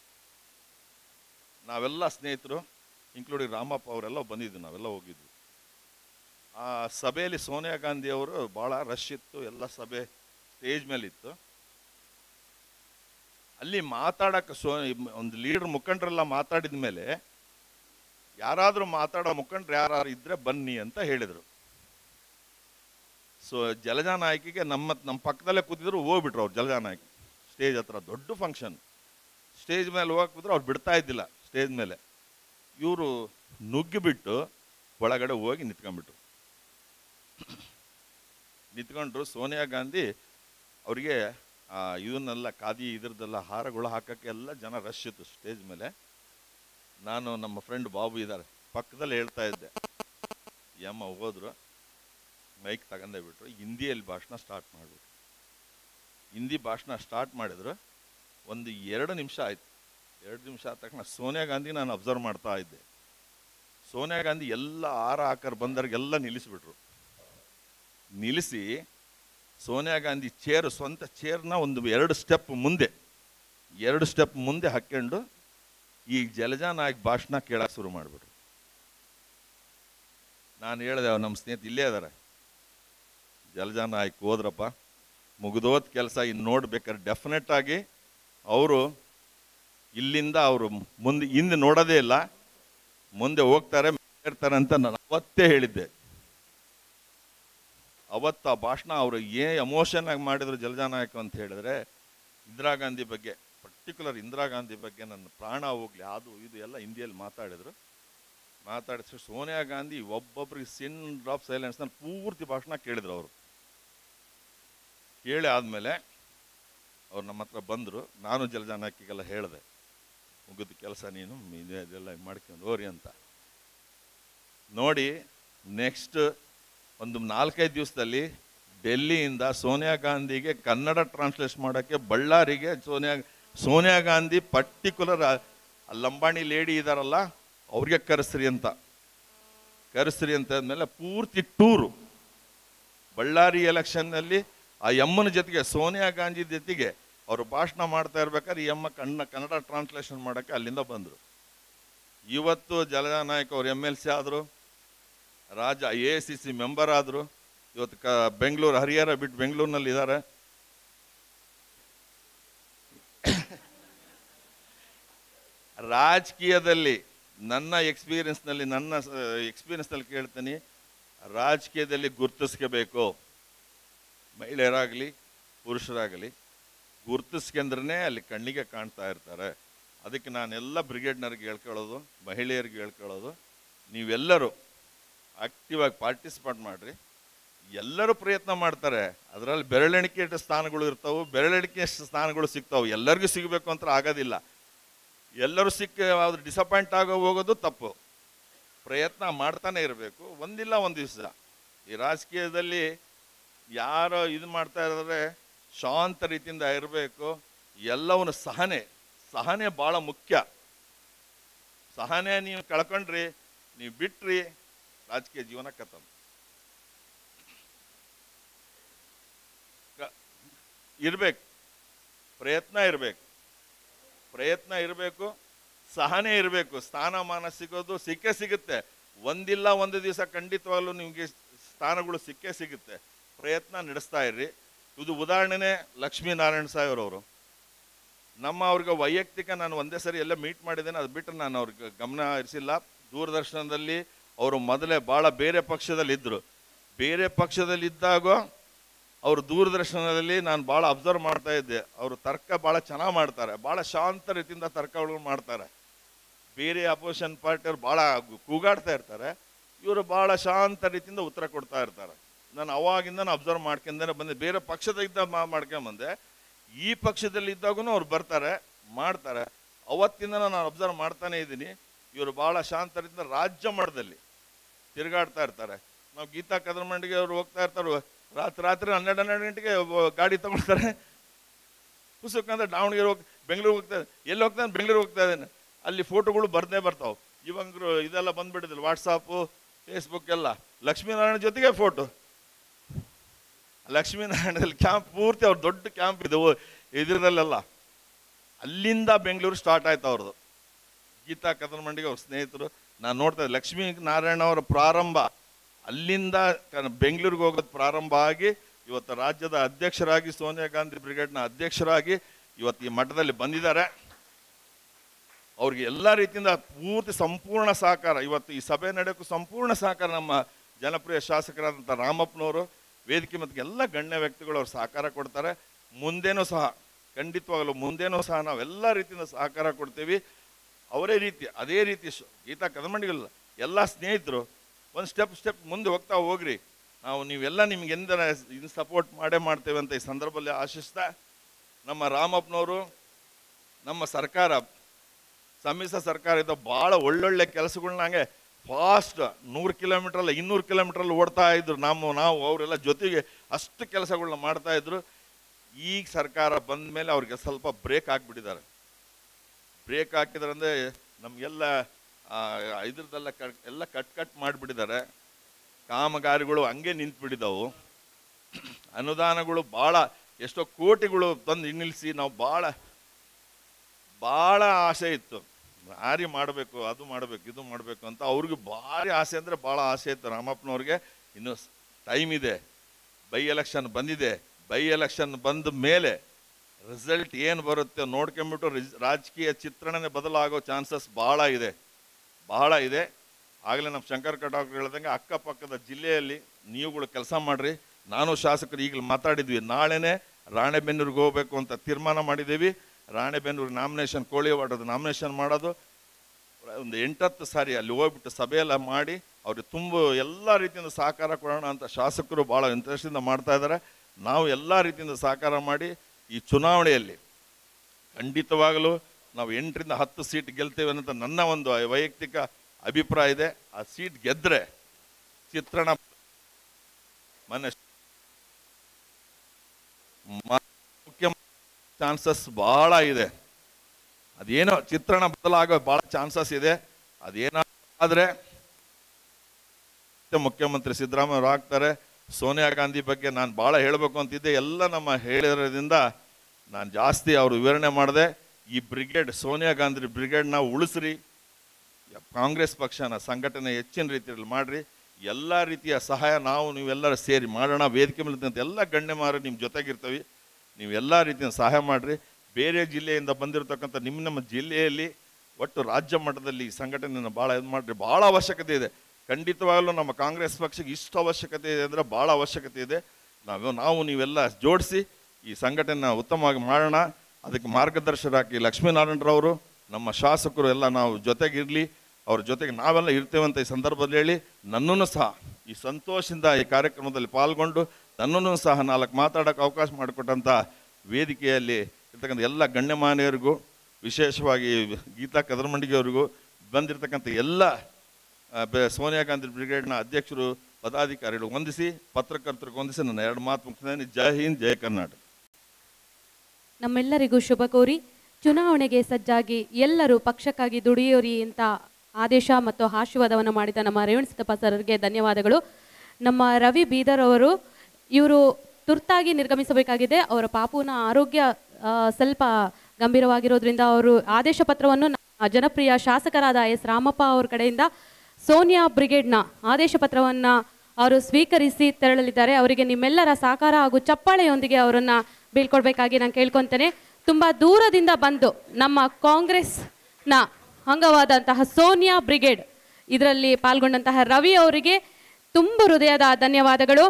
ನಾವೆಲ್ಲ ಸ್ನೇಹಿತರು ಇನ್ಕ್ಲೂಡಿಂಗ್ ರಾಮಪ್ಪ ಅವರೆಲ್ಲ ಬಂದಿದ್ವಿ, ನಾವೆಲ್ಲ ಹೋಗಿದ್ವಿ. ಆ ಸಭೆಯಲ್ಲಿ ಸೋನಿಯಾ ಗಾಂಧಿ ಅವರು ಭಾಳ ರಶ್ ಇತ್ತು, ಎಲ್ಲ ಸಭೆ ಸ್ಟೇಜ್ ಮೇಲಿತ್ತು. ಅಲ್ಲಿ ಮಾತಾಡಕ್ಕೆ ಸೋ ಒಂದು ಲೀಡರ್ ಮುಖಂಡರೆಲ್ಲ ಮಾತಾಡಿದ ಮೇಲೆ ಯಾರಾದರೂ ಮಾತಾಡೋ ಮುಖಂಡ್ರು ಯಾರು ಇದ್ರೆ ಬನ್ನಿ ಅಂತ ಹೇಳಿದರು. ಸೊ ಜಲಜಾ ನಾಯಕಿಗೆ ನಮ್ಮ ನಮ್ಮ ಪಕ್ಕದಲ್ಲೇ ಕೂತಿದ್ರು, ಹೋಗ್ಬಿಟ್ರು ಅವ್ರು. ಜಲಜಾ ನಾಯಕಿ ಸ್ಟೇಜ್ ಹತ್ರ ದೊಡ್ಡ ಫಂಕ್ಷನ್, ಸ್ಟೇಜ್ ಮೇಲೆ ಹೋಗ್ಬಿಟ್ರು, ಅವ್ರು ಬಿಡ್ತಾ ಇದ್ದಿಲ್ಲ ಸ್ಟೇಜ್ ಮೇಲೆ. ಇವರು ನುಗ್ಗಿಬಿಟ್ಟು ಒಳಗಡೆ ಹೋಗಿ ನಿಂತ್ಕೊಂಡ್ಬಿಟ್ರು. ನಿಂತ್ಕೊಂಡ್ರು. ಸೋನಿಯಾ ಗಾಂಧಿ ಅವರಿಗೆ ಇದನ್ನೆಲ್ಲ ಖಾದಿ ಇದ್ರದ್ದೆಲ್ಲ ಹಾರಗಳು ಹಾಕೋಕ್ಕೆ ಎಲ್ಲ ಜನ ರಶ್ ಇತ್ತು ಸ್ಟೇಜ್ ಮೇಲೆ. ನಾನು ನಮ್ಮ ಫ್ರೆಂಡ್ ಬಾಬು ಇದ್ದಾರೆ ಪಕ್ಕದಲ್ಲಿ ಹೇಳ್ತಾ ಇದ್ದೆ. ಯಮ್ಮ ಹೋದ್ರು, ಮೈಕ್ ತಗೊಂಡೇ ಬಿಟ್ರು, ಹಿಂದಿಯಲ್ಲಿ ಭಾಷಣ ಸ್ಟಾರ್ಟ್ ಮಾಡಿಬಿಟ್ರು. ಹಿಂದಿ ಭಾಷಣ ಸ್ಟಾರ್ಟ್ ಮಾಡಿದ್ರು. ಒಂದು ಎರಡು ನಿಮಿಷ ಆಯ್ತು. ಎರಡು ನಿಮಿಷ ಆದ ತಕ್ಷಣ ಸೋನಿಯಾ ಗಾಂಧಿ ನಾನು ಅಬ್ಸರ್ವ್ ಮಾಡ್ತಾ ಇದ್ದೆ. ಸೋನಿಯಾ ಗಾಂಧಿ ಎಲ್ಲ ಆರ ಹಾಕರ್ ಬಂದವ್ರಿಗೆಲ್ಲ ನಿಲ್ಲಿಸ್ಬಿಟ್ರು. ನಿಲ್ಲಿಸಿ ಸೋನಿಯಾ ಗಾಂಧಿ ಚೇರ್, ಸ್ವಂತ ಚೇರ್ನ ಒಂದು ಎರಡು ಸ್ಟೆಪ್ ಮುಂದೆ ಎರಡು ಸ್ಟೆಪ್ ಮುಂದೆ ಹಾಕ್ಕೊಂಡು ಈ ಜಲಜಾ ನಾಯಕ್ ಭಾಷಣ ಕೇಳಕ್ಕೆ ಶುರು ಮಾಡಿಬಿಟ್ರು. ನಾನು ಹೇಳಿದೆ, ನಮ್ಮ ಸ್ನೇಹಿತ ಇಲ್ಲೇ ಇದ್ದಾರೆ, ಜಲಜಾ ನಾಯಕ್ ಹೋದ್ರಪ್ಪ, ಮುಗಿದೋದ್ ಕೆಲಸ. ಇನ್ನು ನೋಡ್ಬೇಕಾದ್ರೆ ಡೆಫಿನೆಟ್ ಆಗಿ ಅವರು ಇಲ್ಲಿಂದ ಅವರು ಮುಂದೆ ಹಿಂದೆ ನೋಡೋದೇ ಇಲ್ಲ, ಮುಂದೆ ಹೋಗ್ತಾರೆ ಇರ್ತಾರೆ ಅಂತ ನಾನು ಅವತ್ತೇ ಹೇಳಿದ್ದೆ. ಅವತ್ತು ಆ ಭಾಷಣ ಅವರು ಏನು ಎಮೋಷನ್ ಆಗಿ ಮಾಡಿದ್ರು ಜಲಜಾ ನಾಯಕ್ ಅಂತ ಹೇಳಿದ್ರೆ, ಇಂದಿರಾ ಗಾಂಧಿ ಬಗ್ಗೆ, ಪರ್ಟಿಕ್ಯುಲರ್ ಇಂದಿರಾ ಗಾಂಧಿ ಬಗ್ಗೆ ನನ್ನ ಪ್ರಾಣ ಹೋಗ್ಲಿ ಅದು ಇದು ಎಲ್ಲ ಹಿಂದಿಯಲ್ಲಿ ಮಾತಾಡಿದ್ರು. ಮಾತಾಡಿದ್ರು ಸೋನಿಯಾ ಗಾಂಧಿ ಒಬ್ಬೊಬ್ರಿಗೆ ಸಿನ್ ಡ್ರಾಪ್ ಸೈಲೆನ್ಸ್ ನಾನು ಪೂರ್ತಿ ಭಾಷಣ ಕೇಳಿದ್ರು. ಅವರು ಕೇಳಿ ಆದಮೇಲೆ ಅವ್ರು ನಮ್ಮ ಹತ್ರ ಬಂದರು. ನಾನು ಜಲಜಾ ನಾಯಕಿಗೆಲ್ಲ ಹೇಳಿದೆ, ಮುಗಿದ ಕೆಲಸ ನೀನು ಇದೆಲ್ಲ ಮಾಡ್ಕೊಂಡು ಹೋರಿ ಅಂತ. ನೋಡಿ ನೆಕ್ಸ್ಟ್ ಒಂದು ನಾಲ್ಕೈದು ದಿವಸದಲ್ಲಿ ಡೆಲ್ಲಿಯಿಂದ ಸೋನಿಯಾ ಗಾಂಧಿಗೆ ಕನ್ನಡ ಟ್ರಾನ್ಸ್ಲೇಟ್ ಮಾಡೋಕ್ಕೆ ಬಳ್ಳಾರಿಗೆ ಸೋನಿಯಾ ಸೋನಿಯಾ ಗಾಂಧಿ ಪರ್ಟಿಕ್ಯುಲರ್ ಲಂಬಾಣಿ ಲೇಡಿ ಇದ್ದಾರಲ್ಲ ಅವ್ರಿಗೆ ಕರೆಸ್ರಿ ಅಂತ ಕರೆಸ್ರಿ ಅಂತ ಆದಮೇಲೆ ಪೂರ್ತಿ ಟೂರು ಬಳ್ಳಾರಿ ಎಲೆಕ್ಷನ್ನಲ್ಲಿ ಆ ಎಮ್ಮನ ಜೊತೆಗೆ ಸೋನಿಯಾ ಗಾಂಧಿ ಜೊತೆಗೆ ಅವರು ಭಾಷಣ ಮಾಡ್ತಾ ಇರ್ಬೇಕಾದ್ರೆ ಈ ಎಮ್ಮ ಕನ್ನ ಕನ್ನಡ ಟ್ರಾನ್ಸ್ಲೇಷನ್ ಮಾಡೋಕ್ಕೆ ಅಲ್ಲಿಂದ ಬಂದರು. ಇವತ್ತು ಜಲಜಾ ನಾಯಕ್ ಅವರು ಎಮ್ ಎಲ್ ಸಿ ಆದರು, ರಾಜ್ಯ A I C C member ಆದರು. ಇವತ್ತು ಕ ಬೆಂಗಳೂರು ಹರಿಹರ ಬಿಟ್ಟು ಬೆಂಗಳೂರಿನಲ್ಲಿ ಇದ್ದಾರೆ. ರಾಜಕೀಯದಲ್ಲಿ ನನ್ನ ಎಕ್ಸ್ಪೀರಿಯನ್ಸ್ನಲ್ಲಿ ನನ್ನ ಎಕ್ಸ್ಪೀರಿಯನ್ಸ್ನಲ್ಲಿ ಕೇಳ್ತೀನಿ, ರಾಜಕೀಯದಲ್ಲಿ ಗುರ್ತಿಸ್ಕೋಬೇಕು. ಮಹಿಳೆಯರಾಗಲಿ ಪುರುಷರಾಗಲಿ ಗುರ್ತಿಸ್ಕೊಂಡ್ರೆ ಅಲ್ಲಿ ಕಣ್ಣಿಗೆ ಕಾಣ್ತಾ ಇರ್ತಾರೆ. ಅದಕ್ಕೆ ನಾನೆಲ್ಲ ಬ್ರಿಗೇಡ್ನವ್ರಿಗೆ ಹೇಳ್ಕೊಳ್ಳೋದು, ಮಹಿಳೆಯರಿಗೆ ಹೇಳ್ಕೊಳ್ಳೋದು, ನೀವೆಲ್ಲರೂ ಆಕ್ಟಿವ್ ಆಗಿ ಪಾರ್ಟಿಸಿಪೇಟ್ ಮಾಡಿರಿ. ಎಲ್ಲರೂ ಪ್ರಯತ್ನ ಮಾಡ್ತಾರೆ, ಅದರಲ್ಲಿ ಬೆರಳೆಣಿಕೆ ಸ್ಥಾನಗಳು ಇರ್ತಾವೆ, ಬೆರಳೆಣಿಕೆ ಸ್ಥಾನಗಳು ಸಿಗ್ತಾವೆ. ಎಲ್ಲರಿಗೂ ಸಿಗಬೇಕು ಅಂತ ಆಗೋದಿಲ್ಲ. ಎಲ್ಲರೂ ಸಿಕ್ಕ ಯಾವ್ದು ಡಿಸಪಾಯಿಂಟ್ ಆಗೋ ಹೋಗೋದು ತಪ್ಪು. ಪ್ರಯತ್ನ ಮಾಡ್ತಾನೆ ಇರಬೇಕು. ಒಂದಿಲ್ಲ ಒಂದು ದಿವಸ ಈ ರಾಜಕೀಯದಲ್ಲಿ ಯಾರೋ ಇದು ಮಾಡ್ತಾ ಇದ್ದಾರೆ, ಶಾಂತ ರೀತಿಯಿಂದ ಇರಬೇಕು. ಎಲ್ಲವನ್ನು ಸಹನೆ ಸಹನೆ ಭಾಳ ಮುಖ್ಯ. ಸಹನೆ ನೀವು ಕಳ್ಕೊಂಡ್ರಿ, ನೀವು ಬಿಟ್ರಿ, ರಾಜಕೀಯ ಜೀವನ ಕತ್ತಂ. ಇರಬೇಕು, ಪ್ರಯತ್ನ ಇರಬೇಕು, ಪ್ರಯತ್ನ ಇರಬೇಕು, ಸಹನೆ ಇರಬೇಕು. ಸ್ಥಾನಮಾನ ಸಿಗೋದು ಸಿಕ್ಕೇ ಸಿಗುತ್ತೆ. ಒಂದಿಲ್ಲ ಒಂದು ದಿವಸ ಖಂಡಿತವಾಗ್ಲೂ ನಿಮಗೆ ಸ್ಥಾನಗಳು ಸಿಕ್ಕೇ ಸಿಗುತ್ತೆ. ಪ್ರಯತ್ನ ನಡೆಸ್ತಾ ಇರ್ರಿ. ಇದು ಉದಾಹರಣೆನೇ ಲಕ್ಷ್ಮೀನಾರಾಯಣ ಸಾಹೇಬ್ರವರು. ನಮ್ಮ ಅವ್ರಿಗೆ ವೈಯಕ್ತಿಕ ನಾನು ಒಂದೇ ಸರಿ ಎಲ್ಲ ಮೀಟ್ ಮಾಡಿದ್ದೇನೆ, ಅದು ಬಿಟ್ಟರೆ ನಾನು ಅವ್ರಿಗೆ ಗಮನ ಹರಿಸಿಲ್ಲ. ದೂರದರ್ಶನದಲ್ಲಿ ಅವರು ಮೊದಲೇ ಭಾಳ ಬೇರೆ ಪಕ್ಷದಲ್ಲಿದ್ದರು. ಬೇರೆ ಪಕ್ಷದಲ್ಲಿದ್ದಾಗ ಅವರು ದೂರದರ್ಶನದಲ್ಲಿ ನಾನು ಭಾಳ ಅಬ್ಸರ್ವ್ ಮಾಡ್ತಾ ಇದ್ದೆ. ಅವರು ತರ್ಕ ಭಾಳ ಚೆನ್ನಾಗಿ ಮಾಡ್ತಾರೆ, ಭಾಳ ಶಾಂತ ರೀತಿಯಿಂದ ತರ್ಕಗಳು ಮಾಡ್ತಾರೆ. ಬೇರೆ ಅಪೋಸಿಷನ್ ಪಾರ್ಟಿಯವ್ರು ಭಾಳ ಕೂಗಾಡ್ತಾ ಇರ್ತಾರೆ, ಇವರು ಭಾಳ ಶಾಂತ ರೀತಿಯಿಂದ ಉತ್ತರ ಕೊಡ್ತಾ ಇರ್ತಾರೆ. ನಾನು ಅವಾಗಿಂದ ನಾನು ಅಬ್ಸರ್ವ್ ಮಾಡ್ಕೊಂಡೇ ಬಂದೆ. ಬೇರೆ ಪಕ್ಷದ ಇದ್ದ ಮಾ ಮಾಡ್ಕೊಂಬಂದೆ ಈ ಪಕ್ಷದಲ್ಲಿ ಇದ್ದಾಗೂ ಅವ್ರು ಬರ್ತಾರೆ, ಮಾಡ್ತಾರೆ. ಅವತ್ತಿಂದ ನಾನು ಅಬ್ಸರ್ವ್ ಮಾಡ್ತಾನೆ ಇದ್ದೀನಿ. ಇವರು ಭಾಳ ಶಾಂತ ರೀತಿಯಿಂದ ರಾಜ್ಯ ಮಟ್ಟದಲ್ಲಿ ತಿರುಗಾಡ್ತಾ ಇರ್ತಾರೆ. ನಾವು ಗೀತಾ ಕದರಮಂಡಿಗೆ ಅವ್ರು ಹೋಗ್ತಾ ಇರ್ತಾರೆ, ರಾತ್ರಿ ರಾತ್ರಿ ಹನ್ನೆರಡು ಹನ್ನೆರಡು ಗಂಟೆಗೆ ಗಾಡಿ ತಗೊಳ್ತಾರೆ, ಪುಸ್ತಕಂದ್ರೆ ದಾವಣಗೆರೆ ಹೋಗಿ ಬೆಂಗಳೂರು ಹೋಗ್ತಾ ಇದ್ದಾನೆ, ಎಲ್ಲಿ ಹೋಗ್ತಾನೆ ಬೆಂಗಳೂರು ಹೋಗ್ತಾ ಇದ್ದಾನೆ. ಅಲ್ಲಿ ಫೋಟೋಗಳು ಬರ್ದೇ ಬರ್ತಾವೆ. ಇವಾಗ ಇದೆಲ್ಲ ಬಂದ್ಬಿಟ್ಟಿದ್ರು, ವಾಟ್ಸಾಪು ಫೇಸ್ಬುಕ್ ಎಲ್ಲ. ಲಕ್ಷ್ಮೀನಾರಾಯಣ ಜೊತೆಗೆ ಫೋಟೋ. ಲಕ್ಷ್ಮೀನಾರಾಯಣದಲ್ಲಿ ಕ್ಯಾಂಪ್ ಪೂರ್ತಿ ಅವ್ರ ದೊಡ್ಡ ಕ್ಯಾಂಪ್ ಇದೆ ಇದರಲ್ಲೆಲ್ಲ. ಅಲ್ಲಿಂದ ಬೆಂಗಳೂರು ಸ್ಟಾರ್ಟ್ ಆಯ್ತು ಅವ್ರದ್ದು. ಗೀತಾ ಕದರಮಂಡಿಗೆ ಅವ್ರ ಸ್ನೇಹಿತರು ನಾನು ನೋಡ್ತಾ ಇದ್ದೆ. ಲಕ್ಷ್ಮೀ ನಾರಾಯಣ ಅವರ ಪ್ರಾರಂಭ ಅಲ್ಲಿಂದ ಬೆಂಗಳೂರಿಗೆ ಹೋಗೋದು ಪ್ರಾರಂಭ ಆಗಿ ಇವತ್ತು ರಾಜ್ಯದ ಅಧ್ಯಕ್ಷರಾಗಿ, ಸೋನಿಯಾ ಗಾಂಧಿ ಬ್ರಿಗೇಡ್ನ ಅಧ್ಯಕ್ಷರಾಗಿ ಇವತ್ತು ಈ ಮಟ್ಟದಲ್ಲಿ ಬಂದಿದ್ದಾರೆ. ಅವ್ರಿಗೆ ಎಲ್ಲ ರೀತಿಯಿಂದ ಪೂರ್ತಿ ಸಂಪೂರ್ಣ ಸಹಕಾರ. ಇವತ್ತು ಈ ಸಭೆ ನಡೆಯೋಕ್ಕೂ ಸಂಪೂರ್ಣ ಸಹಕಾರ ನಮ್ಮ ಜನಪ್ರಿಯ ಶಾಸಕರಾದಂಥ ರಾಮಪ್ಪನವರು, ವೇದಿಕೆ ಮತ್ತು ಎಲ್ಲ ಗಣ್ಯ ವ್ಯಕ್ತಿಗಳು ಅವ್ರು ಸಹಕಾರ ಕೊಡ್ತಾರೆ. ಮುಂದೇನೂ ಸಹ ಖಂಡಿತವಾಗಲೂ ಮುಂದೇನೂ ಸಹ ನಾವೆಲ್ಲ ರೀತಿಯಿಂದ ಸಹಕಾರ ಕೊಡ್ತೀವಿ. ಅವರೇ ರೀತಿ ಅದೇ ರೀತಿ ಗೀತಾ ಕದರಮಂಡಿಗಲ್ಲ ಎಲ್ಲ ಸ್ನೇಹಿತರು ಒಂದು ಸ್ಟೆಪ್ ಸ್ಟೆಪ್ ಮುಂದೆ ಹೋಗ್ತಾ ಹೋಗ್ರಿ. ನಾವು ನೀವೆಲ್ಲ ನಿಮ್ಗೆ ಎಂದ ಇನ್ನು ಸಪೋರ್ಟ್ ಮಾಡೇ ಮಾಡ್ತೇವೆ ಅಂತ ಈ ಸಂದರ್ಭದಲ್ಲಿ ಆಶಿಸ್ತಾ, ನಮ್ಮ ರಾಮಪ್ಪನವರು ನಮ್ಮ ಸರ್ಕಾರ ಸಮ್ಮಿಶ್ರ ಸರ್ಕಾರ ಇದ್ದ ಭಾಳ ಒಳ್ಳೊಳ್ಳೆ ಕೆಲಸಗಳನ್ನ ಹಂಗೆ ಫಾಸ್ಟ್ ನೂರು ಕಿಲೋಮೀಟ್ರಲ್ಲ ಇನ್ನೂರು ಕಿಲೋಮೀಟ್ರಲ್ಲಿ ಓಡ್ತಾ ಇದ್ರು. ನಮ್ಮ ನಾವು ಅವರೆಲ್ಲ ಜೊತೆಗೆ ಅಷ್ಟು ಕೆಲಸಗಳನ್ನ ಮಾಡ್ತಾಯಿದ್ರು. ಈಗ ಸರ್ಕಾರ ಬಂದ ಮೇಲೆ ಅವ್ರಿಗೆ ಸ್ವಲ್ಪ ಬ್ರೇಕ್ ಹಾಕ್ಬಿಟ್ಟಿದ್ದಾರೆ. ಬ್ರೇಕ್ ಹಾಕಿದ್ರಂದರೆ ನಮಗೆಲ್ಲ ಇದ್ರದ್ದೆಲ್ಲ ಕಟ್ ಎಲ್ಲ ಕಟ್ ಕಟ್ ಮಾಡಿಬಿಟ್ಟಿದ್ದಾರೆ. ಕಾಮಗಾರಿಗಳು ಹಂಗೆ ನಿಂತುಬಿಟ್ಟಿದ್ದವು. ಅನುದಾನಗಳು ಭಾಳ ಎಷ್ಟೋ ಕೋಟಿಗಳು ತಂದು ನಿಲ್ಲಿಸಿ ನಾವು ಭಾಳ ಭಾಳ ಆಸೆ ಇತ್ತು, ಭಾರಿ ಮಾಡಬೇಕು, ಅದು ಮಾಡಬೇಕು, ಇದು ಮಾಡಬೇಕು ಅಂತ. ಅವ್ರಿಗೆ ಭಾರಿ ಆಸೆ ಅಂದರೆ ಭಾಳ ಆಸೆ ಇತ್ತು ರಾಮಪ್ಪನವ್ರಿಗೆ. ಇನ್ನು ಟೈಮ್ ಇದೆ, ಬೈ ಎಲೆಕ್ಷನ್ ಬಂದಿದೆ. ಬೈ ಎಲೆಕ್ಷನ್ ಬಂದ ಮೇಲೆ ರಿಸಲ್ಟ್ ಏನು ಬರುತ್ತೆ ನೋಡ್ಕೊಂಬಿಟ್ಟು ರಿಸ್ ರಾಜಕೀಯ ಚಿತ್ರಣನೇ ಬದಲಾಗೋ ಚಾನ್ಸಸ್ ಭಾಳ ಇದೆ, ಭಾಳ ಇದೆ. ಆಗಲೇ ನಮ್ಮ ಶಂಕರ್ ಡಾಕ್ಟರ್ ಹೇಳ್ದಂಗೆ ಅಕ್ಕಪಕ್ಕದ ಜಿಲ್ಲೆಯಲ್ಲಿ ನೀವುಗಳು ಕೆಲಸ ಮಾಡಿರಿ. ನಾನು ಶಾಸಕರು ಈಗಲೂ ಮಾತಾಡಿದ್ವಿ, ನಾಳೆನೇ ರಾಣೆಬೆನ್ನೂರಿಗೆ ಹೋಗಬೇಕು ಅಂತ ತೀರ್ಮಾನ ಮಾಡಿದ್ದೀವಿ. ರಾಣೆಬೆನ್ನೂರು ನಾಮಿನೇಷನ್, ಕೋಳಿವಾಡದ ನಾಮಿನೇಷನ್ ಮಾಡೋದು ಒಂದು ಎಂಟತ್ತು ಸಾರಿ ಅಲ್ಲಿ ಹೋಗ್ಬಿಟ್ಟು ಸಭೆಯೆಲ್ಲ ಮಾಡಿ ಅವ್ರಿಗೆ ತುಂಬ ಎಲ್ಲ ರೀತಿಯಿಂದ ಸಹಕಾರ ಕೊಡೋಣ ಅಂತ ಶಾಸಕರು ಭಾಳ ಇಂಟ್ರೆಸ್ಟಿಂದ ಮಾಡ್ತಾ ಇದ್ದಾರೆ. ನಾವು ಎಲ್ಲ ರೀತಿಯಿಂದ ಸಹಕಾರ ಮಾಡಿ ಈ ಚುನಾವಣೆಯಲ್ಲಿ ಖಂಡಿತವಾಗಲೂ ನಾವು ಎಂಟರಿಂದ ಹತ್ತು ಸೀಟ್ ಗೆಲ್ತೇವೆ ಅಂತ ನನ್ನ ಒಂದು ವೈಯಕ್ತಿಕ ಅಭಿಪ್ರಾಯ ಇದೆ. ಆ ಸೀಟ್ ಗೆದ್ದರೆ ಚಿತ್ರಣ ಮನೆ ಮುಖ್ಯಮಂತ್ರಿ ಚಾನ್ಸಸ್ ಭಾಳ ಇದೆ. ಅದೇನೋ ಚಿತ್ರಣ ಬದಲಾಗೋ ಭಾಳ ಚಾನ್ಸಸ್ ಇದೆ. ಅದೇನಾದರೆ ಮುಖ್ಯಮಂತ್ರಿ ಸಿದ್ದರಾಮಯ್ಯ ಆಗ್ತಾರೆ. ಸೋನಿಯಾ ಗಾಂಧಿ ಬಗ್ಗೆ ನಾನು ಭಾಳ ಹೇಳಬೇಕು ಅಂತಿದ್ದೆ, ಎಲ್ಲ ನಮ್ಮ ಹೇಳಿರೋದ್ರಿಂದ ನಾನು ಜಾಸ್ತಿ ಅವರು ವಿವರಣೆ ಮಾಡಿದೆ. ಈ ಬ್ರಿಗೇಡ್ ಸೋನಿಯಾ ಗಾಂಧಿ ಬ್ರಿಗೇಡ್ನ ಉಳಿಸ್ರಿ, ಕಾಂಗ್ರೆಸ್ ಪಕ್ಷನ ಸಂಘಟನೆ ಹೆಚ್ಚಿನ ರೀತಿಯಲ್ಲಿ ಮಾಡಿರಿ. ಎಲ್ಲ ರೀತಿಯ ಸಹಾಯ ನಾವು ನೀವೆಲ್ಲರೂ ಸೇರಿ ಮಾಡೋಣ. ವೇದಿಕೆ ಮೇಲೆ ಎಲ್ಲ ಗಣ್ಯಮಾರು ನಿಮ್ಮ ಜೊತೆಗಿರ್ತೀವಿ, ನೀವೆಲ್ಲ ರೀತಿಯ ಸಹಾಯ ಮಾಡಿರಿ. ಬೇರೆ ಜಿಲ್ಲೆಯಿಂದ ಬಂದಿರತಕ್ಕಂಥ ನಿಮ್ಮ ನಮ್ಮ ಜಿಲ್ಲೆಯಲ್ಲಿ ಒಟ್ಟು ರಾಜ್ಯ ಮಟ್ಟದಲ್ಲಿ ಈ ಸಂಘಟನೆಯನ್ನು ಭಾಳ ಇದು ಮಾಡಿರಿ. ಭಾಳ ಅವಶ್ಯಕತೆ ಇದೆ. ಖಂಡಿತವಾಗಲೂ ನಮ್ಮ ಕಾಂಗ್ರೆಸ್ ಪಕ್ಷಕ್ಕೆ ಇಷ್ಟು ಅವಶ್ಯಕತೆ ಇದೆ ಅಂದರೆ ಭಾಳ ಅವಶ್ಯಕತೆ ಇದೆ. ನಾವು ನಾವು ನೀವೆಲ್ಲ ಜೋಡಿಸಿ ಈ ಸಂಘಟನೆ ಉತ್ತಮವಾಗಿ ಮಾಡೋಣ. ಅದಕ್ಕೆ ಮಾರ್ಗದರ್ಶಕರಾಗಿ ಲಕ್ಷ್ಮೀನಾರಾಯಣರವರು, ನಮ್ಮ ಶಾಸಕರು ಎಲ್ಲ ನಾವು ಜೊತೆಗಿರಲಿ, ಅವ್ರ ಜೊತೆಗೆ ನಾವೆಲ್ಲ ಇರ್ತೇವೆ ಅಂತ ಈ ಸಂದರ್ಭದಲ್ಲಿ ಹೇಳಿ, ನನ್ನನ್ನು ಸಹ ಈ ಸಂತೋಷದಿಂದ ಈ ಕಾರ್ಯಕ್ರಮದಲ್ಲಿ ಪಾಲ್ಗೊಂಡು ನನ್ನನ್ನು ಸಹ ನಾಲ್ಕು ಮಾತಾಡೋಕ್ಕೆ ಅವಕಾಶ ಮಾಡಿಕೊಟ್ಟಂಥ ವೇದಿಕೆಯಲ್ಲಿ ಇರ್ತಕ್ಕಂಥ ಎಲ್ಲ ಗಣ್ಯಮಾನ್ಯರಿಗೂ, ವಿಶೇಷವಾಗಿ ಗೀತಾ ಕದರಮಂಡಿಗೆಯವರಿಗೂ, ಬಂದಿರತಕ್ಕಂಥ ಎಲ್ಲ ಸೋನಿಯಾ ಗಾಂಧಿ ಬ್ರಿಗೇಡ್ನ ಅಧ್ಯಕ್ಷರು, ಪದಾಧಿಕಾರಿಗಳು ವಂದಿಸಿ, ಪತ್ರಕರ್ತರಿಗೆ ವಂದಿಸಿ ನನ್ನ ಎರಡು ಮಾತು ಮುಗಿಸ್ತೇನೆ. ಜೈ ಹಿಂದ್, ಜೈ ಕರ್ನಾಟಕ. ನಮ್ಮೆಲ್ಲರಿಗೂ ಶುಭ ಕೋರಿ ಚುನಾವಣೆಗೆ ಸಜ್ಜಾಗಿ ಎಲ್ಲರೂ ಪಕ್ಷಕ್ಕಾಗಿ ದುಡಿಯೋರಿ ಅಂತ ಆದೇಶ ಮತ್ತು ಆಶೀರ್ವಾದವನ್ನು ಮಾಡಿದ ನಮ್ಮ ರೇವಣ್ ಸಿದ್ದಪ್ಪ ಸರ್ಗೆ ಧನ್ಯವಾದಗಳು. ನಮ್ಮ ರವಿ ಬೀದರ್ ಅವರು ಇವರು ತುರ್ತಾಗಿ ನಿರ್ಗಮಿಸಬೇಕಾಗಿದೆ. ಅವರ ಪಾಪುನ ಆರೋಗ್ಯ ಸ್ವಲ್ಪ ಗಂಭೀರವಾಗಿರೋದ್ರಿಂದ ಅವರು ಆದೇಶ ಪತ್ರವನ್ನು ಜನಪ್ರಿಯ ಶಾಸಕರಾದ ಎಸ್ ರಾಮಪ್ಪ ಅವರ ಕಡೆಯಿಂದ ಸೋನಿಯಾ ಬ್ರಿಗೇಡ್ನ ಆದೇಶ ಪತ್ರವನ್ನು ಅವರು ಸ್ವೀಕರಿಸಿ ತೆರಳಲಿದ್ದಾರೆ. ಅವರಿಗೆ ನಿಮ್ಮೆಲ್ಲರ ಸಹಕಾರ ಹಾಗೂ ಚಪ್ಪಾಳೆಯೊಂದಿಗೆ ಅವರನ್ನು ಬೀಳ್ಕೊಡ್ಬೇಕಾಗಿ ನಾನು ಕೇಳ್ಕೊತೇನೆ. ತುಂಬ ದೂರದಿಂದ ಬಂದು ನಮ್ಮ ಕಾಂಗ್ರೆಸ್ನ ಅಂಗವಾದಂತಹ ಸೋನಿಯಾ ಬ್ರಿಗೇಡ್ ಇದರಲ್ಲಿ ಪಾಲ್ಗೊಂಡಂತಹ ರವಿ ಅವರಿಗೆ ತುಂಬ ಹೃದಯದ ಧನ್ಯವಾದಗಳು.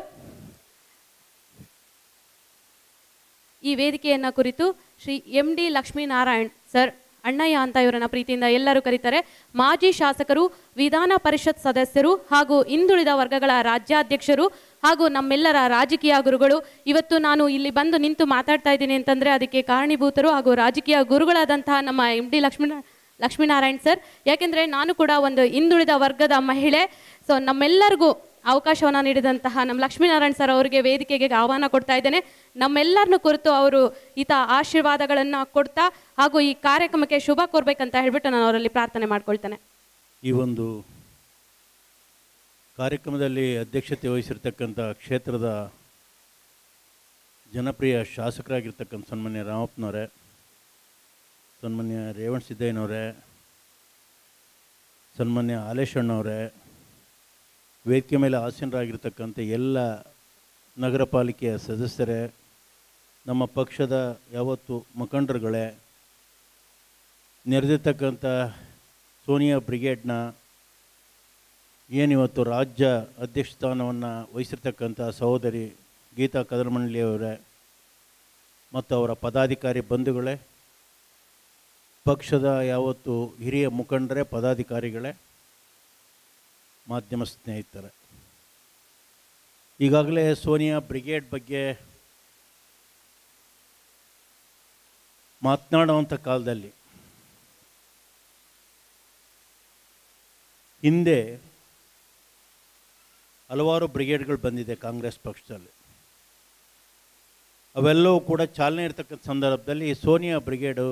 ಈ ವೇದಿಕೆಯನ್ನು ಕುರಿತು Shri M D Lakshminarayan sir, ಅಣ್ಣಯ್ಯ ಅಂತ ಇವರನ್ನ ಪ್ರೀತಿಯಿಂದ ಎಲ್ಲರೂ ಕರೀತಾರೆ, ಮಾಜಿ ಶಾಸಕರು, ವಿಧಾನ ಪರಿಷತ್ ಸದಸ್ಯರು ಹಾಗೂ ಹಿಂದುಳಿದ ವರ್ಗಗಳ ರಾಜ್ಯಾಧ್ಯಕ್ಷರು ಹಾಗೂ ನಮ್ಮೆಲ್ಲರ ರಾಜಕೀಯ ಗುರುಗಳು. ಇವತ್ತು ನಾನು ಇಲ್ಲಿ ಬಂದು ನಿಂತು ಮಾತಾಡ್ತಾ ಇದ್ದೀನಿ ಅಂತಂದರೆ ಅದಕ್ಕೆ ಕಾರಣೀಭೂತರು ಹಾಗೂ ರಾಜಕೀಯ ಗುರುಗಳಾದಂತಹ ನಮ್ಮ M D Lakshmi Lakshminarayan sir. ಯಾಕೆಂದರೆ ನಾನು ಕೂಡ ಒಂದು ಹಿಂದುಳಿದ ವರ್ಗದ ಮಹಿಳೆ. ಸೊ ನಮ್ಮೆಲ್ಲರಿಗೂ ಅವಕಾಶವನ್ನು ನೀಡಿದಂತಹ ನಮ್ಮ ಲಕ್ಷ್ಮೀನಾರಾಯಣ್ ಸರ್ ಅವರಿಗೆ ವೇದಿಕೆಗೆ ಆಹ್ವಾನ ಕೊಡ್ತಾ ಇದ್ದೇನೆ. ನಮ್ಮೆಲ್ಲರನ್ನು ಕುರಿತು ಅವರು ಈತ ಆಶೀರ್ವಾದಗಳನ್ನು ಕೊಡ್ತಾ ಹಾಗೂ ಈ ಕಾರ್ಯಕ್ರಮಕ್ಕೆ ಶುಭ ಕೋರ್ಬೇಕಂತ ಹೇಳ್ಬಿಟ್ಟು ನಾನು ಅವರಲ್ಲಿ ಪ್ರಾರ್ಥನೆ ಮಾಡ್ಕೊಳ್ತೇನೆ. ಈ ಒಂದು ಕಾರ್ಯಕ್ರಮದಲ್ಲಿ ಅಧ್ಯಕ್ಷತೆ ವಹಿಸಿರ್ತಕ್ಕಂಥ ಕ್ಷೇತ್ರದ ಜನಪ್ರಿಯ ಶಾಸಕರಾಗಿರ್ತಕ್ಕಂಥ ಸನ್ಮಾನ್ಯ ರಾಮಪ್ಪನವರೇ, ಸನ್ಮಾನ್ಯ ರೇವಣ್ ಸಿದ್ದಯ್ಯನವರೇ, ಸನ್ಮಾನ್ಯ ಹಾಲೇಶಣ್ಣವರೇ, ವೇದಿಕೆ ಮೇಲೆ ಆಸೀನರಾಗಿರ್ತಕ್ಕಂಥ ಎಲ್ಲ ನಗರ ಪಾಲಿಕೆಯ ಸದಸ್ಯರೇ, ನಮ್ಮ ಪಕ್ಷದ ಯಾವತ್ತು ಮುಖಂಡರುಗಳೇ, ನೆರೆದಿರ್ತಕ್ಕಂಥ ಸೋನಿಯಾ ಬ್ರಿಗೇಡ್ನ ಏನಿವತ್ತು ರಾಜ್ಯ ಅಧ್ಯಕ್ಷ ಸ್ಥಾನವನ್ನು ವಹಿಸಿರ್ತಕ್ಕಂಥ ಸಹೋದರಿ ಗೀತಾ ಕದರಮಂಡಲಿಯವರೇ ಮತ್ತು ಅವರ ಪದಾಧಿಕಾರಿ ಬಂಧುಗಳೇ, ಪಕ್ಷದ ಯಾವತ್ತು ಹಿರಿಯ ಮುಖಂಡರೇ, ಪದಾಧಿಕಾರಿಗಳೇ, ಮಾಧ್ಯಮ ಸ್ನೇಹಿತರೆ, ಈಗಾಗಲೇ ಸೋನಿಯಾ ಬ್ರಿಗೇಡ್ ಬಗ್ಗೆ ಮಾತನಾಡುವಂಥ ಕಾಲದಲ್ಲಿ ಹಿಂದೆ ಹಲವಾರು ಬ್ರಿಗೇಡ್ಗಳು ಬಂದಿದೆ ಕಾಂಗ್ರೆಸ್ ಪಕ್ಷದಲ್ಲಿ. ಅವೆಲ್ಲವೂ ಕೂಡ ಚಾಲನೆ ಇರ್ತಕ್ಕಂಥ ಸಂದರ್ಭದಲ್ಲಿ ಸೋನಿಯಾ ಬ್ರಿಗೇಡು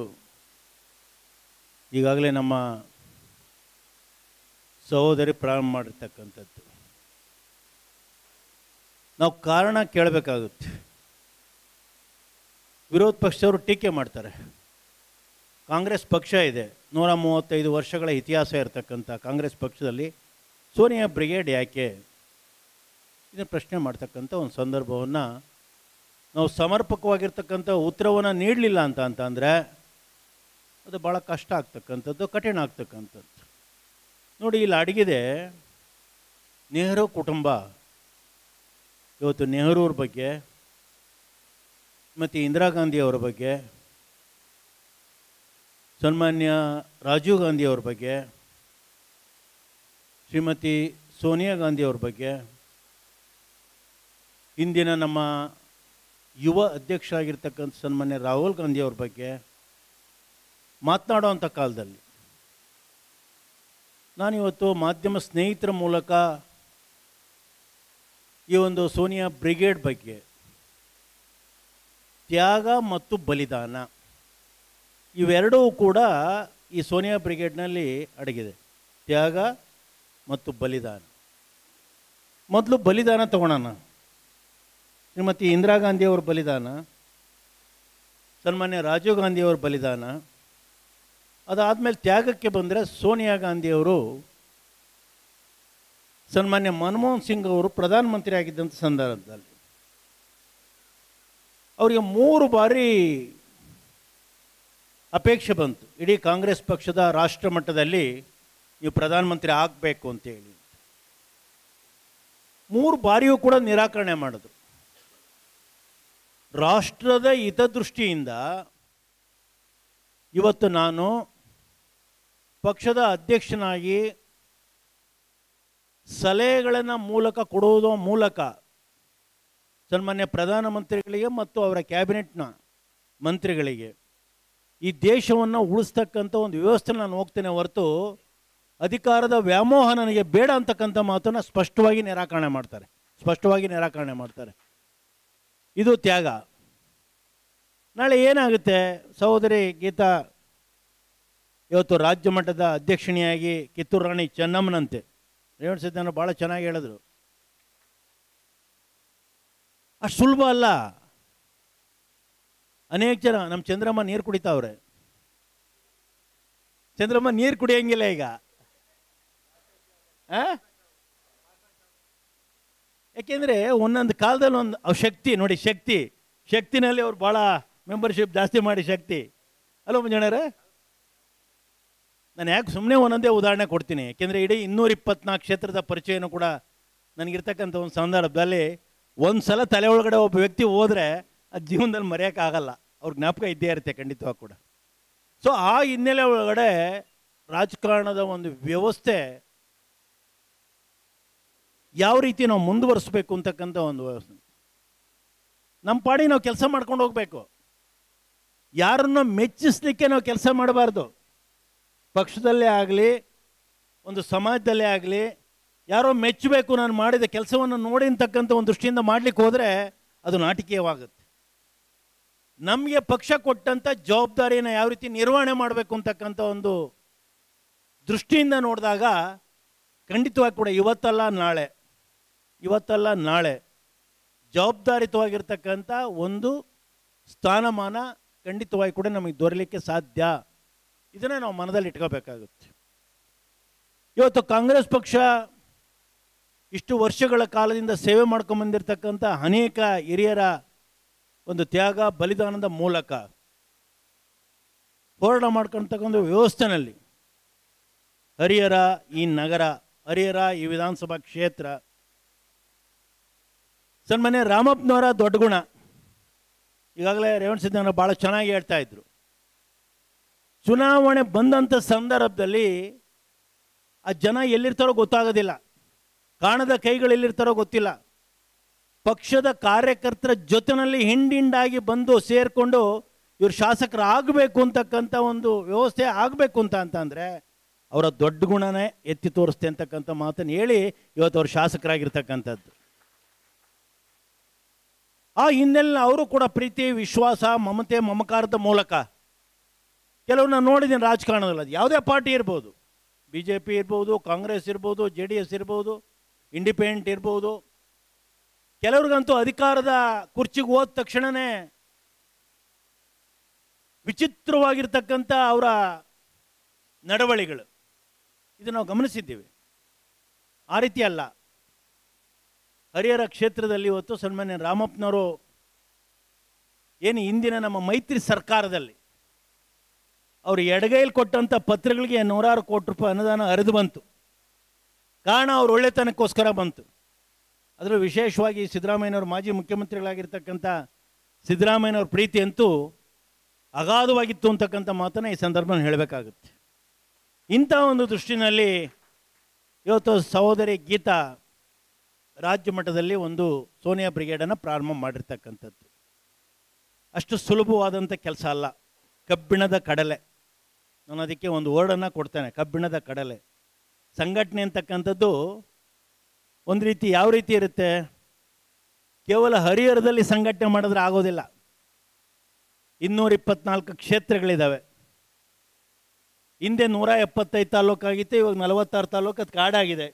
ಈಗಾಗಲೇ ನಮ್ಮ ಸಹೋದರಿ ಪ್ರಾರಂಭ ಮಾಡಿರ್ತಕ್ಕಂಥದ್ದು. ನಾವು ಕಾರಣ ಕೇಳಬೇಕಾಗುತ್ತೆ. ವಿರೋಧ ಪಕ್ಷದವರು ಟೀಕೆ ಮಾಡ್ತಾರೆ. ಕಾಂಗ್ರೆಸ್ ಪಕ್ಷ ಇದೆ, ನೂರ ಮೂವತ್ತೈದು ವರ್ಷಗಳ ಇತಿಹಾಸ ಇರತಕ್ಕಂಥ ಕಾಂಗ್ರೆಸ್ ಪಕ್ಷದಲ್ಲಿ ಸೋನಿಯಾ ಬ್ರಿಗೇಡ್ ಯಾಕೆ, ಇದನ್ನು ಪ್ರಶ್ನೆ ಮಾಡ್ತಕ್ಕಂಥ ಒಂದು ಸಂದರ್ಭವನ್ನು ನಾವು ಸಮರ್ಪಕವಾಗಿರ್ತಕ್ಕಂಥ ಉತ್ತರವನ್ನು ನೀಡಲಿಲ್ಲ ಅಂತ ಅಂತಂದರೆ ಅದು ಭಾಳ ಕಷ್ಟ ಆಗ್ತಕ್ಕಂಥದ್ದು, ಕಠಿಣ ಆಗ್ತಕ್ಕಂಥದ್ದು. ನೋಡಿ, ಇಲ್ಲಿ ಅಡಗಿದೆ ನೆಹರು ಕುಟುಂಬ. ಇವತ್ತು ನೆಹರೂರ ಬಗ್ಗೆ ಮತ್ತು ಇಂದಿರಾ ಗಾಂಧಿಯವರ ಬಗ್ಗೆ, ಸನ್ಮಾನ್ಯ ರಾಜೀವ್ ಗಾಂಧಿಯವರ ಬಗ್ಗೆ, ಶ್ರೀಮತಿ ಸೋನಿಯಾ ಗಾಂಧಿಯವ್ರ ಬಗ್ಗೆ, ಇಂದಿನ ನಮ್ಮ ಯುವ ಅಧ್ಯಕ್ಷ ಆಗಿರ್ತಕ್ಕಂಥ ಸನ್ಮಾನ್ಯ ರಾಹುಲ್ ಗಾಂಧಿಯವ್ರ ಬಗ್ಗೆ ಮಾತನಾಡುವಂಥ ಕಾಲದಲ್ಲಿ ನಾನಿವತ್ತು ಮಾಧ್ಯಮ ಸ್ನೇಹಿತರ ಮೂಲಕ ಈ ಒಂದು ಸೋನಿಯಾ ಬ್ರಿಗೇಡ್ ಬಗ್ಗೆ ತ್ಯಾಗ ಮತ್ತು ಬಲಿದಾನ ಇವೆರಡೂ ಕೂಡ ಈ ಸೋನಿಯಾ ಬ್ರಿಗೇಡ್ನಲ್ಲಿ ಅಡಗಿದೆ. ತ್ಯಾಗ ಮತ್ತು ಬಲಿದಾನ. ಮೊದಲು ಬಲಿದಾನ ತಗೊಳ್ಳೋಣ. ಶ್ರೀಮತಿ ಇಂದಿರಾ ಗಾಂಧಿಯವ್ರ ಬಲಿದಾನ, ಸನ್ಮಾನ್ಯ ರಾಜೀವ್ ಗಾಂಧಿಯವ್ರ ಬಲಿದಾನ, ಅದಾದಮೇಲೆ ತ್ಯಾಗಕ್ಕೆ ಬಂದರೆ ಸೋನಿಯಾ ಗಾಂಧಿಯವರು ಸನ್ಮಾನ್ಯ ಮನಮೋಹನ್ ಸಿಂಗ್ ಅವರು ಪ್ರಧಾನಮಂತ್ರಿ ಆಗಿದ್ದಂಥ ಸಂದರ್ಭದಲ್ಲಿ ಅವರಿಗೆ ಮೂರು ಬಾರಿ ಅಪೇಕ್ಷೆ ಬಂತು, ಇಡೀ ಕಾಂಗ್ರೆಸ್ ಪಕ್ಷದ ರಾಷ್ಟ್ರ ಮಟ್ಟದಲ್ಲಿ ನೀವು ಪ್ರಧಾನಮಂತ್ರಿ ಆಗಬೇಕು ಅಂತೇಳಿ. ಮೂರು ಬಾರಿಯೂ ಕೂಡ ನಿರಾಕರಣೆ ಮಾಡಿದ್ರು. ರಾಷ್ಟ್ರದ ಹಿತದೃಷ್ಟಿಯಿಂದ ಇವತ್ತು ನಾನು ಪಕ್ಷದ ಅಧ್ಯಕ್ಷನಾಗಿ ಸಲಹೆಗಳನ್ನು ಮೂಲಕ ಕೊಡುವುದರ ಮೂಲಕ ಸನ್ಮಾನ್ಯ ಪ್ರಧಾನಮಂತ್ರಿಗಳಿಗೆ ಮತ್ತು ಅವರ ಕ್ಯಾಬಿನೆಟ್ನ ಮಂತ್ರಿಗಳಿಗೆ ಈ ದೇಶವನ್ನು ಉಳಿಸ್ತಕ್ಕಂಥ ಒಂದು ವ್ಯವಸ್ಥೆ ನಾನು ಹೋಗ್ತೇನೆ ಹೊರತು ಅಧಿಕಾರದ ವ್ಯಾಮೋಹ ನನಗೆ ಬೇಡ ಅಂತಕ್ಕಂಥ ಮಾತನ್ನು ಸ್ಪಷ್ಟವಾಗಿ ನಿರಾಕರಣೆ ಮಾಡ್ತಾರೆ ಸ್ಪಷ್ಟವಾಗಿ ನಿರಾಕರಣೆ ಮಾಡ್ತಾರೆ ಇದು ತ್ಯಾಗ. ನಾಳೆ ಏನಾಗುತ್ತೆ? ಸಹೋದರಿ ಗೀತಾ ಇವತ್ತು ರಾಜ್ಯ ಮಟ್ಟದ ಅಧ್ಯಕ್ಷಿಣಿಯಾಗಿ ಕಿತ್ತೂರು ರಾಣಿ ಚೆನ್ನಮ್ಮನಂತೆ ರೇವಣ ಸಿದ್ದಣ್ಣ ಭಾಳ ಚೆನ್ನಾಗಿ ಹೇಳಿದ್ರು. ಅಷ್ಟು ಸುಲಭ ಅಲ್ಲ. ಅನೇಕ ಜನ ನಮ್ಮ ಚಂದ್ರಮ್ಮ ನೀರು ಕುಡಿತಾವ್ರೆ. ಚಂದ್ರಮ್ಮ ನೀರು ಕುಡಿಯಂಗಿಲ್ಲ ಈಗ. ಯಾಕೆಂದರೆ ಒಂದೊಂದು ಕಾಲದಲ್ಲಿ ಒಂದು ಅವ್ ಶಕ್ತಿ ನೋಡಿ, ಶಕ್ತಿ ಶಕ್ತಿನಲ್ಲಿ ಅವ್ರು ಭಾಳ ಮೆಂಬರ್ಶಿಪ್ ಜಾಸ್ತಿ ಮಾಡಿ ಶಕ್ತಿ ಅಲ್ಲ ಮಂಜಣ್ಣರೇ. ನಾನು ಯಾಕೆ ಸುಮ್ಮನೆ ಒಂದೊಂದೇ ಉದಾಹರಣೆ ಕೊಡ್ತೀನಿ, ಯಾಕೆಂದರೆ ಇಡೀ ಇನ್ನೂರ ಇಪ್ಪತ್ನಾಲ್ಕು ಕ್ಷೇತ್ರದ ಪರಿಚಯನೂ ಕೂಡ ನನಗಿರ್ತಕ್ಕಂಥ ಒಂದು ಸಂದರ್ಭದಲ್ಲಿ ಒಂದು ಸಲ ತಲೆ ಒಳಗಡೆ ಒಬ್ಬ ವ್ಯಕ್ತಿ ಹೋದರೆ ಅದು ಜೀವನದಲ್ಲಿ ಮರೆಯೋಕ್ಕಾಗಲ್ಲ, ಅವ್ರ ಜ್ಞಾಪಕ ಇದ್ದೇ ಇರುತ್ತೆ ಖಂಡಿತವಾಗಿ ಕೂಡ. ಸೊ ಆ ಹಿನ್ನೆಲೆ ಒಳಗಡೆ ರಾಜಕಾರಣದ ಒಂದು ವ್ಯವಸ್ಥೆ ಯಾವ ರೀತಿ ನಾವು ಮುಂದುವರಿಸ್ಬೇಕು ಅಂತಕ್ಕಂಥ ಒಂದು ವ್ಯವಸ್ಥೆ. ನಮ್ಮ ಪಾಡಿ ನಾವು ಕೆಲಸ ಮಾಡ್ಕೊಂಡು ಹೋಗಬೇಕು. ಯಾರನ್ನು ಮೆಚ್ಚಿಸ್ಲಿಕ್ಕೆ ನಾವು ಕೆಲಸ ಮಾಡಬಾರ್ದು. ಪಕ್ಷದಲ್ಲೇ ಆಗಲಿ ಒಂದು ಸಮಾಜದಲ್ಲೇ ಆಗಲಿ ಯಾರೋ ಮೆಚ್ಚಬೇಕು ನಾನು ಮಾಡಿದ ಕೆಲಸವನ್ನು ನೋಡಿ ಅಂತಕ್ಕಂಥ ಒಂದು ದೃಷ್ಟಿಯಿಂದ ಮಾಡಲಿಕ್ಕೆ ಹೋದರೆ ಅದು ನಾಟಕೀಯವಾಗುತ್ತೆ. ನಮಗೆ ಪಕ್ಷ ಕೊಟ್ಟಂಥ ಜವಾಬ್ದಾರಿಯನ್ನು ಯಾವ ರೀತಿ ನಿರ್ವಹಣೆ ಮಾಡಬೇಕು ಅಂತಕ್ಕಂಥ ಒಂದು ದೃಷ್ಟಿಯಿಂದ ನೋಡಿದಾಗ ಖಂಡಿತವಾಗಿ ಕೂಡ ಇವತ್ತಲ್ಲ ನಾಳೆ ಇವತ್ತಲ್ಲ ನಾಳೆ ಜವಾಬ್ದಾರಿತವಾಗಿರ್ತಕ್ಕಂಥ ಒಂದು ಸ್ಥಾನಮಾನ ಖಂಡಿತವಾಗಿ ಕೂಡ ನಮಗೆ ದೊರೆಯಲಿಕ್ಕೆ ಸಾಧ್ಯ. ಇದನ್ನೇ ನಾವು ಮನದಲ್ಲಿ ಇಟ್ಕೋಬೇಕಾಗುತ್ತೆ. ಇವತ್ತು ಕಾಂಗ್ರೆಸ್ ಪಕ್ಷ ಇಷ್ಟು ವರ್ಷಗಳ ಕಾಲದಿಂದ ಸೇವೆ ಮಾಡ್ಕೊಂಬಂದಿರತಕ್ಕಂಥ ಅನೇಕ ಹಿರಿಯರ ಒಂದು ತ್ಯಾಗ ಬಲಿದಾನದ ಮೂಲಕ ಹೋರಾಟ ಮಾಡ್ಕೊಳ್ತಕ್ಕಂಥ ವ್ಯವಸ್ಥೆನಲ್ಲಿ ಹರಿಹರ ಈ ನಗರ, ಹರಿಹರ ಈ ವಿಧಾನಸಭಾ ಕ್ಷೇತ್ರ, ಸನ್ಮಾನ್ಯ ರಾಮಪ್ಪನವರ ದೊಡ್ಡ ಗುಣ ಈಗಾಗಲೇ ರೇವಣ ಸಿದ್ದಣ್ಣ ಭಾಳ ಚೆನ್ನಾಗಿ ಹೇಳ್ತಾ ಇದ್ರು. ಚುನಾವಣೆ ಬಂದಂಥ ಸಂದರ್ಭದಲ್ಲಿ ಆ ಜನ ಎಲ್ಲಿರ್ತಾರೋ ಗೊತ್ತಾಗೋದಿಲ್ಲ, ಕಾಣದ ಕೈಗಳು ಎಲ್ಲಿರ್ತಾರೋ ಗೊತ್ತಿಲ್ಲ. ಪಕ್ಷದ ಕಾರ್ಯಕರ್ತರ ಜೊತೆಯಲ್ಲಿ ಹಿಂಡಿಂಡಾಗಿ ಬಂದು ಸೇರಿಕೊಂಡು ಇವರು ಶಾಸಕರು ಆಗಬೇಕು ಅಂತಕ್ಕಂಥ ಒಂದು ವ್ಯವಸ್ಥೆ ಆಗಬೇಕು ಅಂತ ಅಂತಂದರೆ ಅವರ ದೊಡ್ಡ ಗುಣನೇ ಎತ್ತಿ ತೋರಿಸ್ತೆ ಅಂತಕ್ಕಂಥ ಮಾತನ್ನು ಹೇಳಿ ಇವತ್ತು ಅವರು ಶಾಸಕರಾಗಿರ್ತಕ್ಕಂಥದ್ದು. ಆ ಹಿನ್ನೆಲೆ ಅವರು ಕೂಡ ಪ್ರೀತಿ, ವಿಶ್ವಾಸ, ಮಮತೆ, ಮಮಕಾರದ ಮೂಲಕ ಕೆಲವರು ನಾನು ನೋಡಿದ್ದೀನಿ ರಾಜಕಾರಣದಲ್ಲಿ. ಅದು ಯಾವುದೇ ಪಾರ್ಟಿ ಇರ್ಬೋದು, ಬಿ ಜೆ ಪಿ ಇರ್ಬೋದು, ಕಾಂಗ್ರೆಸ್ ಇರ್ಬೋದು, ಜೆ ಡಿ ಎಸ್ ಇರ್ಬೋದು, ಇಂಡಿಪೆಂಡೆಂಟ್ ಇರ್ಬೋದು. ಕೆಲವ್ರಿಗಂತೂ ಅಧಿಕಾರದ ಕುರ್ಚಿಗೆ ಹೋದ ತಕ್ಷಣವೇ ವಿಚಿತ್ರವಾಗಿರ್ತಕ್ಕಂಥ ಅವರ ನಡವಳಿಗಳು, ಇದು ನಾವು ಗಮನಿಸಿದ್ದೀವಿ. ಆ ರೀತಿ ಅಲ್ಲ. ಹರಿಹರ ಕ್ಷೇತ್ರದಲ್ಲಿ ಇವತ್ತು ಸನ್ಮಾನ್ಯ ರಾಮಪ್ಪನವರು ಏನು ಇಂದಿನ ನಮ್ಮ ಮೈತ್ರಿ ಸರ್ಕಾರದಲ್ಲಿ ಅವರು ಎಡಗೈಲಿ ಕೊಟ್ಟಂಥ ಪತ್ರಗಳಿಗೆ ನೂರಾರು ಕೋಟಿ ರೂಪಾಯಿ ಅನುದಾನ ಹರಿದು ಬಂತು. ಕಾರಣ ಅವ್ರ ಒಳ್ಳೆತನಕ್ಕೋಸ್ಕರ ಬಂತು. ಅದರಲ್ಲೂ ವಿಶೇಷವಾಗಿ ಸಿದ್ದರಾಮಯ್ಯನವರು ಮಾಜಿ ಮುಖ್ಯಮಂತ್ರಿಗಳಾಗಿರ್ತಕ್ಕಂಥ ಸಿದ್ದರಾಮಯ್ಯನವ್ರ ಪ್ರೀತಿ ಅಂತೂ ಅಗಾಧವಾಗಿತ್ತು ಅಂತಕ್ಕಂಥ ಮಾತನ್ನು ಈ ಸಂದರ್ಭದಲ್ಲಿ ಹೇಳಬೇಕಾಗುತ್ತೆ. ಇಂಥ ಒಂದು ದೃಷ್ಟಿನಲ್ಲಿ ಇವತ್ತು ಸಹೋದರಿ ಗೀತಾ ರಾಜ್ಯ ಮಟ್ಟದಲ್ಲಿ ಒಂದು ಸೋನಿಯಾ ಬ್ರಿಗೇಡನ್ನು ಪ್ರಾರಂಭ ಮಾಡಿರ್ತಕ್ಕಂಥದ್ದು ಅಷ್ಟು ಸುಲಭವಾದಂಥ ಕೆಲಸ ಅಲ್ಲ. ಕಬ್ಬಿಣದ ಕಡಲೆ, ನಾನು ಅದಕ್ಕೆ ಒಂದು ವರ್ಡನ್ನು ಕೊಡ್ತೇನೆ, ಕಬ್ಬಿಣದ ಕಡಲೆ. ಸಂಘಟನೆ ಅಂತಕ್ಕಂಥದ್ದು ಒಂದು ರೀತಿ ಯಾವ ರೀತಿ ಇರುತ್ತೆ, ಕೇವಲ ಹರಿಹರದಲ್ಲಿ ಸಂಘಟನೆ ಮಾಡಿದ್ರೆ ಆಗೋದಿಲ್ಲ. ಇನ್ನೂರ ಇಪ್ಪತ್ನಾಲ್ಕು ಕ್ಷೇತ್ರಗಳಿದ್ದಾವೆ. ಹಿಂದೆ ನೂರ ಎಪ್ಪತ್ತೈದು ತಾಲೂಕಾಗಿತ್ತು, ಇವಾಗ ನಲವತ್ತಾರು ತಾಲೂಕು ಅದು ಕಾಡಾಗಿದೆ.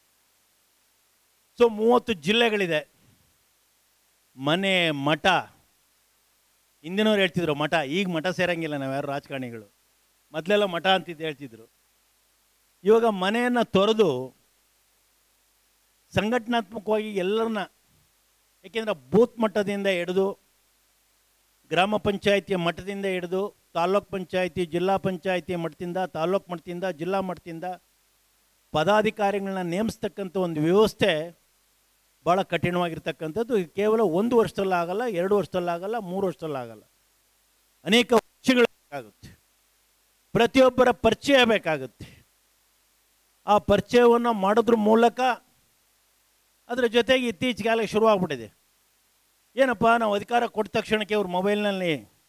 ಸೊ ಮೂವತ್ತು ಜಿಲ್ಲೆಗಳಿದೆ. ಮನೆ, ಮಠ, ಹಿಂದಿನವ್ರು ಹೇಳ್ತಿದ್ರು ಮಠ, ಈಗ ಮಠ ಸೇರಂಗಿಲ್ಲ ನಾವು ಯಾರು ರಾಜಕಾರಣಿಗಳು. ಮೊದಲೆಲ್ಲ ಮಠ ಅಂತಿದ್ದು ಹೇಳ್ತಿದ್ರು. ಇವಾಗ ಮನೆಯನ್ನು ತೊರೆದು ಸಂಘಟನಾತ್ಮಕವಾಗಿ ಎಲ್ಲರನ್ನ, ಏಕೆಂದರೆ ಬೂತ್ ಮಟ್ಟದಿಂದ ಹಿಡಿದು ಗ್ರಾಮ ಪಂಚಾಯಿತಿಯ ಮಟ್ಟದಿಂದ ಹಿಡಿದು ತಾಲ್ಲೂಕು ಪಂಚಾಯಿತಿ, ಜಿಲ್ಲಾ ಪಂಚಾಯಿತಿ ಮಟ್ಟದಿಂದ, ತಾಲ್ಲೂಕು ಮಟ್ಟದಿಂದ, ಜಿಲ್ಲಾ ಮಟ್ಟದಿಂದ ಪದಾಧಿಕಾರಿಗಳನ್ನ ನೇಮಿಸ್ತಕ್ಕಂಥ ಒಂದು ವ್ಯವಸ್ಥೆ ಭಾಳ ಕಠಿಣವಾಗಿರ್ತಕ್ಕಂಥದ್ದು. ಕೇವಲ ಒಂದು ವರ್ಷದಲ್ಲಾಗಲ್ಲ, ಎರಡು ವರ್ಷದಲ್ಲಾಗಲ್ಲ, ಮೂರು ವರ್ಷದಲ್ಲಾಗಲ್ಲ, ಅನೇಕ ವರ್ಷಗಳು ಬೇಕಾಗುತ್ತೆ. ಪ್ರತಿಯೊಬ್ಬರ ಪರಿಚಯ ಬೇಕಾಗುತ್ತೆ. ಆ ಪರಿಚಯವನ್ನು ಮಾಡೋದ್ರ ಮೂಲಕ ಅದರ ಜೊತೆಗೆ ಇತ್ತೀಚೆಗೆ ಆಗಲೇ ಶುರುವಾಗ್ಬಿಟ್ಟಿದೆ. ಏನಪ್ಪ, ನಾವು ಅಧಿಕಾರ ಕೊಟ್ಟ ತಕ್ಷಣಕ್ಕೆ ಅವ್ರ ಮೊಬೈಲ್ನಲ್ಲಿ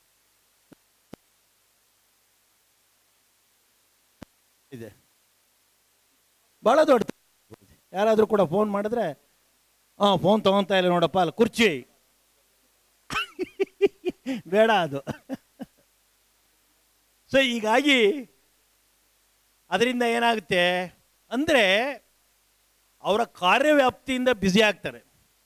ಇದೆ, ಭಾಳ ದೊಡ್ಡ. ಯಾರಾದರೂ ಕೂಡ ಫೋನ್ ಮಾಡಿದ್ರೆ, ಹಾಂ ಫೋನ್ ತೊಗೊತಾ ಇಲ್ಲ ನೋಡಪ್ಪ, ಅಲ್ಲಿ ಕುರ್ಚಿ ಬೇಡ ಅದು. ಸೊ ಹೀಗಾಗಿ ಅದರಿಂದ ಏನಾಗುತ್ತೆ ಅಂದರೆ ಅವರ ಕಾರ್ಯವ್ಯಾಪ್ತಿಯಿಂದ ಬ್ಯುಸಿ ಆಗ್ತಾರೆ.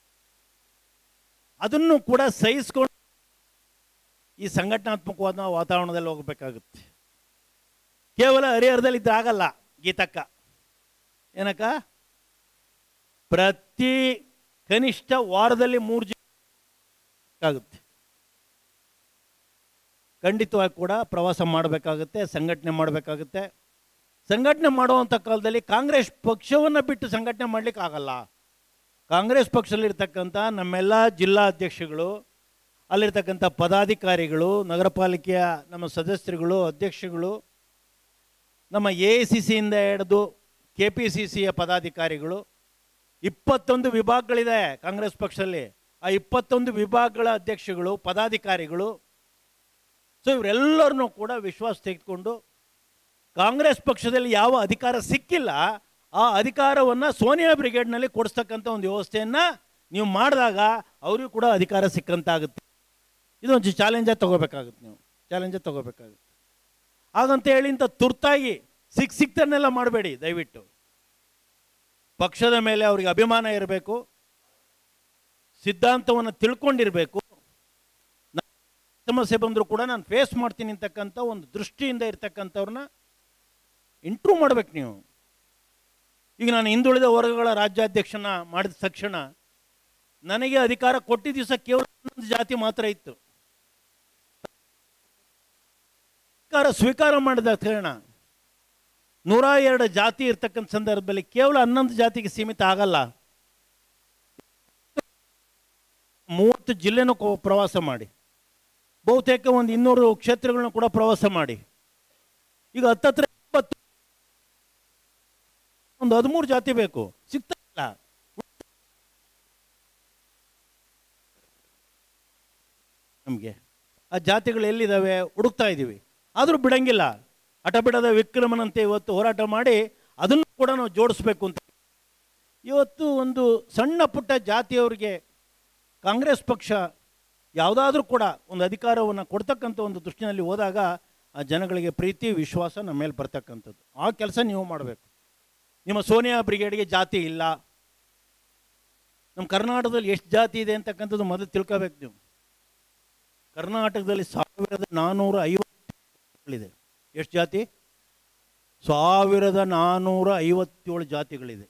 ಅದನ್ನು ಕೂಡ ಸಹಿಸ್ಕೊಂಡು ಈ ಸಂಘಟನಾತ್ಮಕವಾದ ವಾತಾವರಣದಲ್ಲಿ ಹೋಗಬೇಕಾಗುತ್ತೆ. ಕೇವಲ ಹರಿಹರದಲ್ಲಿ ಇದ್ದಾಗಲ್ಲ. ಗೀತಕ್ಕ ಏನಕ್ಕ ಪ್ರತಿ ಕನಿಷ್ಠ ವಾರದಲ್ಲಿ ಮೂರು ಜನ ಆಗುತ್ತೆ. ಖಂಡಿತವಾಗಿ ಕೂಡ ಪ್ರವಾಸ ಮಾಡಬೇಕಾಗುತ್ತೆ, ಸಂಘಟನೆ ಮಾಡಬೇಕಾಗುತ್ತೆ. ಸಂಘಟನೆ ಮಾಡುವಂಥ ಕಾಲದಲ್ಲಿ ಕಾಂಗ್ರೆಸ್ ಪಕ್ಷವನ್ನು ಬಿಟ್ಟು ಸಂಘಟನೆ ಮಾಡಲಿಕ್ಕೆ ಆಗಲ್ಲ. ಕಾಂಗ್ರೆಸ್ ಪಕ್ಷದಲ್ಲಿರ್ತಕ್ಕಂಥ ನಮ್ಮೆಲ್ಲ ಜಿಲ್ಲಾ ಅಧ್ಯಕ್ಷಗಳು, ಅಲ್ಲಿರ್ತಕ್ಕಂಥ ಪದಾಧಿಕಾರಿಗಳು, ನಗರ ಪಾಲಿಕೆಯ ನಮ್ಮ ಸದಸ್ಯರುಗಳು, ಅಧ್ಯಕ್ಷಗಳು, ನಮ್ಮ ಎ ಐ ಸಿ ಸಿಯಿಂದ ಹಿಡಿದು ಕೆ ಪಿ ಸಿ ಸಿಯ ಪದಾಧಿಕಾರಿಗಳು, ಇಪ್ಪತ್ತೊಂದು ವಿಭಾಗಗಳಿದೆ ಕಾಂಗ್ರೆಸ್ ಪಕ್ಷದಲ್ಲಿ. ಆ ಇಪ್ಪತ್ತೊಂದು ವಿಭಾಗಗಳ ಅಧ್ಯಕ್ಷಗಳು, ಪದಾಧಿಕಾರಿಗಳು, ಸೊ ಇವರೆಲ್ಲರನ್ನೂ ಕೂಡ ವಿಶ್ವಾಸ ತೆಗೆದುಕೊಂಡು ಕಾಂಗ್ರೆಸ್ ಪಕ್ಷದಲ್ಲಿ ಯಾವ ಅಧಿಕಾರ ಸಿಕ್ಕಿಲ್ಲ ಆ ಅಧಿಕಾರವನ್ನು ಸೋನಿಯಾ ಬ್ರಿಗೇಡ್ನಲ್ಲಿ ಕೊಡಿಸ್ತಕ್ಕಂಥ ಒಂದು ವ್ಯವಸ್ಥೆಯನ್ನು ನೀವು ಮಾಡಿದಾಗ ಅವರಿಗೂ ಕೂಡ ಅಧಿಕಾರ ಸಿಕ್ಕಂತಾಗುತ್ತೆ. ಇದೊಂದು ಚಾಲೆಂಜಾಗಿ ತೊಗೋಬೇಕಾಗುತ್ತೆ, ನೀವು ಚಾಲೆಂಜಾಗಿ ತೊಗೋಬೇಕಾಗುತ್ತೆ. ಹಾಗಂತ ಹೇಳಿ ಇಂಥ ತುರ್ತಾಗಿ ಸಿಕ್ ಸಿಕ್ತನ್ನೆಲ್ಲ ಮಾಡಬೇಡಿ ದಯವಿಟ್ಟು. ಪಕ್ಷದ ಮೇಲೆ ಅವ್ರಿಗೆ ಅಭಿಮಾನ ಇರಬೇಕು, ಸಿದ್ಧಾಂತವನ್ನು ತಿಳ್ಕೊಂಡಿರಬೇಕು. ಸಮಸ್ಯೆ ಬಂದರೂ ಕೂಡ ನಾನು ಫೇಸ್ ಮಾಡ್ತೀನಿ ಅಂತಕ್ಕಂಥ ಒಂದು ದೃಷ್ಟಿಯಿಂದ ಇರ್ತಕ್ಕಂಥವ್ರನ್ನ ಇಂಟ್ರೂವ್ ಮಾಡ್ಬೇಕು ನೀವು. ಈಗ ನಾನು ಹಿಂದುಳಿದ ವರ್ಗಗಳ ರಾಜ್ಯಾಧ್ಯಕ್ಷನ ಮಾಡಿದ ತಕ್ಷಣ ನನಗೆ ಅಧಿಕಾರ ಕೊಟ್ಟಿದ್ದ ದಿವಸ ಕೇವಲ ಒಂದು ಜಾತಿ ಮಾತ್ರ ಇತ್ತು. ಅಧಿಕಾರ ಸ್ವೀಕಾರ ಮಾಡಿದ ತಕ್ಷಣ ನೂರ ಎರಡು ಜಾತಿ ಇರ್ತಕ್ಕಂಥ ಸಂದರ್ಭದಲ್ಲಿ ಕೇವಲ ಹನ್ನೊಂದು ಜಾತಿಗೆ ಸೀಮಿತ ಆಗಲ್ಲ. ಮೂವತ್ತು ಜಿಲ್ಲೆನೂ ಪ್ರವಾಸ ಮಾಡಿ, ಬಹುತೇಕ ಒಂದು ಇನ್ನೂರು ಕ್ಷೇತ್ರಗಳನ್ನ ಕೂಡ ಪ್ರವಾಸ ಮಾಡಿ. ಈಗ ಹತ್ತತ್ರ ಇಪ್ಪತ್ತು ಒಂದು ಹದಿಮೂರು ಜಾತಿ ಬೇಕು, ಸಿಗ್ತಾ ಇಲ್ಲ. ನಮಗೆ ಆ ಜಾತಿಗಳು ಎಲ್ಲಿದ್ದಾವೆ ಹುಡುಕ್ತಾ ಇದ್ದೀವಿ, ಆದರೂ ಬಿಡಂಗಿಲ್ಲ. ಹಠ ಬಿಡದ ವಿಕ್ರಮನಂತೆ ಇವತ್ತು ಹೋರಾಟ ಮಾಡಿ ಅದನ್ನು ಕೂಡ ನಾವು ಜೋಡಿಸ್ಬೇಕು ಅಂತ. ಇವತ್ತು ಒಂದು ಸಣ್ಣ ಪುಟ್ಟ ಜಾತಿಯವರಿಗೆ ಕಾಂಗ್ರೆಸ್ ಪಕ್ಷ ಯಾವುದಾದ್ರೂ ಕೂಡ ಒಂದು ಅಧಿಕಾರವನ್ನು ಕೊಡ್ತಕ್ಕಂಥ ಒಂದು ದೃಷ್ಟಿನಲ್ಲಿ ಹೋದಾಗ ಆ ಜನಗಳಿಗೆ ಪ್ರೀತಿ ವಿಶ್ವಾಸ ನಮ್ಮ ಮೇಲೆ ಬರ್ತಕ್ಕಂಥದ್ದು. ಆ ಕೆಲಸ ನೀವು ಮಾಡಬೇಕು. ನಿಮ್ಮ ಸೋನಿಯಾ ಬ್ರಿಗೇಡ್ಗೆ ಜಾತಿ ಇಲ್ಲ. ನಮ್ಮ ಕರ್ನಾಟಕದಲ್ಲಿ ಎಷ್ಟು ಜಾತಿ ಇದೆ ಅಂತಕ್ಕಂಥದ್ದು ಮೊದಲು ತಿಳ್ಕೋಬೇಕು ನೀವು. ಕರ್ನಾಟಕದಲ್ಲಿ ಸಾವಿರದ ನಾನ್ನೂರ ಐವತ್ತೇಳಿದೆ. ಎಷ್ಟು ಜಾತಿ? ಸಾವಿರದ ನಾನ್ನೂರ ಐವತ್ತೇಳು ಜಾತಿಗಳಿದೆ.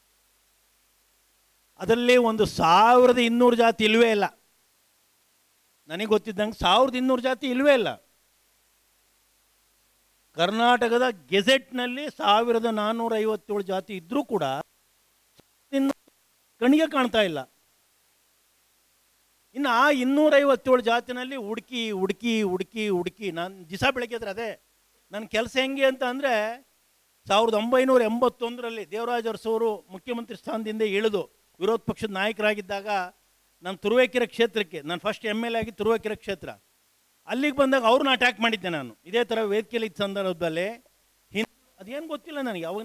ಅದರಲ್ಲಿ ಒಂದು ಸಾವಿರದ ಇನ್ನೂರು ಜಾತಿ ಇಲ್ವೇ ಇಲ್ಲ. ನನಗೆ ಗೊತ್ತಿದ್ದಂಗೆ ಸಾವಿರದ ಇನ್ನೂರು ಜಾತಿ ಇಲ್ವೇ ಇಲ್ಲ. ಕರ್ನಾಟಕದ ಗೆಜೆಟ್ನಲ್ಲಿ ಸಾವಿರದ ನಾನ್ನೂರ ಐವತ್ತೇಳು ಜಾತಿ ಇದ್ದರೂ ಕೂಡ ಕಣ್ಣಿಗೆ ಕಾಣ್ತಾ ಇಲ್ಲ. ಇನ್ನು ಆ ಇನ್ನೂರೈವತ್ತೇಳು ಜಾತಿನಲ್ಲಿ ಹುಡುಕಿ ಹುಡುಕಿ ಹುಡುಕಿ ಹುಡುಕಿ ನಾನು ದಿವಸ ಬೆಳಗ್ಗೆ ಅದೇ ನನ್ನ ಕೆಲಸ ಹೆಂಗೆ ಅಂತ ಅಂದರೆ, ಸಾವಿರದ ಒಂಬೈನೂರ ಎಂಬತ್ತೊಂದರಲ್ಲಿ ದೇವರಾಜ ಅರಸವರು ಮುಖ್ಯಮಂತ್ರಿ ಸ್ಥಾನದಿಂದ ಇಳಿದು ವಿರೋಧ ಪಕ್ಷದ ನಾಯಕರಾಗಿದ್ದಾಗ ನಾನು ತುರುವೇಕೆರೆ ಕ್ಷೇತ್ರಕ್ಕೆ, ನಾನು ಫಸ್ಟ್ ಎಮ್ ಎಲ್ ಎ ಆಗಿ ತುರುವೇಕೆರೆ ಕ್ಷೇತ್ರ, ಅಲ್ಲಿಗೆ ಬಂದಾಗ ಅವ್ರನ್ನ ಅಟ್ಯಾಕ್ ಮಾಡಿದ್ದೆ ನಾನು. ಇದೇ ಥರ ವೇದಿಕೆಯಲ್ಲಿ ಇದ್ದ ಸಂದರ್ಭದಲ್ಲಿ ಹಿಂದೆ ಅದೇನು ಗೊತ್ತಿಲ್ಲ ನನಗೆ. ಅವಾಗ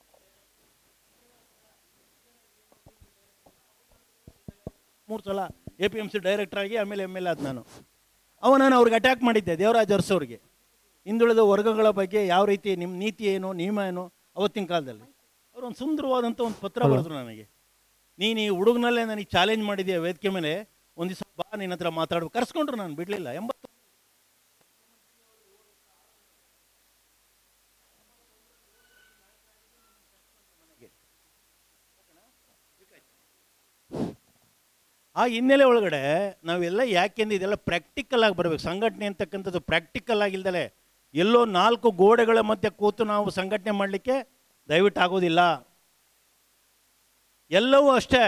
ಮೂರು ಸಲ A P M C director ಆಗಿ ಆಮೇಲೆ ಎಮ್ ಎಲ್ ಎ ಆದ ನಾನು. ಅವ ನಾನು ಅವ್ರಿಗೆ ಅಟ್ಯಾಕ್ ಮಾಡಿದ್ದೆ, ದೇವರಾಜ ಅರಸವ್ರಿಗೆ. ಹಿಂದುಳಿದ ವರ್ಗಗಳ ಬಗ್ಗೆ ಯಾವ ರೀತಿ ನಿಮ್ಮ ನೀತಿ ಏನು, ನಿಯಮ ಏನು ಅವತ್ತಿನ ಕಾಲದಲ್ಲಿ. ಅವರು ಒಂದು ಸುಂದರವಾದಂಥ ಒಂದು ಪತ್ರ ಬರೆದ್ರು ನನಗೆ. ನೀನು ಈ ಹುಡುಗನಲ್ಲೇ ನನಗೆ ಚಾಲೆಂಜ್ ಮಾಡಿದೆಯಾ ವೇದಿಕೆ ಮೇಲೆ, ಒಂದು ದಿವಸ ಬಾ ನಿನ್ನ ಹತ್ರ ಮಾತಾಡ್ಬೇಕು. ಕರೆಸ್ಕೊಂಡ್ರು, ನಾನು ಬಿಡಲಿಲ್ಲ. ಎಂಬತ್ತು ಆ ಹಿನ್ನೆಲೆ ಒಳಗಡೆ ನಾವೆಲ್ಲ ಯಾಕೆಂದ್ರೆ ಇದೆಲ್ಲ ಪ್ರಾಕ್ಟಿಕಲ್ ಆಗಿ ಬರಬೇಕು. ಸಂಘಟನೆ ಅಂತಕ್ಕಂಥದ್ದು ಪ್ರಾಕ್ಟಿಕಲ್ ಆಗಿಲ್ದಲೆ ಎಲ್ಲೋ ನಾಲ್ಕು ಗೋಡೆಗಳ ಮಧ್ಯೆ ಕೂತು ನಾವು ಸಂಘಟನೆ ಮಾಡಲಿಕ್ಕೆ ದಯವಿಟ್ಟು ಆಗೋದಿಲ್ಲ. ಎಲ್ಲವೂ ಅಷ್ಟೇ.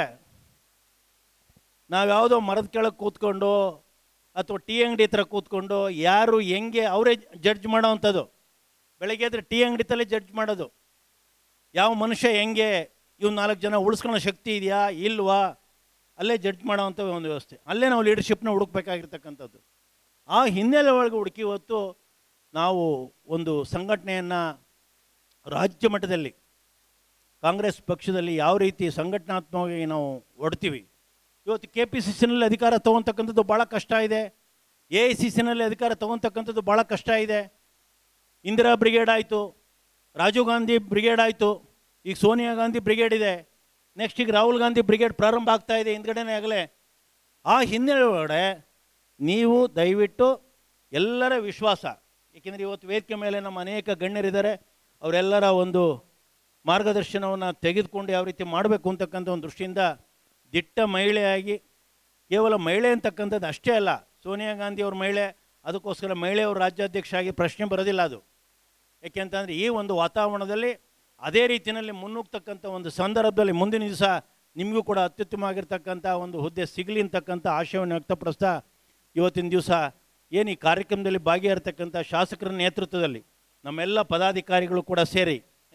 ನಾವು ಯಾವುದೋ ಮರದ ಕೆಳಗೆ ಕೂತ್ಕೊಂಡು ಅಥವಾ ಟೀ ಅಂಗಡಿ ಹತ್ರ ಕೂತ್ಕೊಂಡು ಯಾರು ಹೆಂಗೆ ಅವರೇ ಜಡ್ಜ್ ಮಾಡೋ ಅಂಥದ್ದು. ಬೆಳಗ್ಗೆ ಆದರೆ ಟೀ ಅಂಗಡಿ ತಲೆ ಜಡ್ಜ್ ಮಾಡೋದು, ಯಾವ ಮನುಷ್ಯ ಹೆಂಗೆ, ಇವ್ ನಾಲ್ಕು ಜನ ಉಳಿಸ್ಕೊಳ್ಳೋ ಶಕ್ತಿ ಇದೆಯಾ ಇಲ್ವಾ, ಅಲ್ಲೇ ಜಡ್ಜ್ ಮಾಡೋವಂಥ ಒಂದು ವ್ಯವಸ್ಥೆ. ಅಲ್ಲೇ ನಾವು ಲೀಡರ್ಶಿಪ್ನ ಹುಡುಕ್ಬೇಕಾಗಿರ್ತಕ್ಕಂಥದ್ದು. ಆ ಹಿನ್ನೆಲೆ ಒಳಗೆ ಹುಡುಕಿ ಇವತ್ತು ನಾವು ಒಂದು ಸಂಘಟನೆಯನ್ನು ರಾಜ್ಯ ಮಟ್ಟದಲ್ಲಿ ಕಾಂಗ್ರೆಸ್ ಪಕ್ಷದಲ್ಲಿ ಯಾವ ರೀತಿ ಸಂಘಟನಾತ್ಮಕವಾಗಿ ನಾವು ಹೊಡ್ತೀವಿ. ಇವತ್ತು ಕೆ ಪಿ ಸಿ ಸಿನಲ್ಲಿ ಅಧಿಕಾರ ತೊಗೊತಕ್ಕಂಥದ್ದು ಭಾಳ ಕಷ್ಟ ಇದೆ. ಎ ಐ ಸಿ ಸಿನಲ್ಲಿ ಅಧಿಕಾರ ತೊಗೊತಕ್ಕಂಥದ್ದು ಭಾಳ ಕಷ್ಟ ಇದೆ. ಇಂದಿರಾ ಬ್ರಿಗೇಡ್ ಆಯಿತು, ರಾಜೀವ್ ಗಾಂಧಿ ಬ್ರಿಗೇಡ್ ಆಯಿತು, ಈಗ ಸೋನಿಯಾ ಗಾಂಧಿ ಬ್ರಿಗೇಡ್ ಇದೆ, ನೆಕ್ಸ್ಟ್ ಈಗ ರಾಹುಲ್ ಗಾಂಧಿ ಬ್ರಿಗೇಡ್ ಪ್ರಾರಂಭ ಆಗ್ತಾ ಇದೆ ಹಿಂದ್ಗಡೆನೇ ಆಗಲೇ. ಆ ಹಿನ್ನೆಲೆ ಒಳಗಡೆ ನೀವು ದಯವಿಟ್ಟು ಎಲ್ಲರ ವಿಶ್ವಾಸ, ಏಕೆಂದರೆ ಇವತ್ತು ವೇದಿಕೆ ಮೇಲೆ ನಮ್ಮ ಅನೇಕ ಗಣ್ಯರಿದ್ದಾರೆ, ಅವರೆಲ್ಲರ ಒಂದು ಮಾರ್ಗದರ್ಶನವನ್ನು ತೆಗೆದುಕೊಂಡು ಯಾವ ರೀತಿ ಮಾಡಬೇಕು ಅಂತಕ್ಕಂಥ ಒಂದು ದೃಷ್ಟಿಯಿಂದ ದಿಟ್ಟ ಮಹಿಳೆಯಾಗಿ, ಕೇವಲ ಮಹಿಳೆ ಅಂತಕ್ಕಂಥದ್ದು ಅಷ್ಟೇ ಅಲ್ಲ, ಸೋನಿಯಾ ಗಾಂಧಿ ಅವ್ರ ಮಹಿಳೆ, ಅದಕ್ಕೋಸ್ಕರ ಮಹಿಳೆಯವರು ರಾಜ್ಯಾಧ್ಯಕ್ಷ ಆಗಿ ಪ್ರಶ್ನೆ ಬರೋದಿಲ್ಲ ಅದು. ಏಕೆಂತಂದರೆ ಈ ಒಂದು ವಾತಾವರಣದಲ್ಲಿ ಅದೇ ರೀತಿಯಲ್ಲಿ ಮುನ್ನುಗ್ತಕ್ಕಂಥ ಒಂದು ಸಂದರ್ಭದಲ್ಲಿ ಮುಂದಿನ ದಿವಸ ನಿಮಗೂ ಕೂಡ ಅತ್ಯುತ್ತಮವಾಗಿರ್ತಕ್ಕಂಥ ಒಂದು ಹುದ್ದೆ ಸಿಗಲಿ ಅಂತಕ್ಕಂಥ ಆಶಯವನ್ನು ವ್ಯಕ್ತಪಡಿಸ್ತಾ, ಇವತ್ತಿನ ದಿವಸ ಏನು ಈ ಕಾರ್ಯಕ್ರಮದಲ್ಲಿ ಭಾಗಿಯಾಗಿರ್ತಕ್ಕಂಥ ಶಾಸಕರ ನೇತೃತ್ವದಲ್ಲಿ ನಮ್ಮೆಲ್ಲ ಪದಾಧಿಕಾರಿಗಳು ಕೂಡ ಸೇರಿ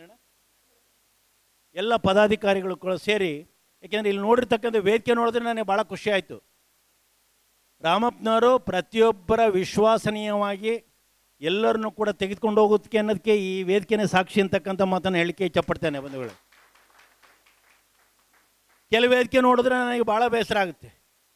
ಎಲ್ಲ ಪದಾಧಿಕಾರಿಗಳು ಕೂಡ ಸೇರಿ ಏಕೆಂದರೆ ಇಲ್ಲಿ ನೋಡಿರ್ತಕ್ಕಂಥ ವೇದಿಕೆ ನೋಡಿದ್ರೆ ನನಗೆ ಭಾಳ ಖುಷಿ ಆಯಿತು. ರಾಮಪ್ಪನವರು ಪ್ರತಿಯೊಬ್ಬರ ವಿಶ್ವಾಸನೀಯವಾಗಿ ಎಲ್ಲರನ್ನೂ ಕೂಡ ತೆಗೆದುಕೊಂಡು ಹೋಗೋದಕ್ಕೆ ಅನ್ನೋದಕ್ಕೆ ಈ ವೇದಿಕೆನೇ ಸಾಕ್ಷಿ ಅಂತಕ್ಕಂಥ ಮಾತನ್ನು ಹೇಳಿಕೆ ಇಷ್ಟಪಡ್ತೇನೆ. ಬಂಧುಗಳು, ಕೆಲವು ವೇದಿಕೆ ನೋಡಿದ್ರೆ ನನಗೆ ಭಾಳ ಬೇಸರ ಆಗುತ್ತೆ.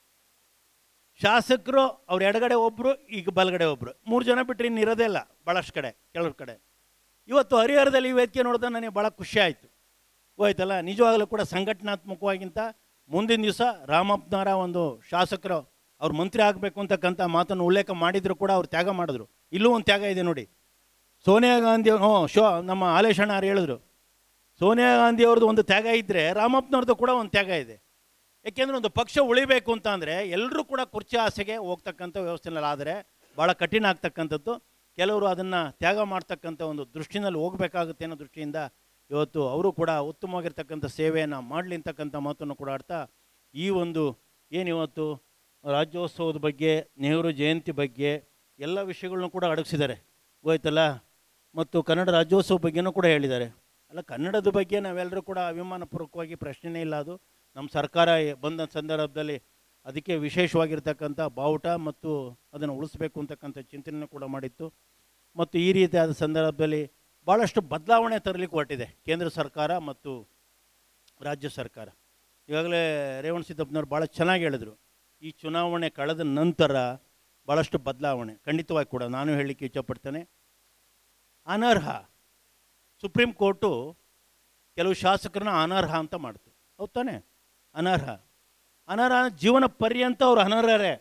ಶಾಸಕರು ಅವ್ರ ಎಡಗಡೆ ಒಬ್ಬರು, ಈಗ ಬಲಗಡೆ ಒಬ್ಬರು, ಮೂರು ಜನ ಬಿಟ್ಟರೆ ಇನ್ನು ಇರೋದೇ ಇಲ್ಲ ಭಾಳಷ್ಟು ಕಡೆ, ಕೆಲವ್ರ ಕಡೆ. ಇವತ್ತು ಹರಿಹರದಲ್ಲಿ ಈ ವೇದಿಕೆ ನೋಡಿದ್ರೆ ನನಗೆ ಭಾಳ ಖುಷಿ ಆಯಿತು. ಹೋಯ್ತಲ್ಲ, ನಿಜವಾಗಲೂ ಕೂಡ ಸಂಘಟನಾತ್ಮಕವಾಗಿಂತ ಮುಂದಿನ ದಿವಸ ರಾಮಪ್ಪನವರ ಒಂದು ಶಾಸಕರು ಅವ್ರು ಮಂತ್ರಿ ಆಗಬೇಕು ಅಂತಕ್ಕಂಥ ಮಾತನ್ನು ಉಲ್ಲೇಖ ಮಾಡಿದ್ರು ಕೂಡ ಅವ್ರು ತ್ಯಾಗ ಮಾಡಿದ್ರು. ಇಲ್ಲೂ ಒಂದು ತ್ಯಾಗ ಇದೆ ನೋಡಿ. ಸೋನಿಯಾ ಗಾಂಧಿ ಹ್ಞೂ ಶೋ ನಮ್ಮ ಹಾಲೇಶಣ್ಣ ಅವ್ರು ಹೇಳಿದ್ರು, ಸೋನಿಯಾ ಗಾಂಧಿ ಅವ್ರದ್ದು ಒಂದು ತ್ಯಾಗ ಇದ್ದರೆ ರಾಮಪ್ಪನವ್ರದ್ದು ಕೂಡ ಒಂದು ತ್ಯಾಗ ಇದೆ. ಏಕೆಂದರೆ ಒಂದು ಪಕ್ಷ ಉಳಿಬೇಕು ಅಂತ ಅಂದರೆ ಎಲ್ಲರೂ ಕೂಡ ಕುರ್ಚಿ ಆಸೆಗೆ ಹೋಗ್ತಕ್ಕಂಥ ವ್ಯವಸ್ಥೆನಲ್ಲಿ ಆದರೆ ಭಾಳ ಕಠಿಣ ಆಗ್ತಕ್ಕಂಥದ್ದು. ಕೆಲವರು ಅದನ್ನು ತ್ಯಾಗ ಮಾಡ್ತಕ್ಕಂಥ ಒಂದು ದೃಷ್ಟಿನಲ್ಲಿ ಹೋಗಬೇಕಾಗುತ್ತೆ ಅನ್ನೋ ದೃಷ್ಟಿಯಿಂದ ಇವತ್ತು ಅವರು ಕೂಡ ಉತ್ತಮವಾಗಿರ್ತಕ್ಕಂಥ ಸೇವೆಯನ್ನು ಮಾಡಲಿ ಅಂತಕ್ಕಂಥ ಮಾತನ್ನು ಕೂಡ ಆಡ್ತಾ, ಈ ಒಂದು ಏನು ಇವತ್ತು ರಾಜ್ಯೋತ್ಸವದ ಬಗ್ಗೆ, ನೆಹರು ಜಯಂತಿ ಬಗ್ಗೆ ಎಲ್ಲ ವಿಷಯಗಳನ್ನೂ ಕೂಡ ಅಡಗಿಸಿದ್ದಾರೆ ಹೋಯ್ತಲ್ಲ. ಮತ್ತು ಕನ್ನಡ ರಾಜ್ಯೋತ್ಸವ ಬಗ್ಗೆನೂ ಕೂಡ ಹೇಳಿದ್ದಾರೆ. ಅಲ್ಲ, ಕನ್ನಡದ ಬಗ್ಗೆ ನಾವೆಲ್ಲರೂ ಕೂಡ ಅಭಿಮಾನಪೂರ್ವಕವಾಗಿ ಪ್ರಶ್ನೆನೇ ಇಲ್ಲ. ಅದು ನಮ್ಮ ಸರ್ಕಾರ ಬಂದ ಸಂದರ್ಭದಲ್ಲಿ ಅದಕ್ಕೆ ವಿಶೇಷವಾಗಿರ್ತಕ್ಕಂಥ ಬಾವುಟ ಮತ್ತು ಅದನ್ನು ಉಳಿಸ್ಬೇಕು ಅಂತಕ್ಕಂಥ ಚಿಂತನೆಯನ್ನು ಕೂಡ ಮಾಡಿತ್ತು. ಮತ್ತು ಈ ರೀತಿಯಾದ ಸಂದರ್ಭದಲ್ಲಿ ಭಾಳಷ್ಟು ಬದಲಾವಣೆ ತರಲಿಕ್ಕೆ ಹೊರಟಿದೆ ಕೇಂದ್ರ ಸರ್ಕಾರ ಮತ್ತು ರಾಜ್ಯ ಸರ್ಕಾರ. ಈಗಾಗಲೇ ರೇವಣ ಸಿದ್ದಪ್ಪನವ್ರು ಭಾಳ ಚೆನ್ನಾಗಿ ಹೇಳಿದರು, ಈ ಚುನಾವಣೆ ಕಳೆದ ನಂತರ ಭಾಳಷ್ಟು ಬದಲಾವಣೆ ಖಂಡಿತವಾಗಿ ಕೂಡ ನಾನು ಹೇಳಲಿಕ್ಕೆ ಇಷ್ಟಪಡ್ತೇನೆ. ಅನರ್ಹ ಸುಪ್ರೀಂ ಕೋರ್ಟು ಕೆಲವು ಶಾಸಕರನ್ನ ಅನರ್ಹ ಅಂತ ಮಾಡ್ತು, ಹೌದು ತಾನೆ? ಅನರ್ಹ ಅನರ್ಹ ಜೀವನ ಪರ್ಯಂತ ಅವ್ರು ಅನರ್ಹರೇ,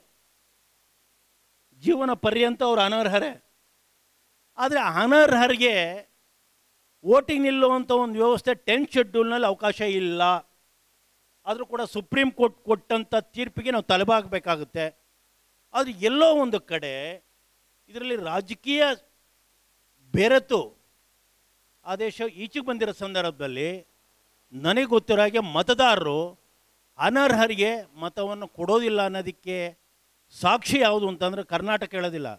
ಜೀವನ ಪರ್ಯಂತ ಅವ್ರು ಅನರ್ಹರೇ. ಆದರೆ ಅನರ್ಹರಿಗೆ ವೋಟಿಂಗ್ ನಿಲ್ಲುವಂಥ ಒಂದು ವ್ಯವಸ್ಥೆ ಟೆಂತ್ ಶೆಡ್ಯೂಲ್ನಲ್ಲಿ ಅವಕಾಶ ಇಲ್ಲ. ಆದರೂ ಕೂಡ ಸುಪ್ರೀಂ ಕೋರ್ಟ್ ಕೊಟ್ಟಂಥ ತೀರ್ಪಿಗೆ ನಾವು ತಲೆಬಾಗಬೇಕಾಗುತ್ತೆ. ಆದರೆ ಎಲ್ಲೋ ಒಂದು ಕಡೆ ಇದರಲ್ಲಿ ರಾಜಕೀಯ ಬೆರೆತು ಆದೇಶ ಈಚೆಗೆ ಬಂದಿರೋ ಸಂದರ್ಭದಲ್ಲಿ ನನಗೆ ಗೊತ್ತಿರೋ ಹಾಗೆ ಮತದಾರರು ಅನರ್ಹರಿಗೆ ಮತವನ್ನು ಕೊಡೋದಿಲ್ಲ ಅನ್ನೋದಕ್ಕೆ ಸಾಕ್ಷಿ ಯಾವುದು ಅಂತಂದರೆ ಕರ್ನಾಟಕ ಹೇಳೋದಿಲ್ಲ,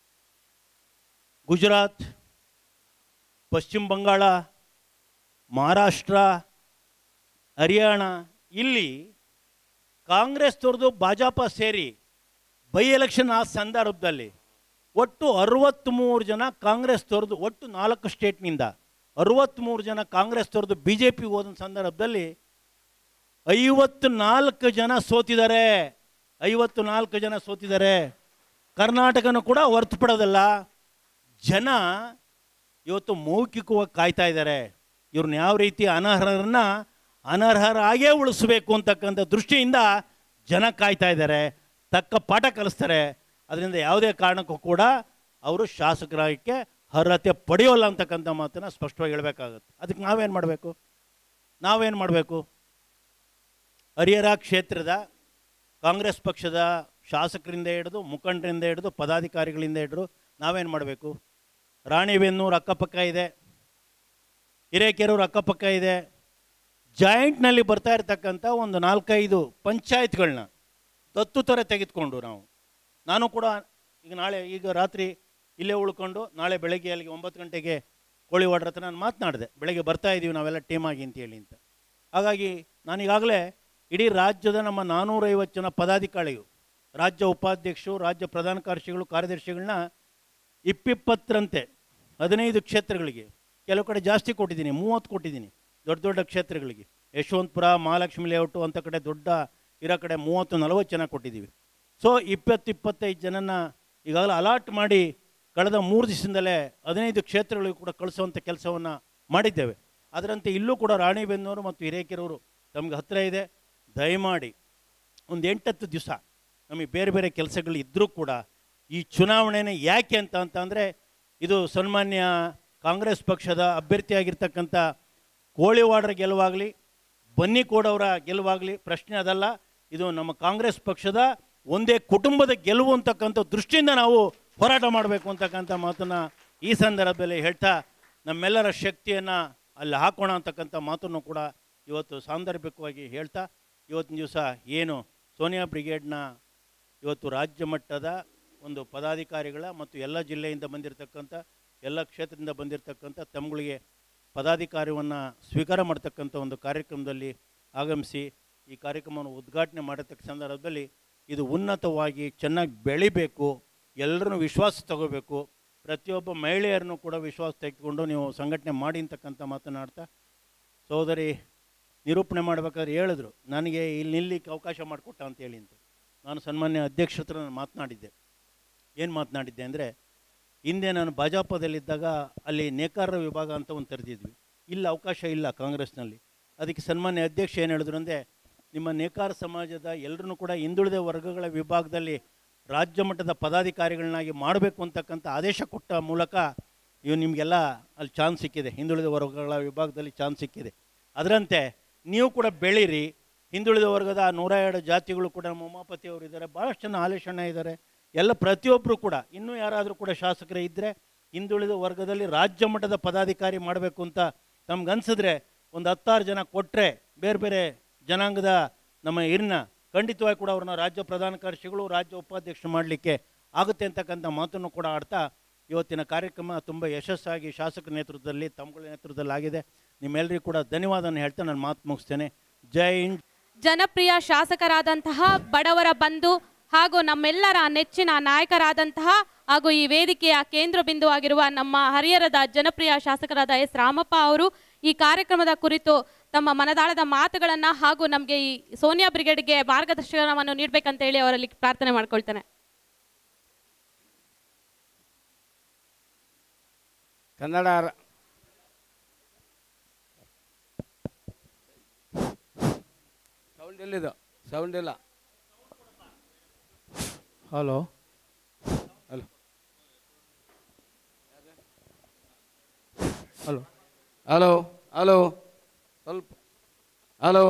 ಗುಜರಾತ್, ಪಶ್ಚಿಮ ಬಂಗಾಳ, ಮಹಾರಾಷ್ಟ್ರ, ಹರಿಯಾಣ, ಇಲ್ಲಿ ಕಾಂಗ್ರೆಸ್ ತೊರೆದು ಭಾಜಪ ಸೇರಿ ಬೈ ಎಲೆಕ್ಷನ್ ಆ ಸಂದರ್ಭದಲ್ಲಿ ಒಟ್ಟು ಅರವತ್ತ್ಮೂರು ಜನ ಕಾಂಗ್ರೆಸ್ ತೊರೆದು, ಒಟ್ಟು ನಾಲ್ಕು ಸ್ಟೇಟ್ನಿಂದ ಅರವತ್ತ್ಮೂರು ಜನ ಕಾಂಗ್ರೆಸ್ ತೊರೆದು ಬಿ ಜೆ ಪಿ ಹೋದ ಸಂದರ್ಭದಲ್ಲಿ ಐವತ್ತು ನಾಲ್ಕು ಜನ ಸೋತಿದ್ದಾರೆ. ಐವತ್ತು ನಾಲ್ಕು ಜನ ಸೋತಿದ್ದಾರೆ. ಕರ್ನಾಟಕನೂ ಕೂಡ ಹೊರತುಪಡೋದಲ್ಲ. ಜನ ಇವತ್ತು ಮೌಖಿಕವಾಗಿ ಕಾಯ್ತಾ ಇದ್ದಾರೆ, ಇವ್ರನ್ನ ಯಾವ ರೀತಿ ಅನರ್ಹರನ್ನ ಅನರ್ಹರಾಗೇ ಉಳಿಸ್ಬೇಕು ಅಂತಕ್ಕಂಥ ದೃಷ್ಟಿಯಿಂದ ಜನ ಕಾಯ್ತಾ ಇದ್ದಾರೆ. ತಕ್ಕ ಪಾಠ ಕಲಿಸ್ತಾರೆ. ಅದರಿಂದ ಯಾವುದೇ ಕಾರಣಕ್ಕೂ ಕೂಡ ಅವರು ಶಾಸಕರಾಗಕ್ಕೆ ಅರ್ಹತೆ ಪಡೆಯೋಲ್ಲ ಅಂತಕ್ಕಂಥ ಮಾತನ್ನು ಸ್ಪಷ್ಟವಾಗಿ ಹೇಳಬೇಕಾಗುತ್ತೆ. ಅದಕ್ಕೆ ನಾವೇನು ಮಾಡಬೇಕು ನಾವೇನು ಮಾಡಬೇಕು ಹರಿಹರ ಕ್ಷೇತ್ರದ ಕಾಂಗ್ರೆಸ್ ಪಕ್ಷದ ಶಾಸಕರಿಂದ ಹಿಡಿದು, ಮುಖಂಡರಿಂದ ಹಿಡಿದು, ಪದಾಧಿಕಾರಿಗಳಿಂದ ಹಿಡಿದು ನಾವೇನು ಮಾಡಬೇಕು? ರಾಣಿಬೆನ್ನೂರು ಅಕ್ಕಪಕ್ಕ ಇದೆ, ಹಿರೇಕೆರೂರು ಅಕ್ಕಪಕ್ಕ ಇದೆ, ಜಾಯಿಂಟ್ನಲ್ಲಿ ಬರ್ತಾ ಇರ್ತಕ್ಕಂಥ ಒಂದು ನಾಲ್ಕೈದು ಪಂಚಾಯತ್ಗಳನ್ನ ದತ್ತು ಥರ ತೆಗೆದುಕೊಂಡು ನಾವು ನಾನು ಕೂಡ ಈಗ ನಾಳೆ ಈಗ ರಾತ್ರಿ ಇಲ್ಲೇ ಉಳ್ಕೊಂಡು ನಾಳೆ ಬೆಳಗ್ಗೆ ಅಲ್ಲಿಗೆ ಒಂಬತ್ತು ಗಂಟೆಗೆ ಕೋಳಿವಾಡ್ರ ಹತ್ರ ನಾನು ಮಾತನಾಡಿದೆ, ಬೆಳಗ್ಗೆ ಬರ್ತಾ ಇದ್ದೀವಿ ನಾವೆಲ್ಲ ಟೀಮಾಗಿ ಅಂತೇಳಿ ಅಂತ. ಹಾಗಾಗಿ ನಾನೀಗಾಗಲೇ ಇಡೀ ರಾಜ್ಯದ ನಮ್ಮ ನಾನ್ನೂರೈವತ್ತು ಜನ ಪದಾಧಿಕಾರಿಗಳು, ರಾಜ್ಯ ಉಪಾಧ್ಯಕ್ಷರು, ರಾಜ್ಯ ಪ್ರಧಾನ ಕಾರ್ಯದರ್ಶಿಗಳು, ಕಾರ್ಯದರ್ಶಿಗಳನ್ನ ಇಪ್ಪಿಪ್ಪತ್ತರಂತೆ ಹದಿನೈದು ಕ್ಷೇತ್ರಗಳಿಗೆ, ಕೆಲವು ಕಡೆ ಜಾಸ್ತಿ ಕೊಟ್ಟಿದ್ದೀನಿ, ಮೂವತ್ತು ಕೊಟ್ಟಿದ್ದೀನಿ ದೊಡ್ಡ ದೊಡ್ಡ ಕ್ಷೇತ್ರಗಳಿಗೆ. ಯಶವಂತಪುರ, ಮಹಾಲಕ್ಷ್ಮಿ ಲೇಔಟು ಅಂಥ ಕಡೆ ದೊಡ್ಡ ಇರೋ ಕಡೆ ಮೂವತ್ತು ನಲವತ್ತು ಜನ ಕೊಟ್ಟಿದ್ದೀವಿ. ಸೊ ಇಪ್ಪತ್ತು ಇಪ್ಪತ್ತೈದು ಜನನ ಈಗಾಗಲೇ ಅಲಾಟ್ ಮಾಡಿ ಕಳೆದ ಮೂರು ದಿವಸದಿಂದಲೇ ಹದಿನೈದು ಕ್ಷೇತ್ರಗಳಿಗೂ ಕೂಡ ಕಳಿಸುವಂಥ ಕೆಲಸವನ್ನು ಮಾಡಿದ್ದೇವೆ. ಅದರಂತೆ ಇಲ್ಲೂ ಕೂಡ ರಾಣಿಬೆನ್ನೂರು ಮತ್ತು ಹಿರೇಕೆರೂರು ತಮಗೆ ಹತ್ತಿರ ಇದೆ. ದಯಮಾಡಿ ಒಂದು ಎಂಟತ್ತು ದಿವಸ ನಮಗೆ ಬೇರೆ ಬೇರೆ ಕೆಲಸಗಳು ಇದ್ದರೂ ಕೂಡ ಈ ಚುನಾವಣೆನೇ ಯಾಕೆ ಅಂತ ಅಂತಂದರೆ ಇದು ಸನ್ಮಾನ್ಯ ಕಾಂಗ್ರೆಸ್ ಪಕ್ಷದ ಅಭ್ಯರ್ಥಿಯಾಗಿರ್ತಕ್ಕಂಥ ಕೋಳಿವಾಡರ ಗೆಲುವಾಗಲಿ ಬನ್ನಿಕೋಡವರ ಗೆಲುವಾಗಲಿ ಪ್ರಶ್ನೆ ಅದಲ್ಲ. ಇದು ನಮ್ಮ ಕಾಂಗ್ರೆಸ್ ಪಕ್ಷದ ಒಂದೇ ಕುಟುಂಬದ ಗೆಲುವು ಅಂತಕ್ಕಂಥ ದೃಷ್ಟಿಯಿಂದ ನಾವು ಹೋರಾಟ ಮಾಡಬೇಕು ಅಂತಕ್ಕಂಥ ಮಾತನ್ನು ಈ ಸಂದರ್ಭದಲ್ಲಿ ಹೇಳ್ತಾ ನಮ್ಮೆಲ್ಲರ ಶಕ್ತಿಯನ್ನು ಅಲ್ಲಿ ಹಾಕೋಣ ಅಂತಕ್ಕಂಥ ಮಾತನ್ನು ಕೂಡ ಇವತ್ತು ಸಾಂದರ್ಭಿಕವಾಗಿ ಹೇಳ್ತಾ ಇವತ್ತಿನ ದಿವಸ ಏನು ಸೋನಿಯಾ ಬ್ರಿಗೇಡ್ನ ಇವತ್ತು ರಾಜ್ಯ ಮಟ್ಟದ ಒಂದು ಪದಾಧಿಕಾರಿಗಳ ಮತ್ತು ಎಲ್ಲ ಜಿಲ್ಲೆಯಿಂದ ಬಂದಿರತಕ್ಕಂಥ ಎಲ್ಲ ಕ್ಷೇತ್ರದಿಂದ ಬಂದಿರತಕ್ಕಂಥ ತಮ್ಮಗಳಿಗೆ ಪದಾಧಿಕಾರವನ್ನು ಸ್ವೀಕಾರ ಮಾಡ್ತಕ್ಕಂಥ ಒಂದು ಕಾರ್ಯಕ್ರಮದಲ್ಲಿ ಆಗಮಿಸಿ ಈ ಕಾರ್ಯಕ್ರಮವನ್ನು ಉದ್ಘಾಟನೆ ಮಾಡತಕ್ಕ ಸಂದರ್ಭದಲ್ಲಿ ಇದು ಉನ್ನತವಾಗಿ ಚೆನ್ನಾಗಿ ಬೆಳಿಬೇಕು, ಎಲ್ಲರನ್ನೂ ವಿಶ್ವಾಸ ತಗೋಬೇಕು, ಪ್ರತಿಯೊಬ್ಬ ಮಹಿಳೆಯರನ್ನು ಕೂಡ ವಿಶ್ವಾಸ ತೆಗೆದುಕೊಂಡು ನೀವು ಸಂಘಟನೆ ಮಾಡಿ ಅಂತಕ್ಕಂಥ ಮಾತನಾಡ್ತಾ ಸಹೋದರಿ ನಿರೂಪಣೆ ಮಾಡಬೇಕಾದ್ರೆ ಹೇಳಿದ್ರು ನನಗೆ ಇಲ್ಲಿ ನಿಲ್ಲಿಕ್ಕೆ ಅವಕಾಶ ಮಾಡಿಕೊಟ್ಟ ಅಂತೇಳಿ ಅಂತ. ನಾನು ಸನ್ಮಾನ್ಯ ಅಧ್ಯಕ್ಷರ ಹತ್ರ ನಾನು ಮಾತನಾಡಿದ್ದೆ. ಏನು ಮಾತನಾಡಿದ್ದೆ ಅಂದರೆ ಹಿಂದೆ ನಾನು ಭಾಜಪದಲ್ಲಿದ್ದಾಗ ಅಲ್ಲಿ ನೇಕಾರರ ವಿಭಾಗ ಅಂತ ಒಂದು ತೆರೆದಿದ್ವಿ. ಇಲ್ಲ ಅವಕಾಶ ಇಲ್ಲ ಕಾಂಗ್ರೆಸ್ನಲ್ಲಿ. ಅದಕ್ಕೆ ಸನ್ಮಾನ್ಯ ಅಧ್ಯಕ್ಷ ಏನು ಹೇಳಿದ್ರು ಅಂದರೆ ನಿಮ್ಮ ನೇಕಾರ ಸಮಾಜದ ಎಲ್ಲರನ್ನೂ ಕೂಡ ಹಿಂದುಳಿದ ವರ್ಗಗಳ ವಿಭಾಗದಲ್ಲಿ ರಾಜ್ಯ ಮಟ್ಟದ ಪದಾಧಿಕಾರಿಗಳನ್ನಾಗಿ ಮಾಡಬೇಕು ಅಂತಕ್ಕಂಥ ಆದೇಶ ಕೊಟ್ಟ ಮೂಲಕ ಇವು ನಿಮಗೆಲ್ಲ ಅಲ್ಲಿ ಚಾನ್ಸ್ ಸಿಕ್ಕಿದೆ, ಹಿಂದುಳಿದ ವರ್ಗಗಳ ವಿಭಾಗದಲ್ಲಿ ಚಾನ್ಸ್ ಸಿಕ್ಕಿದೆ. ಅದರಂತೆ ನೀವು ಕೂಡ ಬೆಳೀರಿ. ಹಿಂದುಳಿದ ವರ್ಗದ ನೂರ ಎರಡು ಜಾತಿಗಳು ಕೂಡ ನಮ್ಮ ಉಮಾಪತಿಯವರು ಇದ್ದಾರೆ, ಭಾಳಷ್ಟು ಜನ ಆಲೇಷಣ ಇದ್ದಾರೆ, ಎಲ್ಲ ಪ್ರತಿಯೊಬ್ಬರು ಕೂಡ ಇನ್ನೂ ಯಾರಾದರೂ ಕೂಡ ಶಾಸಕರೇ ಇದ್ದರೆ ಹಿಂದುಳಿದ ವರ್ಗದಲ್ಲಿ ರಾಜ್ಯ ಮಟ್ಟದ ಪದಾಧಿಕಾರಿ ಮಾಡಬೇಕು ಅಂತ ನಮ್ಗನ್ಸಿದ್ರೆ ಒಂದು ಹತ್ತಾರು ಜನ ಕೊಟ್ಟರೆ ಬೇರೆ ಬೇರೆ ಜನಾಂಗದ ನಮ್ಮ ಹಿರಿನ ಖಂಡಿತವಾಗಿ ಕೂಡ ಅವ್ರನ್ನ ರಾಜ್ಯ ಪ್ರಧಾನ ಕಾರ್ಯದರ್ಶಿಗಳು ರಾಜ್ಯ ಉಪಾಧ್ಯಕ್ಷರು ಮಾಡಲಿಕ್ಕೆ ಆಗುತ್ತೆ ಅಂತಕ್ಕಂಥ ಮಾತನ್ನು ಕೂಡ ಆಡ್ತಾ ಇವತ್ತಿನ ಕಾರ್ಯಕ್ರಮ ತುಂಬ ಯಶಸ್ಸಾಗಿ ಶಾಸಕರ ನೇತೃತ್ವದಲ್ಲಿ ತಮ್ಮಗಳ ನೇತೃತ್ವದಲ್ಲಿ ಆಗಿದೆ. ನಿಮ್ಮೆಲ್ಲರಿಗೂ ಕೂಡ ಧನ್ಯವಾದವನ್ನು ಹೇಳ್ತಾ ನಾನು ಮಾತು ಮುಗಿಸ್ತೇನೆ. ಜೈ ಹಿಂದ್. ಜನಪ್ರಿಯ ಶಾಸಕರಾದಂತಹ ಬಡವರ ಬಂಧು ಹಾಗೂ ನಮ್ಮೆಲ್ಲರ ನೆಚ್ಚಿನ ನಾಯಕರಾದಂತಹ ಹಾಗೂ ಈ ವೇದಿಕೆಯ ಕೇಂದ್ರ ಬಿಂದುವಾಗಿರುವ ನಮ್ಮ ಹರಿಹರದ ಜನಪ್ರಿಯ ಶಾಸಕರಾದ ಎಸ್ ರಾಮಪ್ಪ ಅವರು ಈ ಕಾರ್ಯಕ್ರಮದ ಕುರಿತು ತಮ್ಮ ಮನದಾಳದ ಮಾತುಗಳನ್ನು ಹಾಗೂ ನಮಗೆ ಈ ಸೋನಿಯಾ ಬ್ರಿಗೇಡ್ಗೆ ಮಾರ್ಗದರ್ಶನವನ್ನು ನೀಡಬೇಕಂತ ಹೇಳಿ ಅವರಲ್ಲಿ ಪ್ರಾರ್ಥನೆ ಮಾಡ್ಕೊಳ್ತೇನೆ. ಕನ್ನಡ ಸೌಂಡ್ ಎಲ್ಲಿದು? ಸೌಂಡ್ ಇಲ್ಲ. Hello hello hello hello hello ಸ್ವಲ್ಪ ಹಲೋ.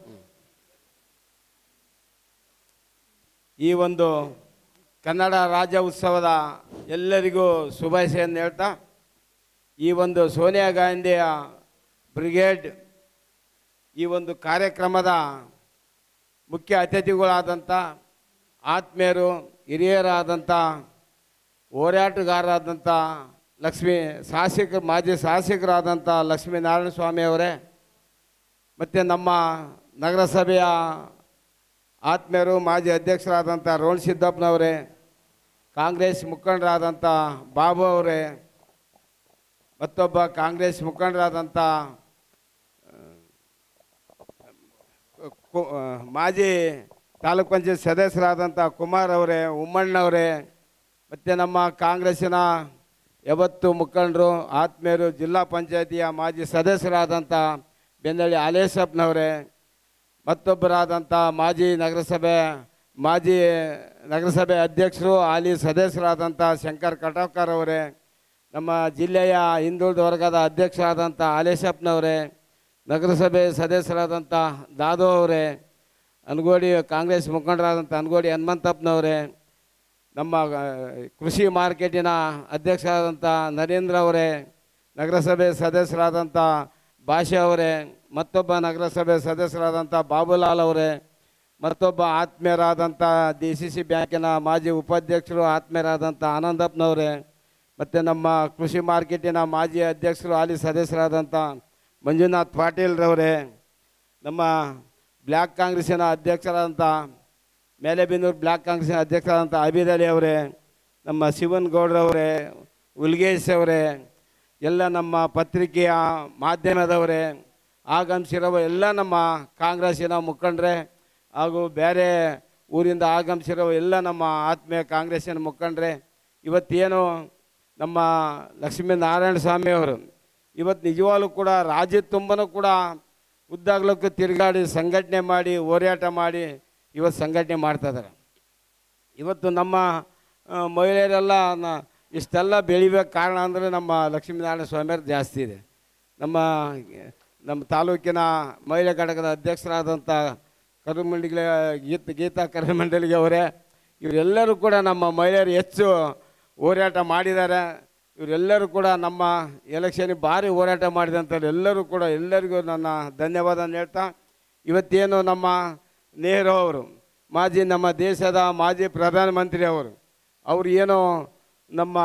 ಈ ಒಂದು ಕನ್ನಡ ರಾಜ್ಯ ಉತ್ಸವದ ಎಲ್ಲರಿಗೂ ಶುಭಾಶಯನ್ನು ಹೇಳ್ತಾ ಈ ಒಂದು ಸೋನಿಯಾ ಗಾಂಧಿಯ ಬ್ರಿಗೇಡ್ ಈ ಒಂದು ಕಾರ್ಯಕ್ರಮದ ಮುಖ್ಯ ಅತಿಥಿಗಳಾದಂಥ ಆತ್ಮೀಯರು ಹಿರಿಯರಾದಂಥ ಹೋರಾಟಗಾರರಾದಂಥ ಲಕ್ಷ್ಮೀ ಶಾಸಕ ಮಾಜಿ ಶಾಸಕರಾದಂಥ ಲಕ್ಷ್ಮೀನಾರಾಯಣ ಸ್ವಾಮಿಯವರೇ ಮತ್ತು ನಮ್ಮ ನಗರಸಭೆಯ ಆತ್ಮೀಯರು ಮಾಜಿ ಅಧ್ಯಕ್ಷರಾದಂಥ ರೋಣ ಸಿದ್ದಪ್ಪನವರೇ, ಕಾಂಗ್ರೆಸ್ ಮುಖಂಡರಾದಂಥ ಬಾಬು ಅವರೇ, ಮತ್ತೊಬ್ಬ ಕಾಂಗ್ರೆಸ್ ಮುಖಂಡರಾದಂಥ ಮಾಜಿ ತಾಲೂಕು ಪಂಚಾಯತ್ ಸದಸ್ಯರಾದಂಥ ಕುಮಾರ್ ಅವರೇ, ಉಮ್ಮಣ್ಣವರೇ, ಮತ್ತು ನಮ್ಮ ಕಾಂಗ್ರೆಸ್ಸಿನ ಯಾವತ್ತು ಮುಖಂಡರು ಆತ್ಮೀಯರು ಜಿಲ್ಲಾ ಪಂಚಾಯತಿಯ ಮಾಜಿ ಸದಸ್ಯರಾದಂಥ ಬೆನ್ನಳ್ಳಿ ಹಾಲೇಶಪ್ಪನವರೇ, ಮತ್ತೊಬ್ಬರಾದಂಥ ಮಾಜಿ ನಗರಸಭೆ ಮಾಜಿ ನಗರಸಭೆ ಅಧ್ಯಕ್ಷರು ಹಾಲಿ ಸದಸ್ಯರಾದಂಥ ಶಂಕರ್ ಕಟಾವ್ಕರ್ ಅವರೇ, ನಮ್ಮ ಜಿಲ್ಲೆಯ ಹಿಂದುಳಿದ ವರ್ಗದ ಅಧ್ಯಕ್ಷರಾದಂಥ ಹಾಲೇಶಪ್ಪನವರೇ, ನಗರಸಭೆ ಸದಸ್ಯರಾದಂಥ ದಾದು ಅವರೇ, ಅನಗೋಡಿ ಕಾಂಗ್ರೆಸ್ ಮುಖಂಡರಾದಂಥ ಅನಗೋಡಿ ಹನುಮಂತಪ್ಪನವರೇ, ನಮ್ಮ ಕೃಷಿ ಮಾರ್ಕೆಟಿನ ಅಧ್ಯಕ್ಷರಾದಂಥ ನರೇಂದ್ರ ಅವರೇ, ನಗರಸಭೆ ಸದಸ್ಯರಾದಂಥ ಭಾಷೆ ಅವರೇ, ಮತ್ತೊಬ್ಬ ನಗರಸಭೆ ಸದಸ್ಯರಾದಂಥ ಬಾಬುಲಾಲ್ ಅವರೇ, ಮತ್ತೊಬ್ಬ ಆತ್ಮೀಯರಾದಂಥ ಡಿ ಸಿ ಸಿ ಬ್ಯಾಂಕಿನ ಮಾಜಿ ಉಪಾಧ್ಯಕ್ಷರು ಆತ್ಮೀಯರಾದಂಥ ಆನಂದಪ್ಪನವರೇ, ಮತ್ತು ನಮ್ಮ ಕೃಷಿ ಮಾರ್ಕೆಟಿನ ಮಾಜಿ ಅಧ್ಯಕ್ಷರು ಹಾಲಿ ಸದಸ್ಯರಾದಂಥ ಮಂಜುನಾಥ್ ಪಾಟೀಲ್ರವರೇ, ನಮ್ಮ ಬ್ಲ್ಯಾಕ್ ಕಾಂಗ್ರೆಸ್ಸಿನ ಅಧ್ಯಕ್ಷರಾದಂಥ ಮೇಲೆಬೆನ್ನೂರು ಬ್ಲ್ಯಾಕ್ ಕಾಂಗ್ರೆಸ್ಸಿನ ಅಧ್ಯಕ್ಷರಾದಂಥ ಅಬೀದ್ ಅಲಿ ಅವರೇ, ನಮ್ಮ ಶಿವನ್ ಗೌಡ್ರವರೇ, ಉಲ್ಗೇಶ್ ಅವರೇ, ಎಲ್ಲ ನಮ್ಮ ಪತ್ರಿಕೆಯ ಮಾಧ್ಯಮದವರೇ, ಆಗಮಿಸಿರುವ ಎಲ್ಲ ನಮ್ಮ ಕಾಂಗ್ರೆಸ್ಸಿನ ಮುಖಂಡರೇ ಹಾಗೂ ಬೇರೆ ಊರಿಂದ ಆಗಮಿಸಿರುವ ಎಲ್ಲ ನಮ್ಮ ಆತ್ಮೀಯ ಕಾಂಗ್ರೆಸ್ಸಿನ ಮುಖಂಡರೇ, ಇವತ್ತೇನು ನಮ್ಮ ಲಕ್ಷ್ಮೀನಾರಾಯಣ ಸ್ವಾಮಿಯವರು ಇವತ್ತು ನಿಜವಾಗ್ಲೂ ಕೂಡ ರಾಜ್ಯ ತುಂಬನೂ ಕೂಡ ಉದ್ದಾಗಲಕ್ಕೂ ತಿರುಗಾಡಿ ಸಂಘಟನೆ ಮಾಡಿ ಹೋರಾಟ ಮಾಡಿ ಇವತ್ತು ಸಂಘಟನೆ ಮಾಡ್ತಾಯಿದ್ದಾರೆ. ಇವತ್ತು ನಮ್ಮ ಮಹಿಳೆಯರೆಲ್ಲ ಇಷ್ಟೆಲ್ಲ ಬೆಳಿಬೇಕು ಕಾರಣ ಅಂದರೆ ನಮ್ಮ ಲಕ್ಷ್ಮೀನಾರಾಯಣ ಸ್ವಾಮಿಯವ್ರು ಜಾಸ್ತಿ ಇದೆ. ನಮ್ಮ ನಮ್ಮ ತಾಲೂಕಿನ ಮಹಿಳಾ ಘಟಕದ ಅಧ್ಯಕ್ಷರಾದಂಥ ಕರುಮಂಡಲಿಗೆ ಗೀತ ಗೀತಾ ಕರುಮಂಡಲಿಗೆ ಅವರೇ, ಇವರೆಲ್ಲರೂ ಕೂಡ ನಮ್ಮ ಮಹಿಳೆಯರು ಹೆಚ್ಚು ಹೋರಾಟ ಮಾಡಿದ್ದಾರೆ. ಇವರೆಲ್ಲರೂ ಕೂಡ ನಮ್ಮ ಎಲೆಕ್ಷನ್ಗೆ ಭಾರಿ ಹೋರಾಟ ಮಾಡಿದಂಥವ್ರು ಎಲ್ಲರೂ ಕೂಡ ಎಲ್ಲರಿಗೂ ನನ್ನ ಧನ್ಯವಾದ ಹೇಳ್ತಾ, ಇವತ್ತೇನು ನಮ್ಮ ನೆಹರು ಅವರು ಮಾಜಿ ನಮ್ಮ ದೇಶದ ಮಾಜಿ ಪ್ರಧಾನಮಂತ್ರಿ ಅವರು ಅವರು ಏನು ನಮ್ಮ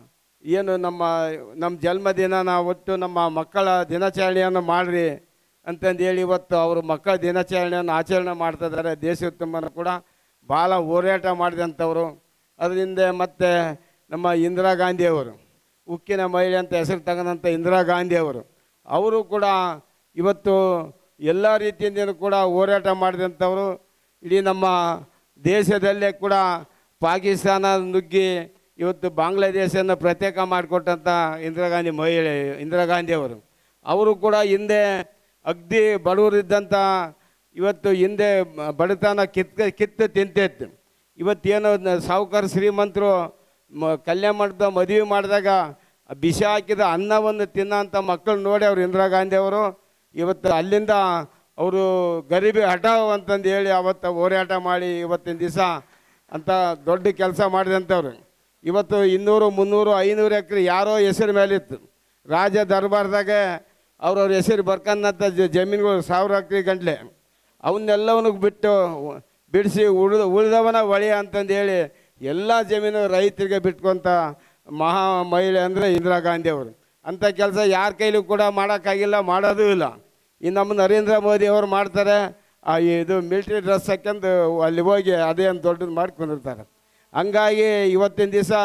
ಏನು ನಮ್ಮ ನಮ್ಮ ಜನ್ಮದಿನನ ಒಟ್ಟು ನಮ್ಮ ಮಕ್ಕಳ ದಿನಾಚರಣೆಯನ್ನು ಮಾಡಿರಿ ಅಂತಂದೇಳಿ ಇವತ್ತು ಅವರು ಮಕ್ಕಳ ದಿನಾಚರಣೆಯನ್ನು ಆಚರಣೆ ಮಾಡ್ತಾಯಿದ್ದಾರೆ. ದೇಶದ ತುಂಬನೂ ಕೂಡ ಭಾಳ ಹೋರಾಟ ಮಾಡಿದಂಥವರು. ಅದರಿಂದ ಮತ್ತು ನಮ್ಮ ಇಂದಿರಾ ಗಾಂಧಿಯವರು, ಉಕ್ಕಿನ ಮಹಿಳೆ ಅಂತ ಹೆಸರು ತಗೊಂಡಂಥ ಇಂದಿರಾ ಗಾಂಧಿಯವರು, ಅವರು ಕೂಡ ಇವತ್ತು ಎಲ್ಲ ರೀತಿಯಿಂದಲೂ ಕೂಡ ಹೋರಾಟ ಮಾಡಿದಂಥವರು. ಇಡೀ ನಮ್ಮ ದೇಶದಲ್ಲೇ ಕೂಡ ಪಾಕಿಸ್ತಾನ ನುಗ್ಗಿ ಇವತ್ತು ಬಾಂಗ್ಲಾದೇಶವನ್ನು ಪ್ರತ್ಯೇಕ ಮಾಡಿಕೊಟ್ಟಂಥ ಇಂದಿರಾ ಗಾಂಧಿ ಮಹಿಳೆ ಇಂದಿರಾ ಗಾಂಧಿಯವರು, ಅವರು ಕೂಡ ಹಿಂದೆ ಅಗ್ದಿ ಬಡವರಿದ್ದಂಥ ಇವತ್ತು ಹಿಂದೆ ಬಡತನ ಕಿತ್ತು ಕಿತ್ತು ತಿಂತಿತ್ತು. ಇವತ್ತೇನು ಸಾಹುಕಾರ ಶ್ರೀಮಂತರು ಮ ಕಲ್ಯಾಣ ಮಾಡಿದ ಮದುವೆ ಮಾಡಿದಾಗ ಬಿಸಿ ಹಾಕಿದ ಅನ್ನವನ್ನು ತಿನ್ನೋಂಥ ಮಕ್ಕಳು ನೋಡಿ ಅವರು ಇಂದಿರಾ ಗಾಂಧಿಯವರು ಇವತ್ತು ಅಲ್ಲಿಂದ ಅವರು ಗರೀಬಿ ಹಠಾವ್ ಅಂತಂದು ಹೇಳಿ ಅವತ್ತು ಹೋರಾಟ ಮಾಡಿ ಇವತ್ತಿನ ದಿವಸ ಅಂತ ದೊಡ್ಡ ಕೆಲಸ ಮಾಡಿದಂಥವ್ರು. ಇವತ್ತು ಇನ್ನೂರು ಮುನ್ನೂರು ಐನೂರು ಎಕರೆ ಯಾರೋ ಹೆಸರು ಮೇಲಿತ್ತು. ರಾಜ ದರ್ಬಾರ್ದಾಗೆ ಅವ್ರವ್ರ ಹೆಸರು ಬರ್ಕಂದಂಥ ಜಮೀನುಗಳು ಸಾವಿರ ಎಕರೆ ಗಂಟ್ಲೆ ಅವನ್ನೆಲ್ಲವನ್ನೂ ಬಿಟ್ಟು ಬಿಡಿಸಿ ಉಳಿದ ಉಳಿದವನ ಒಳಿ ಅಂತಂದು ಹೇಳಿ ಎಲ್ಲ ಜಮೀನು ರೈತರಿಗೆ ಬಿಟ್ಕೊಂತ ಮಹಾ ಮಹಿಳೆ ಅಂದರೆ ಇಂದಿರಾ ಗಾಂಧಿಯವರು. ಅಂಥ ಕೆಲಸ ಯಾರ ಕೈಲೂ ಕೂಡ ಮಾಡೋಕ್ಕಾಗಿಲ್ಲ, ಮಾಡೋದೂ ಇಲ್ಲ. ಇನ್ನು ನಮ್ಮ ನರೇಂದ್ರ ಮೋದಿ ಅವರು ಮಾಡ್ತಾರೆ. ಆ ಇದು ಮಿಲ್ಟ್ರಿ ಡ್ರೆಸ್ ಹಾಕ್ಯಂದು ಅಲ್ಲಿ ಹೋಗಿ ಅದೇ ಒಂದು ದೊಡ್ಡದು ಮಾಡ್ಕೊಂಡಿರ್ತಾರೆ. ಹಂಗಾಗಿ ಇವತ್ತಿನ ದಿವಸ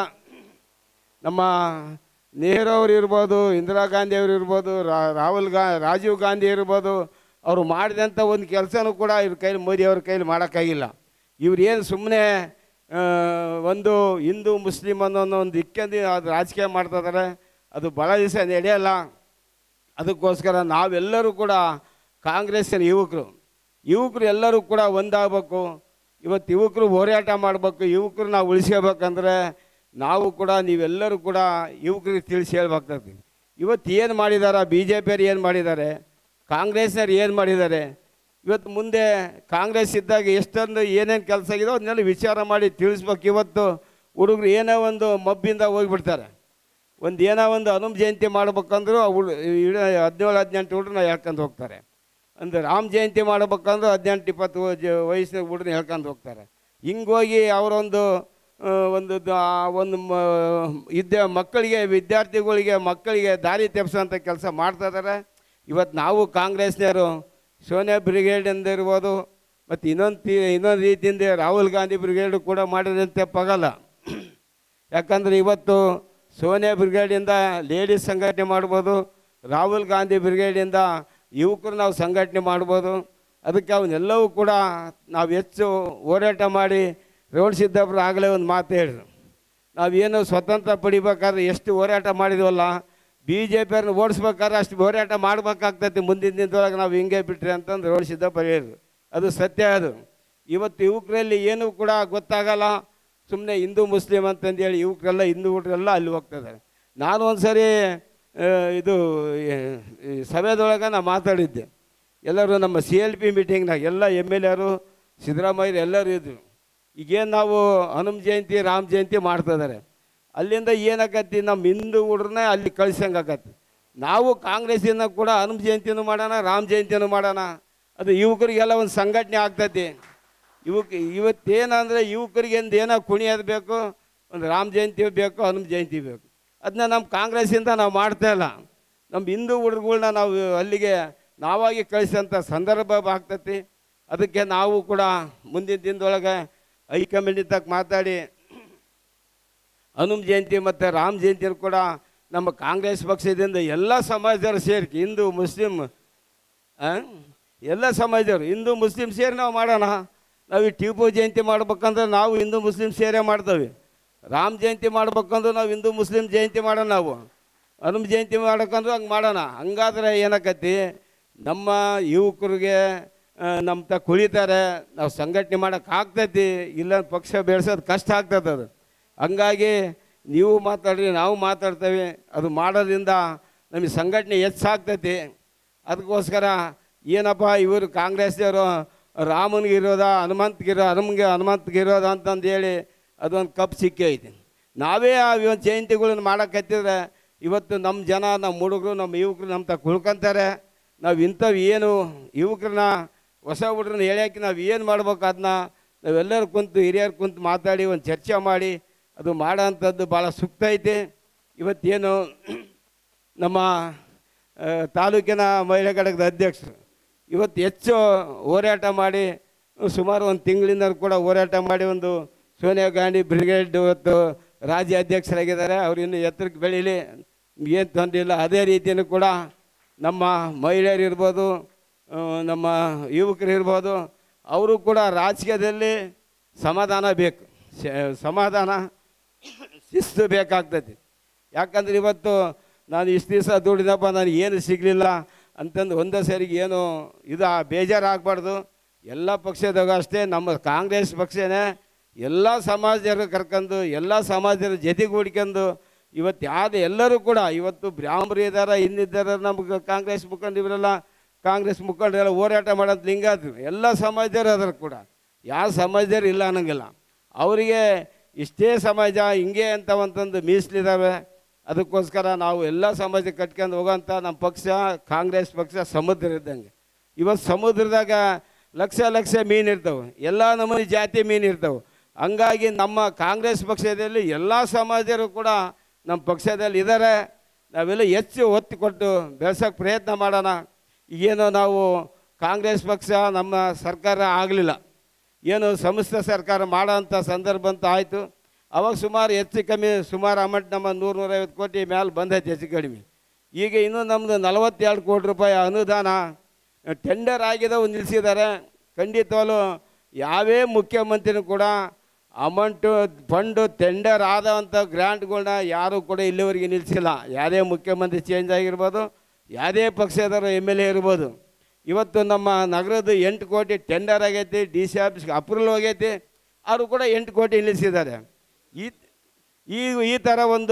ನಮ್ಮ ನೆಹರು ಅವರು ಇರ್ಬೋದು, ಇಂದಿರಾ ಗಾಂಧಿಯವರು ಇರ್ಬೋದು, ರಾಹುಲ್ ಗಾ ರಾಜೀವ್ ಗಾಂಧಿ ಇರ್ಬೋದು, ಅವರು ಮಾಡಿದಂಥ ಒಂದು ಕೆಲಸನೂ ಕೂಡ ಇವ್ರ ಕೈಲಿ ಮೋದಿಯವ್ರ ಕೈಲಿ ಮಾಡೋಕ್ಕಾಗಿಲ್ಲ. ಇವ್ರು ಏನು ಸುಮ್ಮನೆ ಒಂದು ಹಿಂದೂ ಮುಸ್ಲಿಮ್ ಅನ್ನೋ ಒಂದು ಇಕ್ಕಂದು ಅದು ರಾಜಕೀಯ ಮಾಡ್ತಿದ್ದಾರೆ. ಅದು ಭಾಳ ದಿವಸ ನಡೆಯಲ್ಲ. ಅದಕ್ಕೋಸ್ಕರ ನಾವೆಲ್ಲರೂ ಕೂಡ ಕಾಂಗ್ರೆಸ್ಸಿನ ಯುವಕರು ಯುವಕರು ಎಲ್ಲರೂ ಕೂಡ ಒಂದಾಗಬೇಕು. ಇವತ್ತು ಯುವಕರು ಹೋರಾಟ ಮಾಡಬೇಕು. ಯುವಕರು ನಾವು ಉಳಿಸ್ಕೋಬೇಕಂದ್ರೆ ನಾವು ಕೂಡ ನೀವೆಲ್ಲರೂ ಕೂಡ ಯುವಕರಿಗೆ ತಿಳಿಸಿ ಹೇಳ್ಬೇಕಾಗ್ತದೆ. ಇವತ್ತು ಏನು ಮಾಡಿದ್ದಾರೆ, ಬಿ ಜೆ ಪಿಯವ್ರು ಏನು ಮಾಡಿದ್ದಾರೆ, ಕಾಂಗ್ರೆಸ್ನವ್ರು ಏನು ಮಾಡಿದ್ದಾರೆ, ಇವತ್ತು ಮುಂದೆ ಕಾಂಗ್ರೆಸ್ ಇದ್ದಾಗ ಎಷ್ಟೊಂದು ಏನೇನು ಕೆಲಸ ಆಗಿದೋ ಅದನ್ನೆಲ್ಲ ವಿಚಾರ ಮಾಡಿ ತಿಳಿಸ್ಬೇಕು. ಇವತ್ತು ಹುಡುಗರು ಏನೋ ಒಂದು ಮಬ್ಬಿಂದ ಹೋಗಿಬಿಡ್ತಾರೆ. ಒಂದು ಏನೋ ಒಂದು ಹನುಮ ಜಯಂತಿ ಮಾಡ್ಬೇಕಂದ್ರೂ ಹುಡು ಹದಿನೇಳು ಹದಿನೆಂಟು ಹುಡುಗರನ್ನ ಹೇಳ್ಕೊಂಡು ಹೋಗ್ತಾರೆ. ಒಂದು ರಾಮ ಜಯಂತಿ ಮಾಡ್ಬೇಕಂದ್ರೂ ಹದಿನೆಂಟು ಇಪ್ಪತ್ತು ವಯಸ್ಸಿನ ಹುಡುಗರನ್ನ ಹೇಳ್ಕೊಂಡು ಹೋಗ್ತಾರೆ. ಹಿಂಗೋಗಿ ಅವರೊಂದು ಒಂದು ಒಂದು ಇದ್ದ ಮಕ್ಕಳಿಗೆ ವಿದ್ಯಾರ್ಥಿಗಳಿಗೆ ಮಕ್ಕಳಿಗೆ ದಾರಿ ತಪ್ಪಿಸೋಂಥ ಕೆಲಸ ಮಾಡ್ತಾಯಿದ್ದಾರೆ. ಇವತ್ತು ನಾವು ಕಾಂಗ್ರೆಸ್ನವರು ಸೋನಿಯಾ ಬ್ರಿಗೇಡಿಂದ ಇರ್ಬೋದು, ಮತ್ತು ಇನ್ನೊಂದು ತೀ ಇನ್ನೊಂದು ರೀತಿಯಿಂದ ರಾಹುಲ್ ಗಾಂಧಿ ಬ್ರಿಗೇಡು ಕೂಡ ಮಾಡಿದಂತೆ ತಪ್ಪಾಗಲ್ಲ. ಯಾಕಂದರೆ ಇವತ್ತು ಸೋನಿಯಾ ಬ್ರಿಗೇಡಿಂದ ಲೇಡೀಸ್ ಸಂಘಟನೆ ಮಾಡ್ಬೋದು, ರಾಹುಲ್ ಗಾಂಧಿ ಬ್ರಿಗೇಡಿಂದ ಯುವಕರು ನಾವು ಸಂಘಟನೆ ಮಾಡ್ಬೋದು. ಅದಕ್ಕೆ ಅವನ್ನೆಲ್ಲವೂ ಕೂಡ ನಾವು ಹೆಚ್ಚು ಹೋರಾಟ ಮಾಡಿ ರೇವಣ ಸಿದ್ದಪ್ಪರು ಆಗಲೇ ಒಂದು ಮಾತು ಹೇಳಿದ್ರು, ನಾವೇನು ಸ್ವತಂತ್ರ ಪಡಿಬೇಕಾದ್ರೆ ಎಷ್ಟು ಹೋರಾಟ ಮಾಡಿದ್ವಲ್ಲ, ಬಿ ಜೆ ಪಿಯವ್ರನ್ನ ಓಡಿಸ್ಬೇಕಾದ್ರೆ ಅಷ್ಟು ಹೋರಾಟ ಮಾಡ್ಬೇಕಾಗ್ತೈತಿ ಮುಂದಿನ ದಿನದೊಳಗೆ ನಾವು ಹಿಂಗೆ ಬಿಟ್ರಿ ಅಂತಂದು ರೇವಣ ಸಿದ್ದಪ್ಪ ಹೇಳಿದ್ರು. ಅದು ಸತ್ಯ. ಅದು ಇವತ್ತು ಯುವಕರಲ್ಲಿ ಏನೂ ಕೂಡ ಗೊತ್ತಾಗಲ್ಲ. ಸುಮ್ಮನೆ ಹಿಂದೂ ಮುಸ್ಲಿಮ್ ಅಂತಂದೇಳಿ ಯುವಕರೆಲ್ಲ ಹಿಂದೂ ಹುಡುಗರೆಲ್ಲ ಅಲ್ಲಿ ಹೋಗ್ತಿದ್ದಾರೆ. ನಾನು ಒಂದು ಸರಿ ಇದು ಸಭೆದೊಳಗೆ ನಾನು ಮಾತಾಡಿದ್ದೆ. ಎಲ್ಲರೂ ನಮ್ಮ ಸಿ ಎಲ್ ಪಿ ಮೀಟಿಂಗ್ನಾಗ ಎಲ್ಲ ಎಮ್ ಎಲ್ ಎರು ಸಿದ್ದರಾಮಯ್ಯರು ಎಲ್ಲರೂ ಇದ್ದರು. ಈಗೇನು ನಾವು ಹನುಮ ಜಯಂತಿ ರಾಮ ಜಯಂತಿ ಮಾಡ್ತಿದ್ದಾರೆ, ಅಲ್ಲಿಂದ ಏನಾಗತ್ತಿ ನಮ್ಮ ಹಿಂದೂ ಹುಡ್ರನ್ನೇ ಅಲ್ಲಿ ಕಳ್ಸಂಗಾಗತ್ತೆ. ನಾವು ಕಾಂಗ್ರೆಸ್ಸಿಂದ ಕೂಡ ಹನುಮ ಜಯಂತಿನೂ ಮಾಡೋಣ, ರಾಮ ಜಯಂತಿನೂ ಮಾಡೋಣ. ಅದು ಯುವಕರಿಗೆಲ್ಲ ಒಂದು ಸಂಘಟನೆ ಆಗ್ತೈತಿ. ಯುವಕ ಇವತ್ತೇನಂದರೆ ಯುವಕರಿಗೆ ಒಂದು ಏನೋ ಕುಣಿಯೋದು ಬೇಕು, ಒಂದು ರಾಮ ಜಯಂತಿ ಬೇಕು, ಹನುಮ ಜಯಂತಿ ಬೇಕು. ಅದನ್ನ ನಮ್ಮ ಕಾಂಗ್ರೆಸ್ಸಿಂದ ನಾವು ಮಾಡ್ತಾಯಿಲ್ಲ. ನಮ್ಮ ಹಿಂದೂ ಹುಡುಗಗಳನ್ನ ನಾವು ಅಲ್ಲಿಗೆ ನಾವಾಗಿ ಕಳಿಸೋಂಥ ಸಂದರ್ಭ ಆಗ್ತೈತಿ. ಅದಕ್ಕೆ ನಾವು ಕೂಡ ಮುಂದಿನ ದಿನದೊಳಗೆ ಹೈಕಮಾಂಡ್ ತಕ್ಕ ಮಾತಾಡಿ ಹನುಮ ಜಯಂತಿ ಮತ್ತು ರಾಮ ಜಯಂತಿನ ಕೂಡ ನಮ್ಮ ಕಾಂಗ್ರೆಸ್ ಪಕ್ಷದಿಂದ ಎಲ್ಲ ಸಮಾಜದವರು ಸೇರಿ ಹಿಂದೂ ಮುಸ್ಲಿಮ್ ಎಲ್ಲ ಸಮಾಜದವರು ಹಿಂದೂ ಮುಸ್ಲಿಮ್ ಸೇರಿ ನಾವು ಮಾಡೋಣ. ನಾವು ಈ ಟಿಪ್ಪು ಜಯಂತಿ ಮಾಡ್ಬೇಕಂದ್ರೆ ನಾವು ಹಿಂದೂ ಮುಸ್ಲಿಮ್ ಸೇರೇ ಮಾಡ್ತೇವೆ. ರಾಮ ಜಯಂತಿ ಮಾಡ್ಬೇಕಂದ್ರೆ ನಾವು ಹಿಂದೂ ಮುಸ್ಲಿಂ ಜಯಂತಿ ಮಾಡೋಣ, ನಾವು ಹನುಮ ಜಯಂತಿ ಮಾಡೋಕ್ಕಂದ್ರೆ ಹಂಗೆ ಮಾಡೋಣ. ಹಂಗಾದ್ರೆ ಏನಾಕತಿ, ನಮ್ಮ ಯುವಕರಿಗೆ ನಮ್ಮ ತ ಕುಳಿತಾರೆ, ನಾವು ಸಂಘಟನೆ ಮಾಡೋಕೆ ಆಗ್ತೈತಿ, ಇಲ್ಲ ಪಕ್ಷ ಬೆಳೆಸೋದು ಕಷ್ಟ ಆಗ್ತದೆ ಅದು. ಹಂಗಾಗಿ ನೀವು ಮಾತಾಡ್ರಿ, ನಾವು ಮಾತಾಡ್ತೇವೆ, ಅದು ಮಾಡೋದ್ರಿಂದ ನಮಗೆ ಸಂಘಟನೆ ಹೆಚ್ಚಾಗ್ತೈತಿ. ಅದಕ್ಕೋಸ್ಕರ ಏನಪ್ಪ ಇವರು ಕಾಂಗ್ರೆಸ್ದವರು ರಾಮನಿಗಿರೋದ ಹನುಮಂತಗಿರೋ ಹನುಮಂಗೆ ಹನುಮಂತಗಿರೋದ ಅಂತಂದೇಳಿ ಅದೊಂದು ಕಪ್ ಸಿಕ್ಕಿ ಐತಿ. ನಾವೇ ಆ ಒಂದು ಜಯಂತಿಗಳನ್ನ ಮಾಡೋಕ್ಕತ್ತಿದ್ರೆ ಇವತ್ತು ನಮ್ಮ ಜನ, ನಮ್ಮ ಹುಡುಗರು, ನಮ್ಮ ಯುವಕರು ನಮ್ಮ ತ ಕುಳ್ಕೊಂತಾರೆ. ನಾವು ಇಂಥವು ಏನು ಯುವಕರನ್ನ ಹೊಸ ಹುಡುಗ್ರನ್ನ ಹೇಳ್ಯಾಕೆ ನಾವು ಏನು ಮಾಡ್ಬೇಕು ಅದನ್ನ ನಾವೆಲ್ಲರೂ ಕುಂತು ಹಿರಿಯರು ಕುಂತು ಮಾತಾಡಿ ಒಂದು ಚರ್ಚೆ ಮಾಡಿ ಅದು ಮಾಡೋ ಅಂಥದ್ದು ಭಾಳ ಸೂಕ್ತ ಐತಿ. ಇವತ್ತೇನು ನಮ್ಮ ತಾಲೂಕಿನ ಮಹಿಳಾ ಘಟಕದ ಅಧ್ಯಕ್ಷರು ಇವತ್ತು ಹೆಚ್ಚು ಹೋರಾಟ ಮಾಡಿ ಸುಮಾರು ಒಂದು ತಿಂಗಳಿಂದ ಕೂಡ ಹೋರಾಟ ಮಾಡಿ ಒಂದು ಸೋನಿಯಾ ಗಾಂಧಿ ಬ್ರಿಗೇಡ್ ಇವತ್ತು ರಾಜ್ಯ ಅಧ್ಯಕ್ಷರಾಗಿದ್ದಾರೆ. ಅವರು ಇನ್ನೂ ಎತ್ತರಕ್ಕೆ ಬೆಳೀಲಿ, ಏನು ತೊಂದರೆ ಇಲ್ಲ. ಅದೇ ರೀತಿಯೂ ಕೂಡ ನಮ್ಮ ಮಹಿಳೆಯರು ಇರ್ಬೋದು, ನಮ್ಮ ಯುವಕರು ಇರ್ಬೋದು, ಅವರು ಕೂಡ ರಾಜಕೀಯದಲ್ಲಿ ಸಮಾಧಾನ ಬೇಕು, ಸಮಾಧಾನ ಶಿಸ್ತು ಬೇಕಾಗ್ತೈತಿ. ಯಾಕಂದ್ರೆ ಇವತ್ತು ನಾನು ಇಷ್ಟು ದಿವಸ ದುಡಿದಪ್ಪ ನನಗೆ ಏನು ಸಿಗಲಿಲ್ಲ ಅಂತಂದು ಒಂದೇ ಸರಿಗೆ ಏನು ಇದು ಬೇಜಾರಾಗಬಾರ್ದು. ಎಲ್ಲ ಪಕ್ಷದಾಗ ಅಷ್ಟೇ, ನಮ್ಮ ಕಾಂಗ್ರೆಸ್ ಪಕ್ಷನೇ ಎಲ್ಲ ಸಮಾಜದವರು ಕರ್ಕೊಂಡು ಎಲ್ಲ ಸಮಾಜದ ಜೊತೆಗೂಡ್ಕೊಂಡು ಇವತ್ತು ಯಾವುದು ಎಲ್ಲರೂ ಕೂಡ ಇವತ್ತು ಬ್ರಾಹ್ಮರು ಇದ್ದಾರೆ, ಇನ್ನಿದ್ದಾರೆ, ನಮ್ಗೆ ಕಾಂಗ್ರೆಸ್ ಮುಖಂಡರು ಇವರೆಲ್ಲ ಕಾಂಗ್ರೆಸ್ ಮುಖಂಡರೆಲ್ಲ ಹೋರಾಟ ಮಾಡೋದು ಲಿಂಗಾದ್ರು ಎಲ್ಲ ಸಮಾಜದವರು ಅದ್ರ ಕೂಡ ಯಾವ ಸಮಾಜದವ್ರು ಇಲ್ಲ ಅನ್ನಂಗಿಲ್ಲ. ಅವರಿಗೆ ಇಷ್ಟೇ ಸಮಾಜ ಹಿಂಗೆ ಅಂತವಂತಂದು ಮೀಸಲಿದ್ದಾವೆ. ಅದಕ್ಕೋಸ್ಕರ ನಾವು ಎಲ್ಲ ಸಮಾಜ ಕಟ್ಕೊಂಡು ಹೋಗೋಂಥ ನಮ್ಮ ಪಕ್ಷ ಕಾಂಗ್ರೆಸ್ ಪಕ್ಷ ಸಮುದ್ರ ಇದ್ದಂಗೆ. ಇವತ್ತು ಸಮುದ್ರದಾಗ ಲಕ್ಷ ಲಕ್ಷ ಮೀನು ಇರ್ತವೆ, ಎಲ್ಲ ನಮೂನಿ ಜಾತಿ ಮೀನು ಇರ್ತವೆ. ಹಂಗಾಗಿ ನಮ್ಮ ಕಾಂಗ್ರೆಸ್ ಪಕ್ಷದಲ್ಲಿ ಎಲ್ಲ ಸಮಾಜರು ಕೂಡ ನಮ್ಮ ಪಕ್ಷದಲ್ಲಿ ಇದ್ದಾರೆ. ನಾವೆಲ್ಲ ಹೆಚ್ಚು ಒತ್ತು ಕೊಟ್ಟು ಬೆಳೆಸೋಕ್ಕೆ ಪ್ರಯತ್ನ ಮಾಡೋಣ. ಈಗೇನೋ ನಾವು ಕಾಂಗ್ರೆಸ್ ಪಕ್ಷ ನಮ್ಮ ಸರ್ಕಾರ ಆಗಲಿಲ್ಲ, ಏನು ಸಂಸ್ಥೆ ಸರ್ಕಾರ ಮಾಡೋ ಅಂಥ ಸಂದರ್ಭ ಅಂತ ಆಯಿತು. ಅವಾಗ ಸುಮಾರು ಹೆಚ್ಚು ಕಮ್ಮಿ ಸುಮಾರು ಅಮೌಂಟ್ ನಮ್ಮ ನೂರು ನೂರೈವತ್ತು ಕೋಟಿ ಮೇಲೆ ಬಂದೈತೆ ಹೆಚ್ಚು ಕಡಿಮೆ. ಈಗ ಇನ್ನೂ ನಮ್ಮದು ನಲವತ್ತೆರಡು ಕೋಟಿ ರೂಪಾಯಿ ಅನುದಾನ ಟೆಂಡರ್ ಆಗಿದವು ನಿಲ್ಲಿಸಿದ್ದಾರೆ. ಖಂಡಿತವಾಗಲೂ ಯಾವೇ ಮುಖ್ಯಮಂತ್ರಿನೂ ಕೂಡ ಅಮೌಂಟು ಫಂಡು ಟೆಂಡರ್ ಆದಂಥ ಗ್ರ್ಯಾಂಟ್ಗಳನ್ನ ಯಾರೂ ಕೂಡ ಇಲ್ಲಿವರೆಗೆ ನಿಲ್ಲಿಸಿಲ್ಲ. ಯಾವುದೇ ಮುಖ್ಯಮಂತ್ರಿ ಚೇಂಜ್ ಆಗಿರ್ಬೋದು, ಯಾವುದೇ ಪಕ್ಷದವರು ಎಮ್ ಎಲ್ ಎ ಇರ್ಬೋದು. ಇವತ್ತು ನಮ್ಮ ನಗರದ ಎಂಟು ಕೋಟಿ ಟೆಂಡರ್ ಆಗೈತಿ, ಡಿ ಸಿ ಆಫೀಸ್ಗೆ ಅಪ್ರೂವಲ್ ಹೋಗೈತಿ, ಅವರು ಕೂಡ ಎಂಟು ಕೋಟಿ ನಿಲ್ಲಿಸಿದ್ದಾರೆ. ಈ ಈ ಈ ಥರ ಒಂದು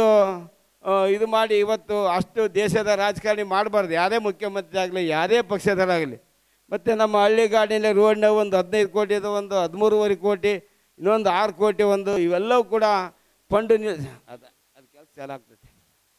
ಇದು ಮಾಡಿ ಇವತ್ತು ಅಷ್ಟು ದೇಶದ ರಾಜಕಾರಣಿ ಮಾಡಬಾರ್ದು, ಯಾರೇ ಮುಖ್ಯಮಂತ್ರಿ ಆಗಲಿ, ಯಾವುದೇ ಪಕ್ಷದವರಾಗಲಿ. ಮತ್ತು ನಮ್ಮ ಹಳ್ಳಿಗಾಡಿನಲ್ಲಿ ರೋಡ್ನ ಒಂದು ಹದಿನೈದು ಕೋಟಿದು ಒಂದು ಹದಿಮೂರುವರೆ ಕೋಟಿ, ಇನ್ನೊಂದು ಆರು ಕೋಟಿ ಒಂದು ಇವೆಲ್ಲವೂ ಕೂಡ ಫಂಡು ನಿಲ್ ಅದು ಅದು ಕೆಲಸ ಚಾಲಾಗ್ತೈತಿ,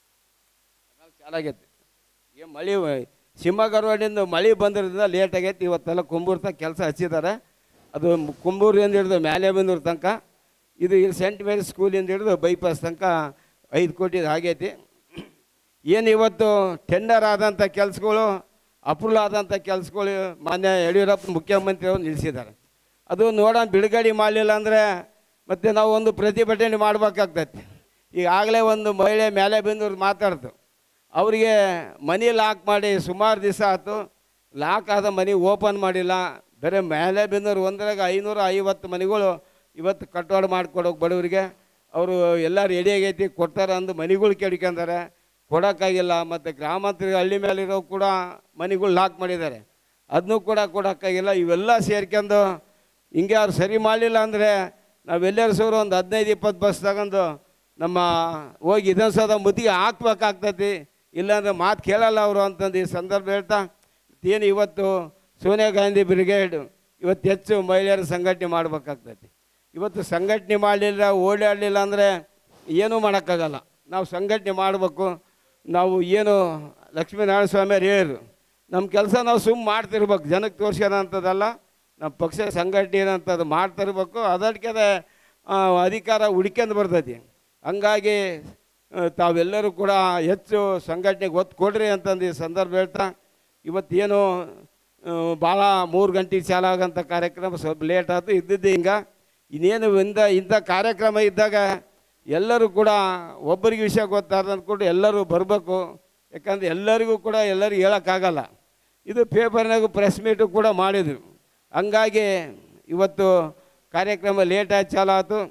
ಚಾಲಾಗೈತಿ. ಏನು ಮಳೆ ಶಿವಮೊಗ್ಗ ರೋಡಿಂದ ಮಳೆ ಬಂದಿರೋದ್ರಿಂದ ಲೇಟ್ ಆಗೈತಿ. ಇವತ್ತೆಲ್ಲ ಕುಂಬೂರು ತನಕ ಕೆಲಸ ಹಚ್ಚಿದ್ದಾರೆ. ಅದು ಕುಂಬೂರಿಂದ ಹಿಡಿದು ಮ್ಯಾಲೆ ಬಂದೂರು ತನಕ, ಇದು ಇಲ್ಲಿ ಸೆಂಟ್ ಮೇರಿ ಸ್ಕೂಲಿಂದ ಹಿಡಿದು ಬೈಪಾಸ್ ತನಕ ಐದು ಕೋಟಿ ಆಗೈತಿ. ಏನು ಇವತ್ತು ಟೆಂಡರ್ ಆದಂಥ ಕೆಲಸಗಳು, ಅಪ್ರೂವಲ್ ಆದಂಥ ಕೆಲಸಗಳು ಮಾನ್ಯ ಯಡಿಯೂರಪ್ಪ ಮುಖ್ಯಮಂತ್ರಿಯವರು ನಿಲ್ಲಿಸಿದ್ದಾರೆ. ಅದು ನೋಡೋಣ, ಬಿಡುಗಡೆ ಮಾಡಲಿಲ್ಲ ಅಂದರೆ ಮತ್ತು ನಾವು ಒಂದು ಪ್ರತಿಭಟನೆ ಮಾಡಬೇಕಾಗ್ತೈತಿ. ಈಗಾಗಲೇ ಒಂದು ಮಹಿಳೆ ಮೇಲೆ ಬಂದವ್ರು ಮಾತಾಡ್ತು, ಅವರಿಗೆ ಮನಿ ಲಾಕ್ ಮಾಡಿ ಸುಮಾರು ದಿವಸ ಆಯಿತು, ಲಾಕ್ ಆದ ಮನೆ ಓಪನ್ ಮಾಡಿಲ್ಲ. ಬೇರೆ ಮೇಲೆ ಬಂದವರು ಒಂದರಾಗ ಐನೂರ ಐವತ್ತು ಮನೆಗಳು ಇವತ್ತು ಕಟ್ಟೋಡ ಮಾಡಿಕೊಡೋಕೆ ಬಡವರಿಗೆ ಅವರು ಎಲ್ಲ ರೆಡಿ ಆಗೈತಿ ಕೊಡ್ತಾರೆ ಅಂದು ಮನೆಗಳು ಕೇಳ್ಕೊಂತಾರೆ, ಕೊಡೋಕ್ಕಾಗಿಲ್ಲ. ಮತ್ತು ಗ್ರಾಮಾಂತರ ಹಳ್ಳಿ ಮೇಲಿರೋ ಕೂಡ ಮನೆಗಳು ಲಾಕ್ ಮಾಡಿದ್ದಾರೆ, ಅದನ್ನೂ ಕೂಡ ಕೊಡೋಕ್ಕಾಗಿಲ್ಲ. ಇವೆಲ್ಲ ಸೇರ್ಕೊಂಡು ಹಿಂಗೆ ಅವ್ರು ಸರಿ ಮಾಡಲಿಲ್ಲ ಅಂದರೆ ನಾವೆಲ್ಲರೂ ಸೇರಿ ಒಂದು ಹದಿನೈದು ಇಪ್ಪತ್ತು ಬಸ್ ತಗೊಂಡು ನಮ್ಮ ಹೋಗಿ ವಿಧಾನಸೌಧ ಮುತ್ತಿಗೆ ಹಾಕ್ಬೇಕಾಗ್ತೈತಿ, ಇಲ್ಲಾಂದ್ರೆ ಮಾತು ಕೇಳಲ್ಲ ಅವರು ಅಂತಂದು ಈ ಸಂದರ್ಭ ಹೇಳ್ತಾ ಏನು ಇವತ್ತು ಸೋನಿಯಾ ಗಾಂಧಿ ಬ್ರಿಗೇಡ್ ಇವತ್ತು ಹೆಚ್ಚು ಮಹಿಳೆಯರ ಸಂಘಟನೆ ಮಾಡಬೇಕಾಗ್ತೈತಿ. ಇವತ್ತು ಸಂಘಟನೆ ಮಾಡಲಿಲ್ಲ, ಓಡಾಡಲಿಲ್ಲ ಅಂದರೆ ಏನೂ ಮಾಡೋಕ್ಕಾಗಲ್ಲ. ನಾವು ಸಂಘಟನೆ ಮಾಡಬೇಕು. ನಾವು ಏನು ಲಕ್ಷ್ಮೀನಾರಾಯಣ ಸ್ವಾಮಿಯವ್ರು ಹೇಳಿದ್ರು, ನಮ್ಮ ಕೆಲಸ ನಾವು ಸುಮ್ಮ ಮಾಡ್ತಿರ್ಬೇಕು, ಜನಕ್ಕೆ ತೋರಿಸೋಣ ಅಂಥದ್ದಲ್ಲ, ನಮ್ಮ ಪಕ್ಷ ಸಂಘಟನೆ ಏನಂಥದ್ದು ಮಾಡ್ತಿರ್ಬೇಕು. ಅದಕ್ಕೆ ಅಧಿಕಾರ ಹುಡ್ಕೊಂಡು ಬರ್ತೈತಿ. ಹಂಗಾಗಿ ತಾವೆಲ್ಲರೂ ಕೂಡ ಹೆಚ್ಚು ಸಂಘಟನೆಗೆ ಒತ್ತು ಕೊಡ್ರಿ ಅಂತಂದು ಈ ಸಂದರ್ಭ ಹೇಳ್ತಾ ಇವತ್ತೇನು ಭಾಳ ಮೂರು ಗಂಟೆಗೆ ಚಾಲು ಆಗೋಂಥ ಕಾರ್ಯಕ್ರಮ ಸ್ವಲ್ಪ ಲೇಟ್ ಆಯಿತು. ಇದ್ದಿದ್ದು ಹಿಂಗೆ ಇನ್ನೇನು ಇಂಥ ಇಂಥ ಕಾರ್ಯಕ್ರಮ ಇದ್ದಾಗ ಎಲ್ಲರೂ ಕೂಡ ಒಬ್ಬರಿಗೆ ವಿಷಯ ಗೊತ್ತಾದ ಅಂದ್ಕೊಂಡು ಎಲ್ಲರೂ ಬರಬೇಕು. ಯಾಕಂದರೆ ಎಲ್ಲರಿಗೂ ಕೂಡ ಎಲ್ಲರಿಗೂ ಹೇಳೋಕ್ಕಾಗಲ್ಲ. ಇದು ಪೇಪರ್ನಾಗೂ ಪ್ರೆಸ್ ಮೀಟು ಕೂಡ ಮಾಡಿದರು. ಹಂಗಾಗಿ ಇವತ್ತು ಕಾರ್ಯಕ್ರಮ ಲೇಟಾಗಿ ಚಾಲು ಆಯಿತು.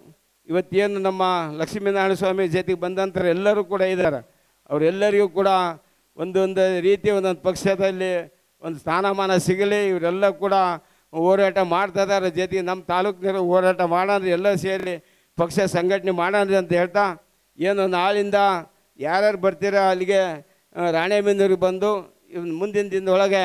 ಇವತ್ತೇನು ನಮ್ಮ ಲಕ್ಷ್ಮೀನಾರಾಯಣ ಸ್ವಾಮಿ ಜೊತೆಗೆ ಬಂದಂಥವ್ರು ಎಲ್ಲರೂ ಕೂಡ ಇದ್ದಾರೆ. ಅವರೆಲ್ಲರಿಗೂ ಕೂಡ ಒಂದೊಂದು ರೀತಿ ಒಂದೊಂದು ಪಕ್ಷದಲ್ಲಿ ಒಂದು ಸ್ಥಾನಮಾನ ಸಿಗಲಿ, ಇವರೆಲ್ಲ ಕೂಡ ಹೋರಾಟ ಮಾಡ್ತಾ ಇದ್ದಾರೆ. ಜೊತೆಗೆ ನಮ್ಮ ತಾಲೂಕಿನ ಹೋರಾಟ ಮಾಡೋಣ, ಎಲ್ಲ ಸೇರಿ ಪಕ್ಷ ಸಂಘಟನೆ ಮಾಡೋಣ ಅಂತ ಹೇಳ್ತಾ, ಏನು ನಾಳಿಂದ ಯಾರ್ಯಾರು ಬರ್ತೀರ ಅಲ್ಲಿಗೆ ರಾಣೆಬೆನ್ನೂರಿಗೆ ಬಂದು ಇವ್ನು ಮುಂದಿನ ದಿನದೊಳಗೆ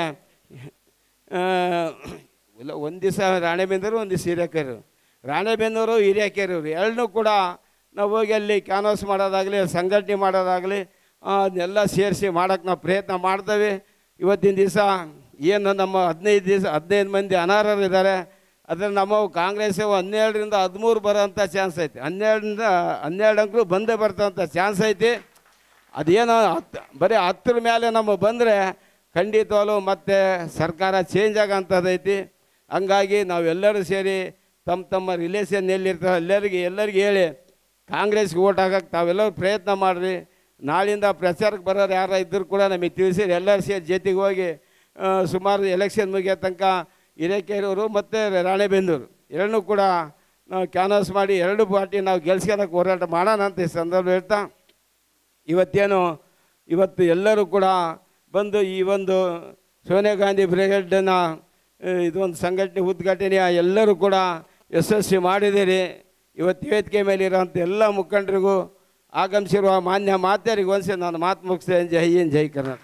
ಇಲ್ಲ ಒಂದು ದಿವಸ ರಾಣೆಬೆನ್ನೂರು, ಒಂದು ದಿವಸ ಹಿರೇಕೆರೂರು, ರಾಣೆಬೆನ್ನೂರು ಹಿರೇಕೆರೂರು ಎರಡನ್ನೂ ಕೂಡ ನಾವು ಹೋಗಿ ಅಲ್ಲಿ ಕ್ಯಾನ್ವಾಸ್ ಮಾಡೋದಾಗಲಿ ಸಂಘಟನೆ ಮಾಡೋದಾಗಲಿ ಅದನ್ನೆಲ್ಲ ಸೇರಿಸಿ ಮಾಡೋಕ್ಕೆ ನಾವು ಪ್ರಯತ್ನ ಮಾಡ್ತೇವೆ. ಇವತ್ತಿನ ದಿವಸ ಏನು ನಮ್ಮ ಹದಿನೈದು ದಿವಸ ಹದಿನೈದು ಮಂದಿ ಅನರ್ಹರು ಇದ್ದಾರೆ. ಅದ್ರಲ್ಲಿ ನಮ್ಮ ಕಾಂಗ್ರೆಸ್ ಹನ್ನೆರಡರಿಂದ ಹದಿಮೂರು ಬರೋಂಥ ಚಾನ್ಸ್ ಐತಿ, ಹನ್ನೆರಡರಿಂದ ಹನ್ನೆರಡು ಅಂಕಲು ಬಂದೇ ಬರ್ತಂಥ ಚಾನ್ಸ್ ಐತಿ. ಅದೇನೋ ಹತ್ತು ಬರೀ ಹತ್ತರ ಮೇಲೆ ನಮ್ಮ ಬಂದರೆ ಖಂಡಿತವಾಗ್ಲೂ ಮತ್ತೆ ಸರ್ಕಾರ ಚೇಂಜ್ ಆಗೋಂಥದ್ದೈತಿ. ಹಂಗಾಗಿ ನಾವೆಲ್ಲರೂ ಸೇರಿ ತಮ್ಮ ತಮ್ಮ ರಿಲೇಷನ್ ಎಲ್ಲಿರ್ತಾರೆ ಎಲ್ಲರಿಗೆ ಎಲ್ಲರಿಗೆ ಹೇಳಿ ಕಾಂಗ್ರೆಸ್ಗೆ ಓಟ್ ಹಾಕಕ್ಕೆ ತಾವೆಲ್ಲರೂ ಪ್ರಯತ್ನ ಮಾಡಿರಿ. ನಾಳಿಂದ ಪ್ರಚಾರಕ್ಕೆ ಬರೋರು ಯಾರು ಇದ್ದರೂ ಕೂಡ ನಮಗೆ ತಿಳಿಸಿ ಎಲ್ಲರೂ ಸೇರಿ ಜೊತೆಗೆ ಹೋಗಿ ಸುಮಾರು ಎಲೆಕ್ಷನ್ ಮುಗಿಯೋ ತನಕ ಹಿರೇಕೆರೂರು ಮತ್ತು ರಾಣೆಬೆನ್ನೂರು ಎರಡನ್ನೂ ಕೂಡ ನಾವು ಕ್ಯಾನ್ವಾಸ್ ಮಾಡಿ ಎರಡು ಪಾರ್ಟಿ ನಾವು ಗೆಲ್ಸ್ಕೊಳಕ್ಕೆ ಹೋರಾಟ ಮಾಡೋಣ ಅಂತ ಈ ಸಂದರ್ಭ ಹೇಳ್ತಾ, ಇವತ್ತೇನು ಇವತ್ತು ಎಲ್ಲರೂ ಕೂಡ ಬಂದು ಈ ಒಂದು ಸೋನಿಯಾ ಗಾಂಧಿ ಬ್ರಿಗೇಡನ್ನು ಇದೊಂದು ಸಂಘಟನೆ ಉದ್ಘಾಟನೆಯ ಎಲ್ಲರೂ ಕೂಡ ಯಶಸ್ವಿ ಮಾಡಿದ್ದೀರಿ. ಇವತ್ತು ವೇದಿಕೆ ಮೇಲಿರೋಂಥ ಎಲ್ಲ ಮುಖಂಡರಿಗೂ ಆಗಮಿಸಿರುವ ಮಾನ್ಯ ಮಾತೆಯರಿಗೆ ಒಂದ್ಸರಿ ನಾನು ಮಾತು ಮುಗಿಸ್ತೇನೆ. ಜೈ ಹಿಂದ್, ಜೈ ಕರ್ನಾಟಕ.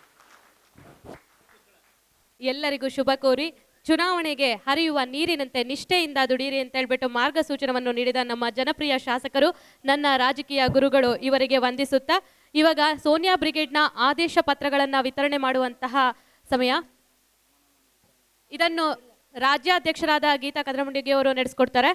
ಎಲ್ಲರಿಗೂ ಶುಭ ಕೋರಿ ಚುನಾವಣೆಗೆ ಹರಿಯುವ ನೀರಿನಂತೆ ನಿಷ್ಠೆಯಿಂದ ದುಡಿಯಿರಿ ಅಂತ ಹೇಳ್ಬಿಟ್ಟು ಮಾರ್ಗಸೂಚನವನ್ನು ನೀಡಿದ ನಮ್ಮ ಜನಪ್ರಿಯ ಶಾಸಕರು, ನನ್ನ ರಾಜಕೀಯ ಗುರುಗಳು ಇವರಿಗೆ ವಂದಿಸುತ್ತಾ ಇವಾಗ ಸೋನಿಯಾ ಬ್ರಿಗೇಡ್ನ ಆದೇಶ ಪತ್ರಗಳನ್ನು ವಿತರಣೆ ಮಾಡುವಂತಹ ಸಮಯ. ಇದನ್ನು ರಾಜ್ಯಾಧ್ಯಕ್ಷರಾದ ಗೀತಾ ಕದ್ರಮುಂಡಿಗೆ ಅವರು ನಡೆಸ್ಕೊಡ್ತಾರೆ.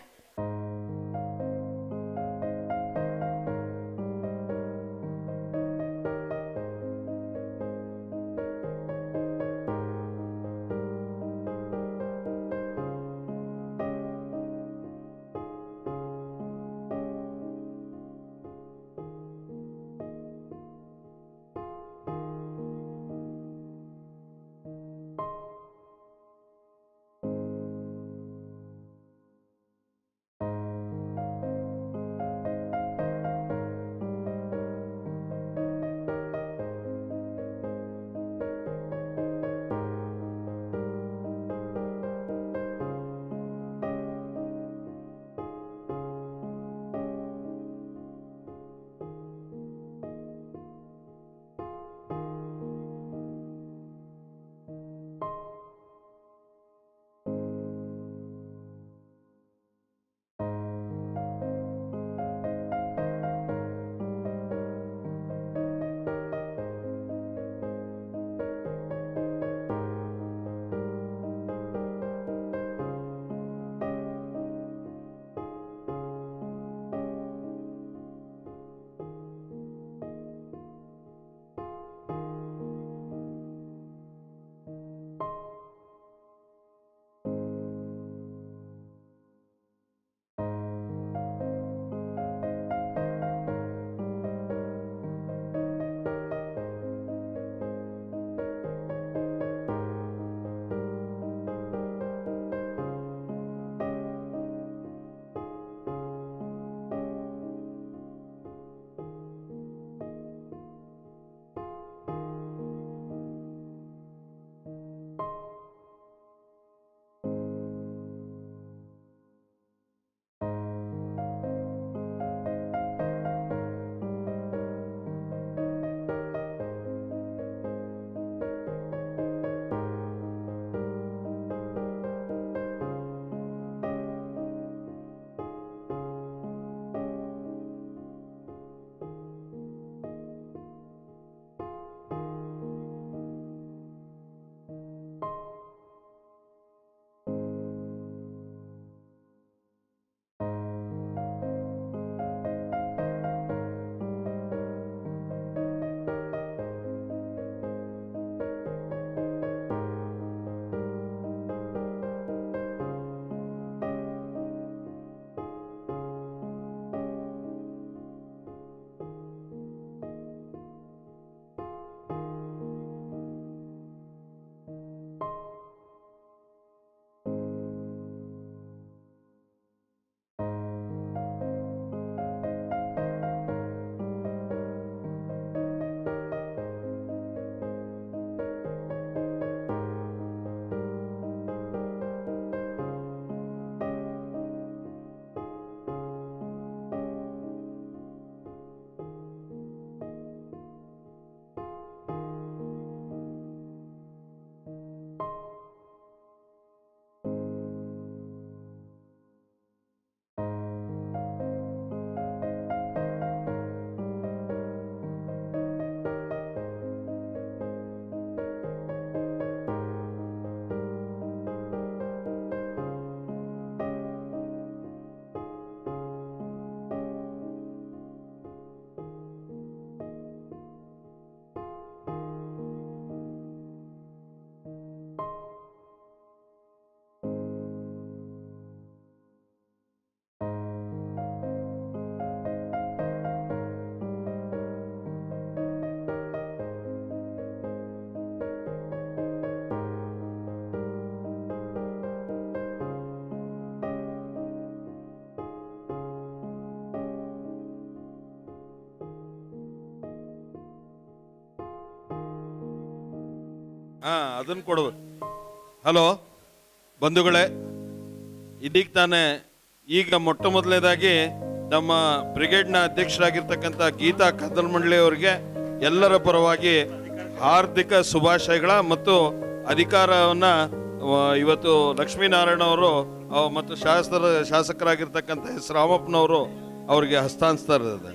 ಹಾ ಅದನ್ನು ಕೊಡ್ಬೇಕು. ಹಲೋ ಬಂಧುಗಳೇ, ಇದೀಗ ತಾನೇ ಈಗ ಮೊಟ್ಟ ಮೊದಲನೇದಾಗಿ ನಮ್ಮ ಬ್ರಿಗೇಡ್ನ ಅಧ್ಯಕ್ಷರಾಗಿರ್ತಕ್ಕಂಥ ಗೀತಾ ಕದಲ್ಮಂಡ್ಲಿ ಅವರಿಗೆ ಎಲ್ಲರ ಪರವಾಗಿ ಹಾರ್ದಿಕ ಶುಭಾಶಯಗಳ ಮತ್ತು ಅಧಿಕಾರವನ್ನು ಇವತ್ತು ಲಕ್ಷ್ಮೀನಾರಾಯಣ ಅವರು ಮತ್ತು ಶಾಸಕರ ಶಾಸಕರಾಗಿರ್ತಕ್ಕಂಥ ಎಸ್ ರಾಮಪ್ಪನವರು ಅವರಿಗೆ ಹಸ್ತಾಂತರಿಸಿದ್ದಾರೆ.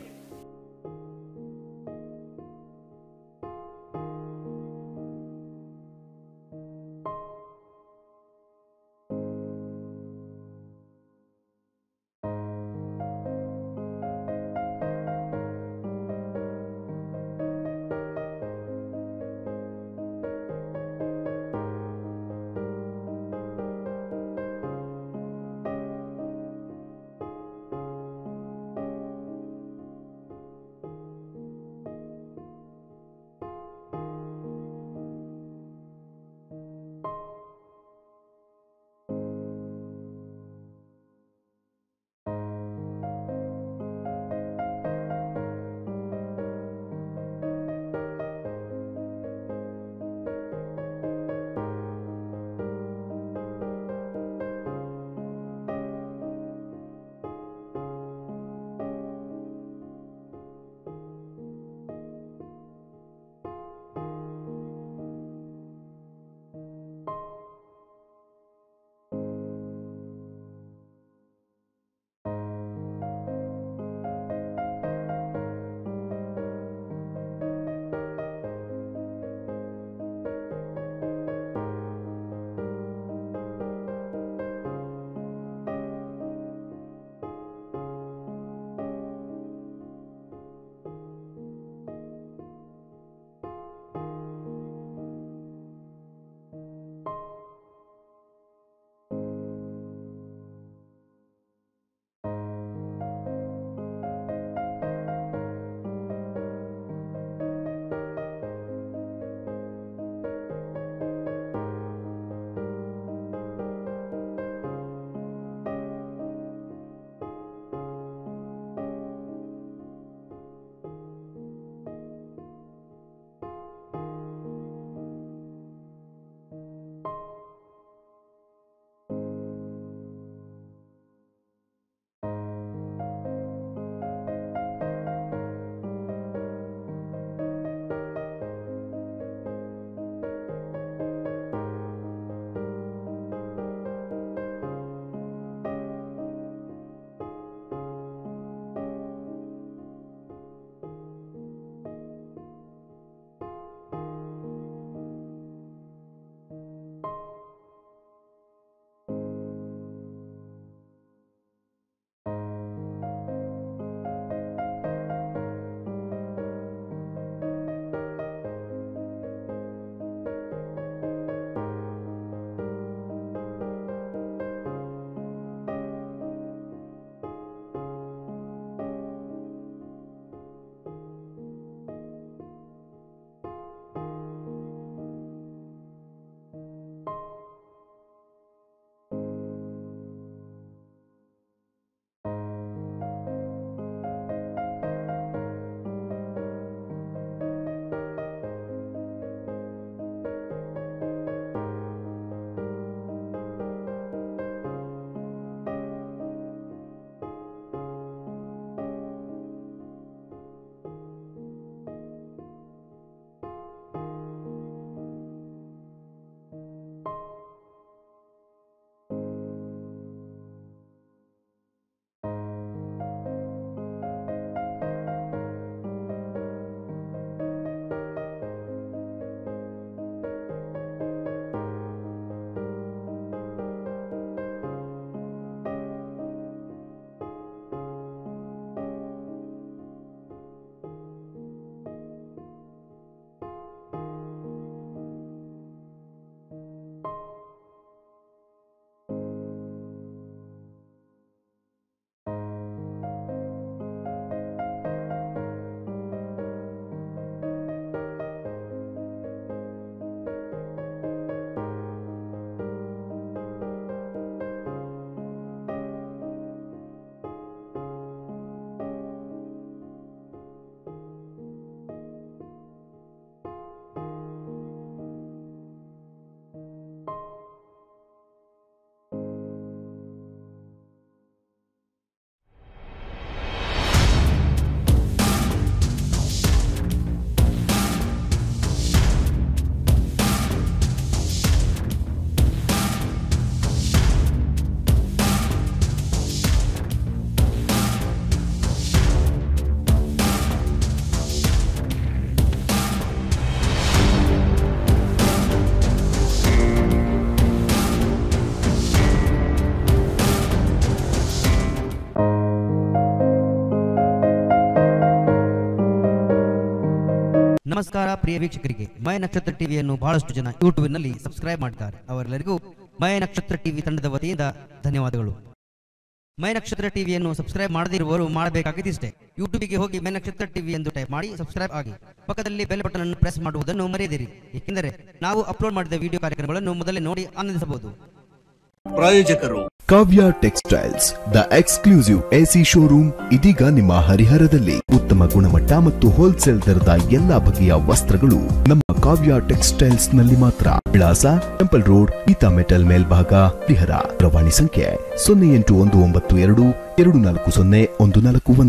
ನಮಸ್ಕಾರ ಪ್ರಿಯ ವೀಕ್ಷಕರಿಗೆ, ಮಯ ನಕ್ಷತ್ರ ಟಿವಿಯನ್ನು ಬಹಳಷ್ಟು ಜನ ಯೂಟ್ಯೂಬ್ನಲ್ಲಿ ಸಬ್ಸ್ಕ್ರೈಬ್ ಮಾಡ್ತಾರೆ. ಅವರೆಲ್ಲರಿಗೂ ಮಯ ನಕ್ಷತ್ರ ಟಿವಿ ತಂಡದ ವತಿಯಿಂದ ಧನ್ಯವಾದಗಳು. ಮಯ ನಕ್ಷತ್ರ ಟಿವಿಯನ್ನು ಸಬ್ಸ್ಕ್ರೈಬ್ ಮಾಡದಿರುವವರು ಮಾಡಬೇಕಾಗಿದ್ದಿಷ್ಟೇ. ಯೂಟ್ಯೂಬಿಗೆ ಹೋಗಿ ಮಯ ನಕ್ಷತ್ರ ಟಿವಿ ಎಂದು ಟೈಪ್ ಮಾಡಿ ಸಬ್ಸ್ಕ್ರೈಬ್ ಆಗಿ. ಪಕ್ಕದಲ್ಲಿ ಬೆಲ್ ಬಟನ್ ಅನ್ನು ಪ್ರೆಸ್ ಮಾಡುವುದನ್ನು ಮರೆಯದಿರಿ, ಏಕೆಂದರೆ ನಾವು ಅಪ್ಲೋಡ್ ಮಾಡಿದ ವಿಡಿಯೋ ಕಾರ್ಯಕ್ರಮಗಳನ್ನು ಮೊದಲೇ ನೋಡಿ ಆನಂದಿಸಬಹುದು. ಪ್ರಾಯೋಜಕರು Kavya textiles, the exclusive AC showroom ಇದೀಗ ನಿಮ್ಮ ಹರಿಹರದಲ್ಲಿ. ಉತ್ತಮ ಗುಣಮಟ್ಟ ಮತ್ತು ಹೋಲ್ಸೇಲ್ ದರದ ಎಲ್ಲಾ ಬಗೆಯ ವಸ್ತ್ರಗಳು ನಮ್ಮ ಕಾವ್ಯ ಟೆಕ್ಸ್ಟೈಲ್ಸ್ ನಲ್ಲಿ ಮಾತ್ರ. ವಿಳಾಸ ಟೆಂಪಲ್ ರೋಡ್, ಗೀತಾ ಮೆಟಲ್ ಮೇಲ್ಭಾಗ, ಹರಿಹರ. ಪ್ರವಾಣಿ ಸಂಖ್ಯೆ ಸೊನ್ನೆ ಎಂಟು ಒಂದು ಒಂಬತ್ತು ಎರಡು ಎರಡು ನಾಲ್ಕು ಸೊನ್ನೆ ಒಂದು ನಾಲ್ಕು ಒಂದು.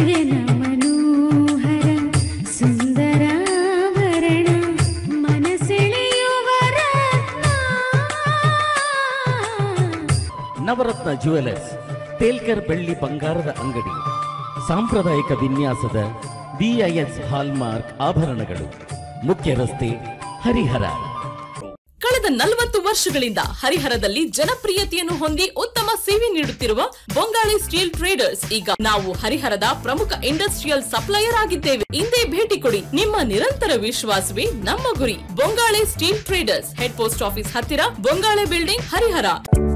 ನವರತ್ನ ಜ್ಯುವೆಲರ್ಸ್, ತೇಲ್ಕರ್ ಬೆಳ್ಳಿ ಬಂಗಾರದ ಅಂಗಡಿ, ಸಾಂಪ್ರದಾಯಿಕ ವಿನ್ಯಾಸದ ಬಿಐಎಸ್ ಹಾಲ್ಮಾರ್ಕ್ ಆಭರಣಗಳು, ಮುಖ್ಯ ರಸ್ತೆ, ಹರಿಹರ. ಕಳೆದ ನಲವತ್ತು ವರ್ಷಗಳಿಂದ ಹರಿಹರದಲ್ಲಿ ಜನಪ್ರಿಯತೆಯನ್ನು ಹೊಂದಿ ಉತ್ತಮ ಸೇವೆ ನೀಡುತ್ತಿರುವ ಬೊಂಗಾಳಿ ಸ್ಟೀಲ್ ಟ್ರೇಡರ್ಸ್ ಈಗ ನಾವು ಹರಿಹರದ ಪ್ರಮುಖ ಇಂಡಸ್ಟ್ರಿಯಲ್ ಸಪ್ಲೈಯರ್ ಆಗಿದ್ದೇವೆ. ಇಂದೇ ಭೇಟಿ ಕೊಡಿ. ನಿಮ್ಮ ನಿರಂತರ ವಿಶ್ವಾಸವೇ ನಮ್ಮ ಗುರಿ. Bongali steel traders, head post office ಹತ್ತಿರ, ಬೊಂಗಾಳೆ ಬಿಲ್ಡಿಂಗ್, ಹರಿಹರ.